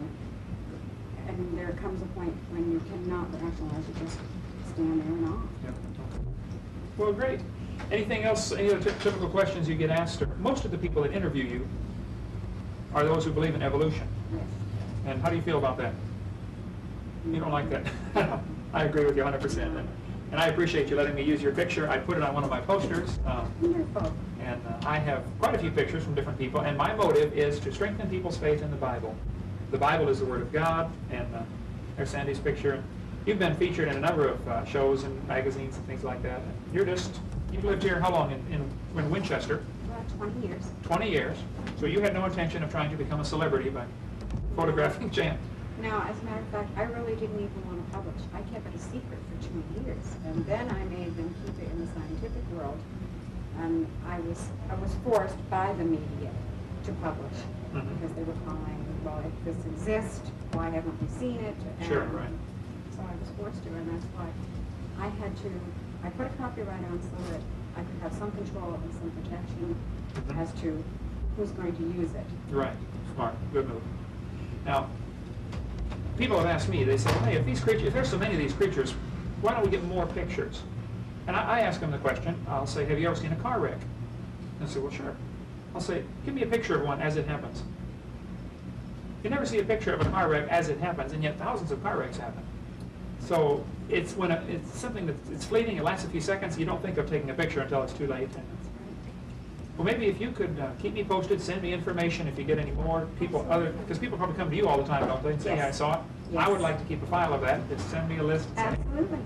and there comes a point when you cannot rationalize. You just stand there and off. Yep. Well, great. Anything else, any other ty- typical questions you get asked? Or most of the people that interview you are those who believe in evolution. Yes. And how do you feel about that? You don't like that? I agree with you one hundred percent. And, and I appreciate you letting me use your picture. I put it on one of my posters. Um, Wonderful. and uh, I have quite a few pictures from different people. And my motive is to strengthen people's faith in the Bible. The Bible is the Word of God. And uh, there's Sandy's picture. You've been featured in a number of uh, shows and magazines and things like that. And you're just, you've lived here how long in, in, in Winchester? About twenty years. twenty years. So you had no intention of trying to become a celebrity by photographing Jan. Now, as a matter of fact, I really didn't even want to publish. I kept it a secret for two years, and then I made them keep it in the scientific world. And I was I was forced by the media to publish Mhm. because they were calling, well, if this exists, why haven't we seen it? And Sure, right. So I was forced to, and that's why I had to. I put a copyright on so that I could have some control and some protection Mhm. as to who's going to use it. Right. Smart. Good move. Now, people have asked me, they say, hey, if these creatures, if there's so many of these creatures, why don't we get more pictures? And I, I ask them the question, I'll say, have you ever seen a car wreck? And they say, well, sure. I'll say, give me a picture of one as it happens. You never see a picture of a car wreck as it happens, and yet thousands of car wrecks happen. So it's when a, it's something that's it's fleeting, it lasts a few seconds, you don't think of taking a picture until it's too late. Well, maybe if you could uh, keep me posted, send me information if you get any more people, other because people probably come to you all the time, don't they, and say, Yes. hey, I saw it. Yes. I would like to keep a file of that. Just send me a list. And say, Absolutely.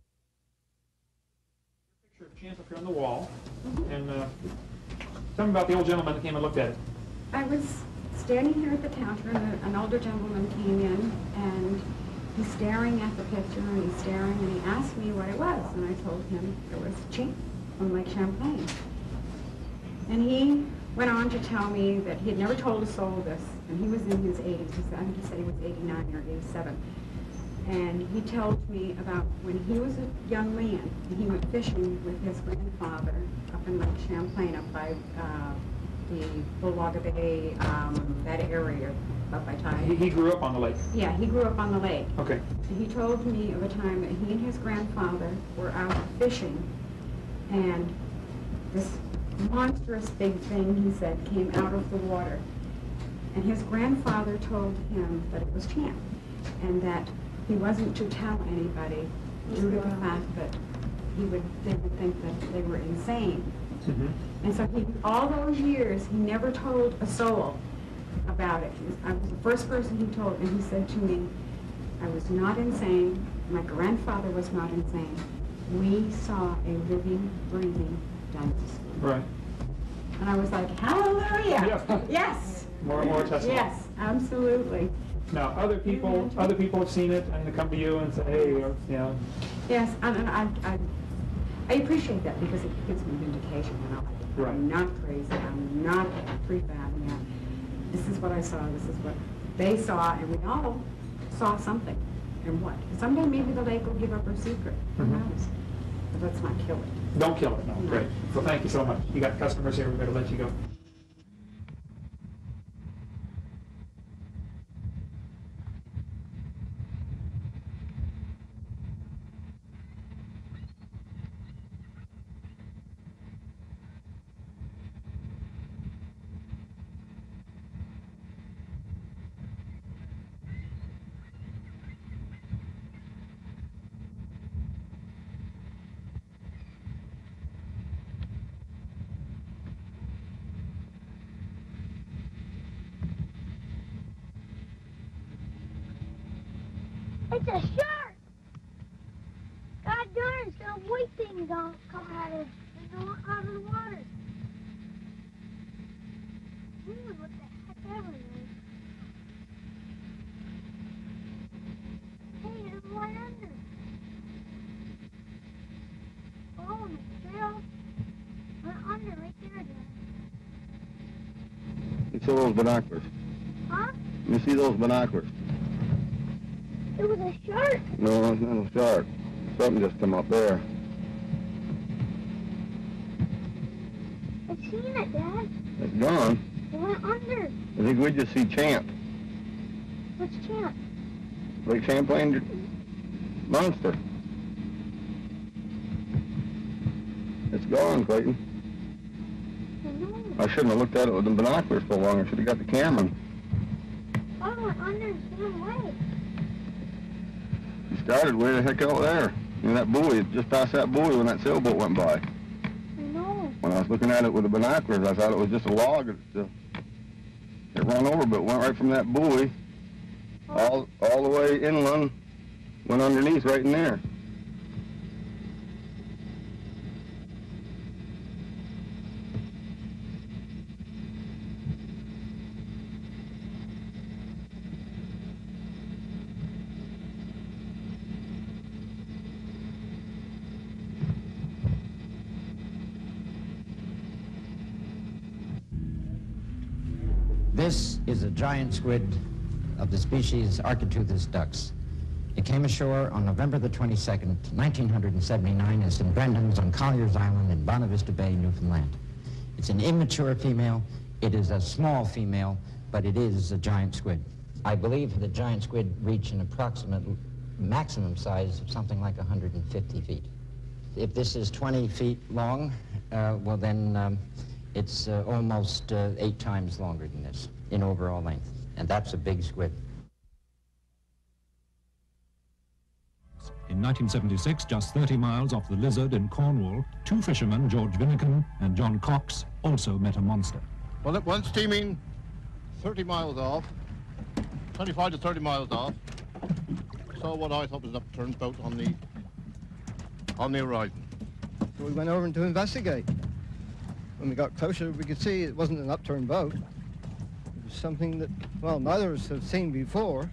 picture of Champ up here on the wall, and uh, tell me about the old gentleman that came and looked at it. I was standing here at the counter, and an older gentleman came in, and he's staring at the picture, and he's staring, and he asked me what it was, and I told him it was Champ from Lake Champlain. And he went on to tell me that he had never told a soul this, and he was in his eighties. He said, I think he said he was eighty-nine or eighty-seven. And he told me about when he was a young man, and he went fishing with his grandfather up in Lake Champlain, up by uh, the Bulwaga Bay, um, that area, up by He, Tide. he grew up on the lake. Yeah, he grew up on the lake. Okay. And he told me of a time that he and his grandfather were out fishing, and this monstrous big thing, he said, came out of the water. And his grandfather told him that it was Champ, and that he wasn't to tell anybody due to the fact that he would, they would think that they were insane. Mm-hmm. And so he, all those years, he never told a soul about it. He was- I was the first person he told, and he said to me, I was not insane, my grandfather was not insane, we saw a living, breathing dinosaur. Right. And I was like, hallelujah! Yeah. Yes! More and more testimony. Yes, absolutely. Now, other people, other people have seen it and they come to you and say, hey, you know. Yes, and, and I, I, I appreciate that because it gives me vindication. You know, Right. I'm not crazy. I'm not prefabbing that. This is what I saw. This is what they saw, and we all saw something. And what? Someday maybe the lake will give up her secret. Who Mhm. knows? But let's not kill it. Don't kill it, no. No. Great. Well, thank you so much. You got customers here. We better let you go. It's a shark! God darn, it's got white things on coming out of, the, out of the water. Ooh, what the heck ever it is. Hey, there's one under. Oh, the trail went under right there, Dad. You see those binoculars? Huh? You see those binoculars? It was a shark. No, it's not a shark. Something just come up there. I've seen it, Dad. It's gone. It went under. I think we just see Champ. What's Champ? Lake Champlain monster. It's gone, Clayton. I know. I shouldn't have looked at it with the binoculars so long. I should have got the camera. Oh, it went under and swam away. He started way the heck out there. In that buoy, just past that buoy when that sailboat went by. I know. When I was looking at it with the binoculars, I thought it was just a log. It, uh, it ran over, but it went right from that buoy all, all the way inland, went underneath right in there. This is a giant squid of the species Architeuthis ducks. It came ashore on November the twenty-second, nineteen seventy-nine at Saint Brendan's on Collier's Island in Bonavista Bay, Newfoundland. It's an immature female. It is a small female, but it is a giant squid. I believe the giant squid reach an approximate maximum size of something like one hundred fifty feet. If this is twenty feet long, uh, well then um, it's uh, almost uh, eight times longer than this in overall length, and that's a big squid. In nineteen seventy-six, just thirty miles off the Lizard in Cornwall, two fishermen, George Vinnican and John Cox, also met a monster. Well, it went steaming thirty miles off, twenty-five to thirty miles off. Saw what I thought was an upturned boat on the on the horizon. So we went over to investigate. When we got closer, we could see it wasn't an upturned boat. It was something that, well, neither of us have seen before.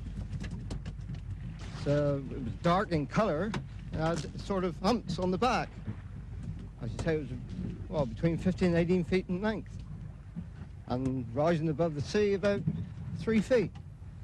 So it was dark in color and had sort of humps on the back. I should say it was, well, between fifteen and eighteen feet in length and rising above the sea about three feet.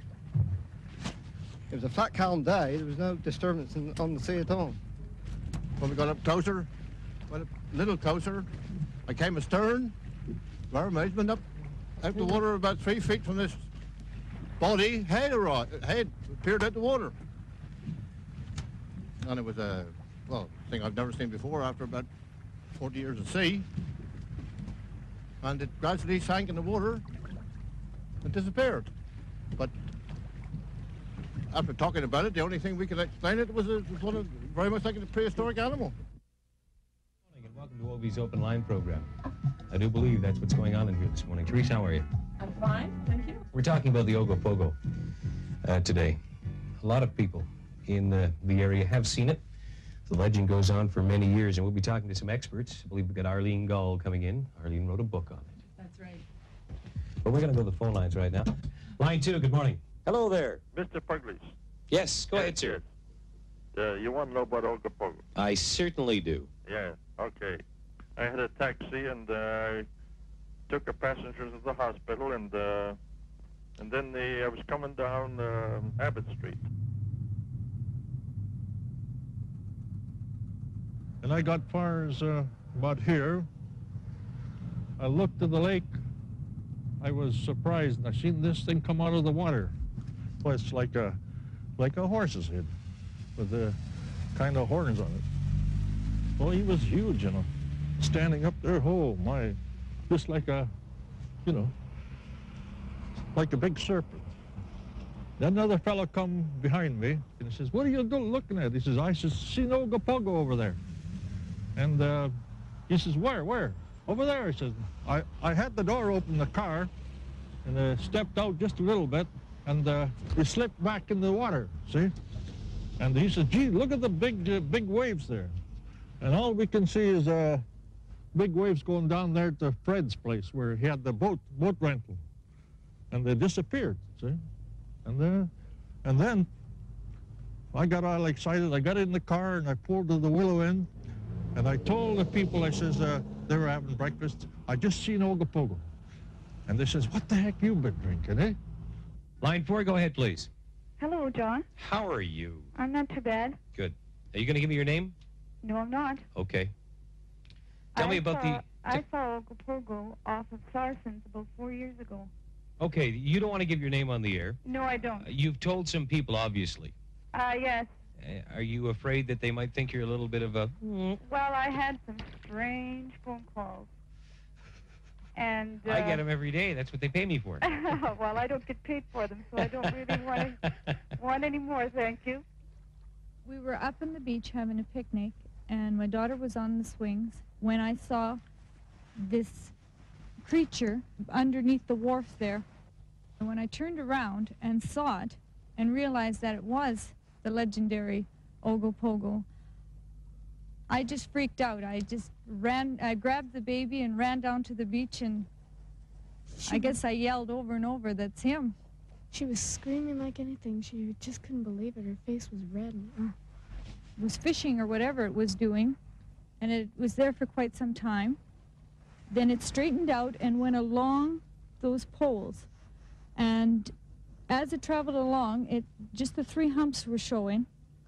It was a flat, calm day. There was no disturbance in, on the sea at all. When we got up closer, went a little closer, I came astern, to our amazement, up out the water about three feet from this body, head, arrived, head appeared out the water. And it was a, well, thing I've never seen before after about forty years at sea. And it gradually sank in the water and disappeared. But after talking about it, the only thing we could explain it was, a, was one of, very much like a prehistoric animal. Good morning and welcome to O B's Open Line program. I do believe that's what's going on in here this morning. Teresa, how are you? I'm fine, thank you. We're talking about the Ogopogo uh, today. A lot of people in uh, the area have seen it. The legend goes on for many years, and we'll be talking to some experts. I believe we've got Arlene Gall coming in. Arlene wrote a book on it. That's right. But we're going to go to the phone lines right now. Line two, good morning. Hello there. Mister Puglish. Yes, go ahead, sir. Uh, you want to know about Ogopogo? I certainly do. Yeah, okay. I had a taxi, and uh, I took a passenger to the hospital, and uh, and then the, I was coming down uh, Abbott Street. And I got far as uh, about here. I looked at the lake. I was surprised, and I seen this thing come out of the water. Well, it's like a, like a horse's head, with the kind of horns on it. Well, he was huge, you know, standing up there. Oh my, just like a, you know, like a big serpent. Then another fellow come behind me, and he says, "What are you doing looking at?" He says, "I says, see no Ogopogo over there." And uh, he says, "Where, where?" "Over there." He says, I, I had the door open in the car, and uh, stepped out just a little bit, and uh, we slipped back in the water, see? And he says, "Gee, look at the big, uh, big waves there." And all we can see is uh, big waves going down there to Fred's place, where he had the boat, boat rental. And they disappeared, see? And, uh, and then I got all excited. I got in the car, and I pulled to the willow end, and I told the people, I says, uh, they were having breakfast, "I just seen Ogopogo." And they says, "What the heck you been drinking, eh?" Line four, go ahead, please. Hello, John. How are you? I'm not too bad. Good. Are you going to give me your name? No, I'm not. Okay. Tell I me about saw, the... I saw Ogopogo off of Sarson's about four years ago. Okay, you don't want to give your name on the air. No, I don't. Uh, you've told some people, obviously. Uh, yes. Uh, are you afraid that they might think you're a little bit of a... Well, I had some strange phone calls. And uh, I get them every day. That's what they pay me for. well, I don't get paid for them, so I don't really want, to, want any more, thank you. We were up on the beach having a picnic, and my daughter was on the swings when I saw this creature underneath the wharf there. And when I turned around and saw it and realized that it was the legendary Ogopogo, I just freaked out. I just ran, I grabbed the baby and ran down to the beach, and I guess I yelled over and over, "That's him." She was screaming like anything. She just couldn't believe it. Her face was red. And, oh. It was fishing or whatever it was doing, and it was there for quite some time. Then it straightened out and went along those poles. And as it traveled along, it just the three humps were showing,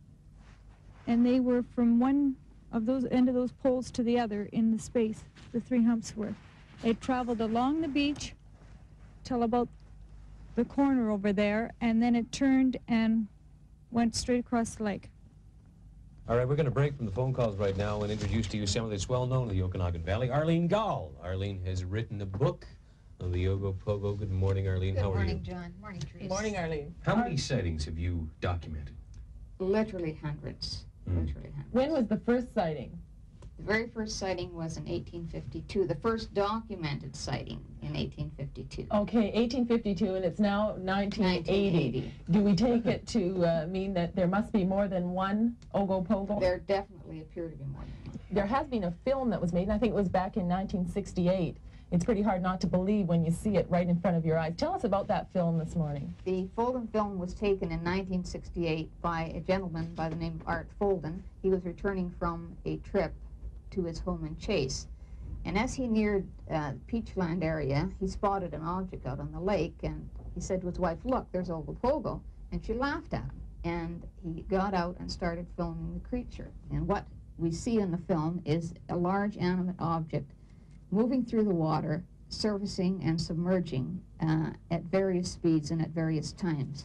and they were from one of those end of those poles to the other in the space. The three humps were. It traveled along the beach till about the corner over there, and then it turned and went straight across the lake. All right, we're going to break from the phone calls right now and introduce to you someone that's well known in the Okanagan Valley, Arlene Gall. Arlene has written a book of the Ogopogo. Good morning, Arlene. Good How are morning, you? John. Morning, Teresa. Morning, Arlene. How many sightings have you documented? Literally hundreds. Mm. Literally hundreds. When was the first sighting? The very first sighting was in eighteen fifty-two. The first documented sighting in eighteen fifty-two. Okay, eighteen fifty-two, and it's now nineteen eighty. nineteen eighty. Do we take it to uh, mean that there must be more than one Ogopogo? There definitely appear to be more than one. There has been a film that was made, and I think it was back in nineteen sixty-eight. It's pretty hard not to believe when you see it right in front of your eyes. Tell us about that film this morning. The Folden film was taken in nineteen sixty-eight by a gentleman by the name of Art Folden. He was returning from a trip to his home in Chase. And as he neared uh, Peachland area, he spotted an object out on the lake, and he said to his wife, "Look, there's Ogopogo." And she laughed at him. And he got out and started filming the creature. And what we see in the film is a large animate object moving through the water, surfacing and submerging uh, at various speeds and at various times.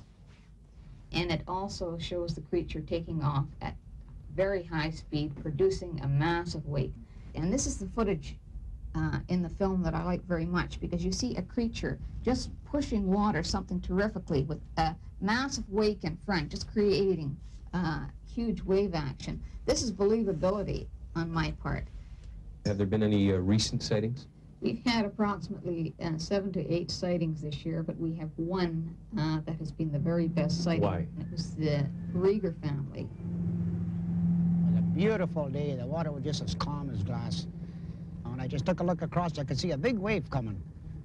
And it also shows the creature taking off at very high speed, producing a massive wake. And this is the footage uh, in the film that I like very much, because you see a creature just pushing water something terrifically with a massive wake in front, just creating uh, huge wave action. This is believability on my part. Have there been any uh, recent sightings? We've had approximately uh, seven to eight sightings this year, but we have one uh, that has been the very best sighting. Why? And it was the Rieger family. beautiful day. The water was just as calm as glass. And I just took a look across, I could see a big wave coming.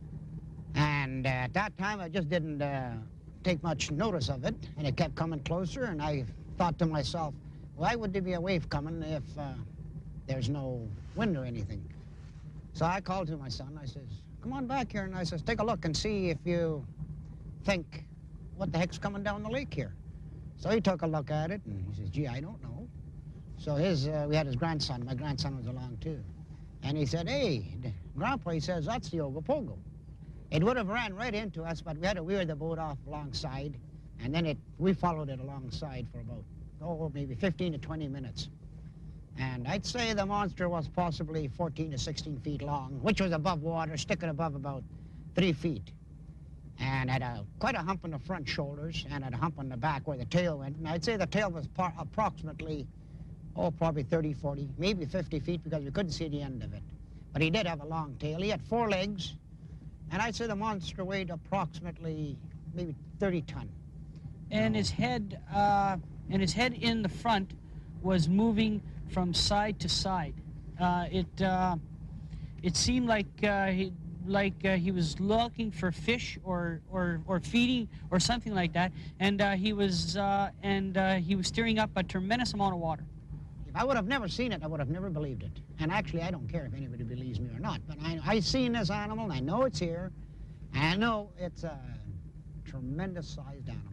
And uh, at that time, I just didn't uh, take much notice of it, and it kept coming closer, and I thought to myself, why would there be a wave coming if uh, there's no wind or anything? So I called to my son, I says, come on back here, and I says, take a look and see if you think what the heck's coming down the lake here. So he took a look at it, and he says, gee, I don't know. So his, uh, we had his grandson, my grandson was along too. And he said, hey, Grandpa, he says, that's the Ogopogo. It would have ran right into us, but we had to weir the boat off alongside, and then it, we followed it alongside for about, oh, maybe fifteen to twenty minutes. And I'd say the monster was possibly fourteen to sixteen feet long, which was above water, sticking above about three feet. And had a, quite a hump on the front shoulders, and had a hump on the back where the tail went. And I'd say the tail was par approximately, oh, probably thirty, forty, maybe fifty feet, because we couldn't see the end of it. But he did have a long tail. He had four legs. And I'd say the monster weighed approximately maybe thirty ton. And his head, uh, and his head in the front was moving from side to side. Uh, it, uh, it seemed like uh, he, like uh, he was looking for fish or, or, or feeding or something like that. And uh, he was, uh, and uh, he was stirring up a tremendous amount of water. If I would have never seen it, I would have never believed it. And actually, I don't care if anybody believes me or not, but I, I've seen this animal, and I know it's here, and I know it's a tremendous-sized animal.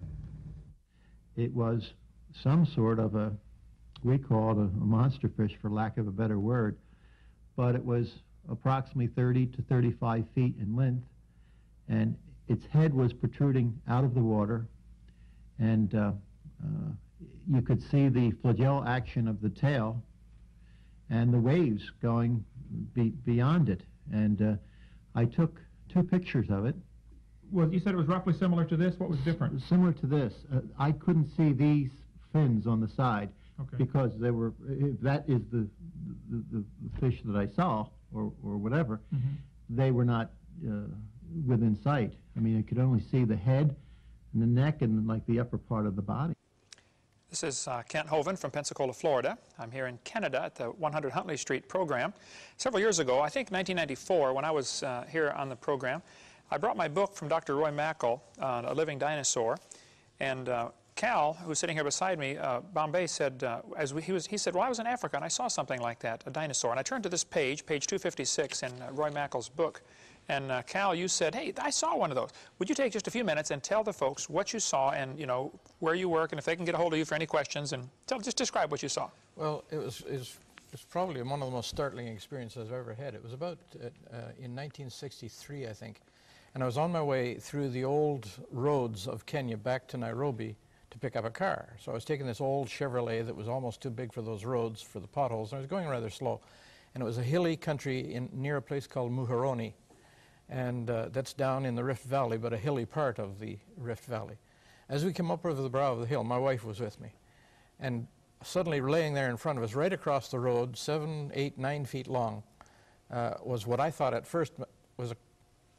It was some sort of a, we call it a, a monster fish, for lack of a better word, but it was approximately thirty to thirty-five feet in length, and its head was protruding out of the water, and uh, uh, you could see the flagell action of the tail and the waves going be beyond it. And uh, I took two pictures of it. Well, you said it was roughly similar to this. What was different? Similar to this. Uh, I couldn't see these fins on the side, okay, because they were, if that is the, the, the, the fish that I saw, or, or whatever, mm-hmm, they were not uh, within sight. I mean, I could only see the head and the neck and like the upper part of the body. This is uh, Kent Hovind from Pensacola, Florida. I'm here in Canada at the one hundred Huntley Street program. Several years ago, I think nineteen ninety-four, when I was uh, here on the program, I brought my book from Doctor Roy Mackle, uh, A Living Dinosaur, and uh, Cal, who's sitting here beside me, uh, Bombay, said, uh, as we, he, was, he said, well, I was in Africa and I saw something like that, a dinosaur. And I turned to this page, page two fifty-six in uh, Roy Mackle's book, and uh, Cal, you said, hey, I saw one of those. Would you take just a few minutes and tell the folks what you saw and, you know, where you work, and if they can get a hold of you for any questions, and tell, just describe what you saw. Well, it was, it was, it was probably one of the most startling experiences I've ever had. It was about uh, uh, in nineteen sixty-three, I think, and I was on my way through the old roads of Kenya back to Nairobi to pick up a car. So I was taking this old Chevrolet that was almost too big for those roads, for the potholes, and I was going rather slow. And it was a hilly country in, near a place called Muhoroni. And uh, that's down in the Rift Valley, but a hilly part of the Rift Valley. As we came up over the brow of the hill, my wife was with me. And suddenly laying there in front of us, right across the road, seven, eight, nine feet long, uh, was what I thought at first was a,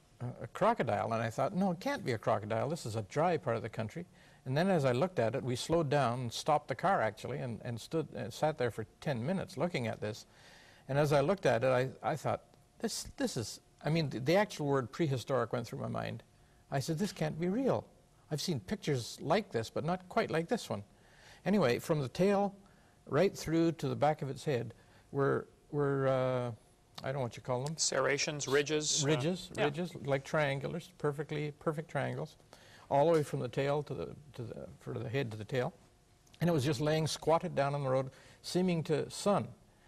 a crocodile. And I thought, no, it can't be a crocodile. This is a dry part of the country. And then as I looked at it, we slowed down and stopped the car, actually, and, and stood and sat there for ten minutes looking at this. And as I looked at it, I, I thought, this, this is... I mean, the, the actual word prehistoric went through my mind. I said, this can't be real. I've seen pictures like this, but not quite like this one. Anyway, from the tail right through to the back of its head were, were uh, I don't know what you call them. Serrations, ridges. Ridges, uh, ridges, yeah, like triangulars, perfectly, perfect triangles, all the way from the tail to the, to the, for the head to the tail. And it was just laying squatted down on the road, seeming to sun.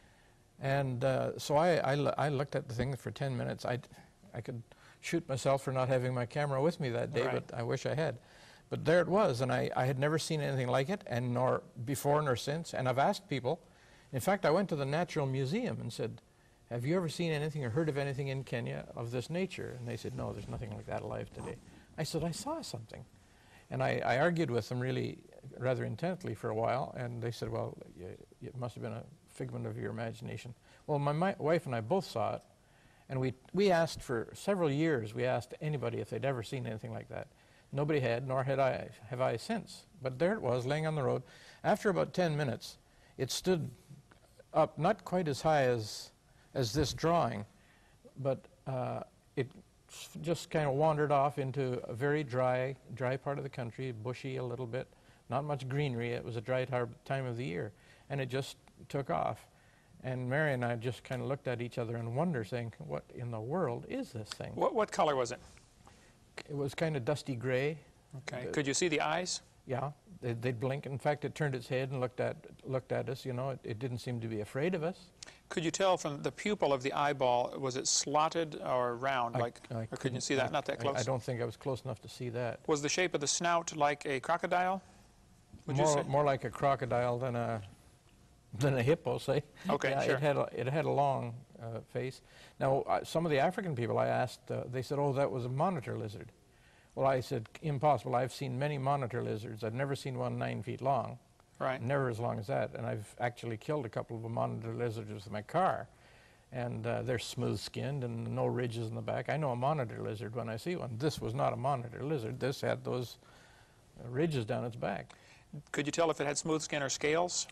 And uh, so I, I, I looked at the thing for ten minutes. I, I could shoot myself for not having my camera with me that day, right, but I wish I had. But there it was, and I, I had never seen anything like it, and nor before nor since. And I've asked people. In fact, I went to the Natural Museum and said, have you ever seen anything or heard of anything in Kenya of this nature? And they said, no, there's nothing like that alive today. I said, I saw something. And I, I argued with them really rather intently for a while, and they said, well, it must have been a figment of your imagination. Well, my, my wife and I both saw it, and we, we asked for several years, we asked anybody if they'd ever seen anything like that. Nobody had, nor had I, have I since. But there it was, laying on the road. After about ten minutes, it stood up, not quite as high as, as this drawing, but uh, it just kind of wandered off into a very dry, dry part of the country, bushy a little bit, not much greenery. It was a dry time of the year, and it just took off. And Mary and I just kind of looked at each other in wonder, saying, what in the world is this thing? What, what color was it? It was kind of dusty gray. Okay. Could you see the eyes? Yeah, they'd, they'd blink. In fact, it turned its head and looked at looked at us. You know, it, it didn't seem to be afraid of us. Could you tell from the pupil of the eyeball, was it slotted or round? I, like, I or could you see that? I, Not that close? I, I don't think I was close enough to see that. Was the shape of the snout like a crocodile? Would more, you say? more like a crocodile than a than a hippo, say. Okay, yeah, sure. It had a, it had a long uh, face. Now, uh, some of the African people I asked, uh, they said, "Oh, that was a monitor lizard." Well, I said, impossible. I've seen many monitor lizards. I've never seen one nine feet long. Right. Never as long as that. And I've actually killed a couple of monitor lizards with my car. And uh, they're smooth-skinned and no ridges in the back. I know a monitor lizard when I see one. This was not a monitor lizard. This had those uh, ridges down its back. Could you tell if it had smooth skin or scales?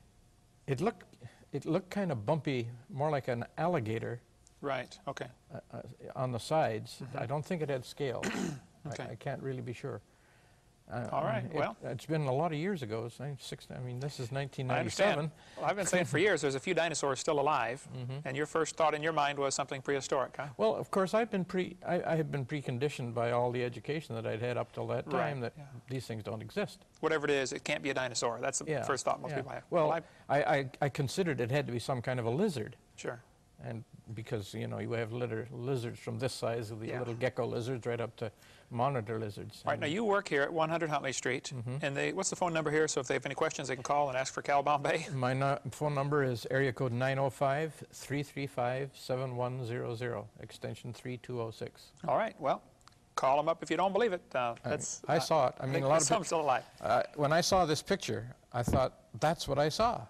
It looked, it looked kind of bumpy, more like an alligator. Right, okay. Uh, uh, on the sides. Mm-hmm. I don't think it had scales. Okay. I, I can't really be sure. Uh, All right, it, well. It's been a lot of years ago. It's six, I mean, this is nineteen I ninety-seven. understand. Well, I've been saying for years there's a few dinosaurs still alive, mm-hmm. and your first thought in your mind was something prehistoric, huh? Well, of course, I've been pre, I, I have been preconditioned by all the education that I'd had up till that time right. that yeah. these things don't exist. Whatever it is, it can't be a dinosaur. That's the yeah. first thought most yeah. people have. Well, well I, I, I considered it had to be some kind of a lizard. Sure. And because, you know, you have litter, lizards from this size, the yeah. little gecko lizards, right up to monitor lizards. All right, now you work here at one hundred Huntley Street, mm-hmm. and they, what's the phone number here? So if they have any questions, they can call and ask for Cal Bombay. My no phone number is area code nine oh five, three three five, seven one zero zero, extension three two oh six. All right, well, call them up if you don't believe it. Uh, that's, I, I uh, saw it. I mean, a lot of some still alive. Uh, when I saw this picture, I thought, that's what I saw.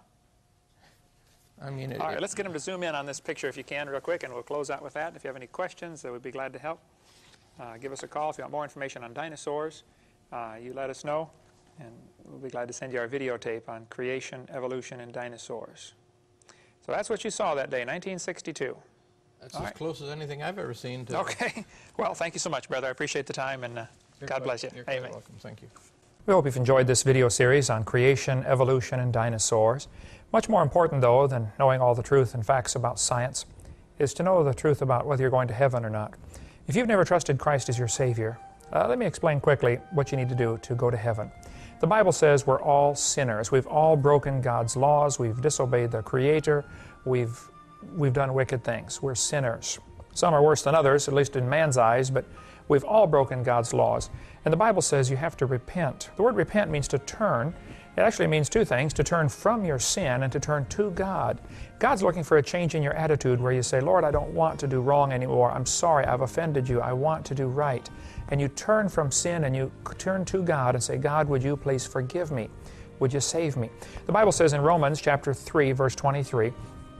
I mean, it, all right, let's get them to zoom in on this picture if you can real quick, and we'll close out with that. If you have any questions, we'd be glad to help. Uh, give us a call if you want more information on dinosaurs. Uh, you let us know, and we'll be glad to send you our videotape on creation, evolution, and dinosaurs. So that's what you saw that day, nineteen sixty-two. That's all as right. close as anything I've ever seen. To okay. Well, thank you so much, brother. I appreciate the time, and uh, God bless you. You're Amen. quite welcome. Thank you. We hope you've enjoyed this video series on creation, evolution, and dinosaurs. Much more important, though, than knowing all the truth and facts about science is to know the truth about whether you're going to heaven or not. If you've never trusted Christ as your Savior, uh, let me explain quickly what you need to do to go to heaven. The Bible says we're all sinners. We've all broken God's laws. We've disobeyed the Creator. We've, we've done wicked things. We're sinners. Some are worse than others, at least in man's eyes, but we've all broken God's laws. And the Bible says you have to repent. The word repent means to turn. It actually means two things, to turn from your sin and to turn to God. God's looking for a change in your attitude where you say, Lord, I don't want to do wrong anymore. I'm sorry, I've offended you. I want to do right. And you turn from sin and you turn to God and say, God, would you please forgive me? Would you save me? The Bible says in Romans chapter three, verse twenty-three,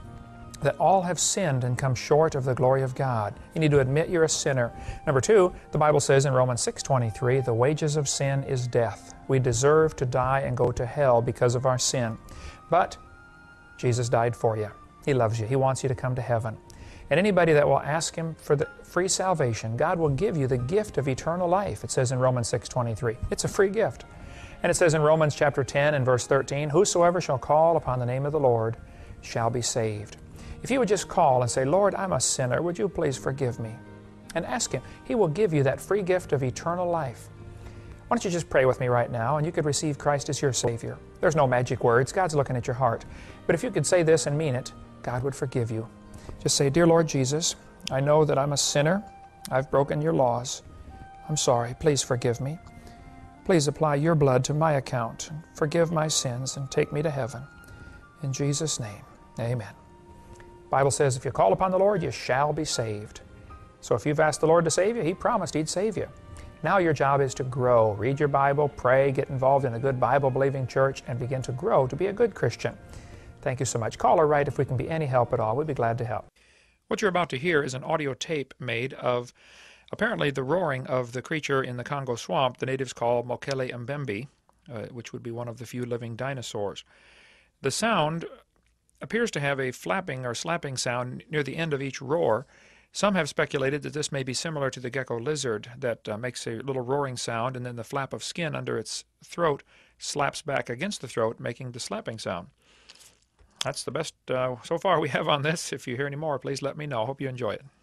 that all have sinned and come short of the glory of God. You need to admit you're a sinner. Number two, the Bible says in Romans six twenty-three, the wages of sin is death. We deserve to die and go to hell because of our sin. But Jesus died for you. He loves you. He wants you to come to heaven. And anybody that will ask Him for the free salvation, God will give you the gift of eternal life. It says in Romans six twenty-three. It's a free gift. And it says in Romans chapter ten and verse thirteen, whosoever shall call upon the name of the Lord shall be saved. If you would just call and say, Lord, I'm a sinner, would you please forgive me? And ask Him. He will give you that free gift of eternal life. Why don't you just pray with me right now, and you could receive Christ as your Savior. There's no magic words. God's looking at your heart. But if you could say this and mean it, God would forgive you. Just say, Dear Lord Jesus, I know that I'm a sinner. I've broken your laws. I'm sorry. Please forgive me. Please apply your blood to my account. And forgive my sins and take me to heaven. In Jesus' name, amen. The Bible says if you call upon the Lord, you shall be saved. So if you've asked the Lord to save you, He promised He'd save you. Now your job is to grow. Read your Bible, pray, get involved in a good Bible-believing church, and begin to grow to be a good Christian. Thank you so much. Call or write if we can be any help at all. We'd be glad to help. What you're about to hear is an audio tape made of apparently the roaring of the creature in the Congo swamp the natives call Mokele Mbembe, uh, which would be one of the few living dinosaurs. The sound appears to have a flapping or slapping sound near the end of each roar. Some have speculated that this may be similar to the gecko lizard that uh, makes a little roaring sound, and then the flap of skin under its throat slaps back against the throat, making the slapping sound. That's the best uh, so far we have on this. If you hear any more, please let me know. Hope you enjoy it.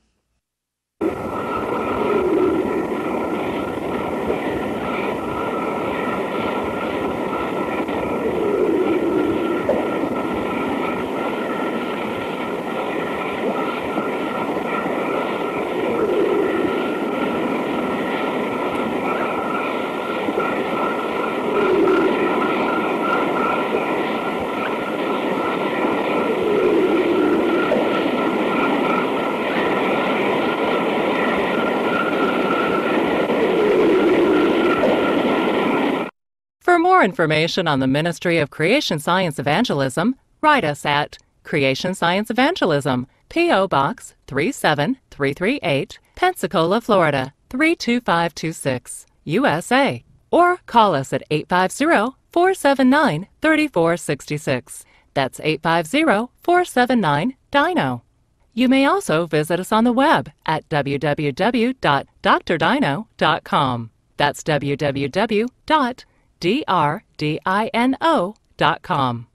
For more information on the Ministry of Creation Science Evangelism, write us at Creation Science Evangelism, P O Box three seven three three eight, Pensacola, Florida three two five two six, U S A, or call us at eight five zero, four seven nine, three four six six. That's eight five zero, four seven nine, D I N O. You may also visit us on the web at w w w dot d r dino dot com. That's w w w dot d r dino dot com.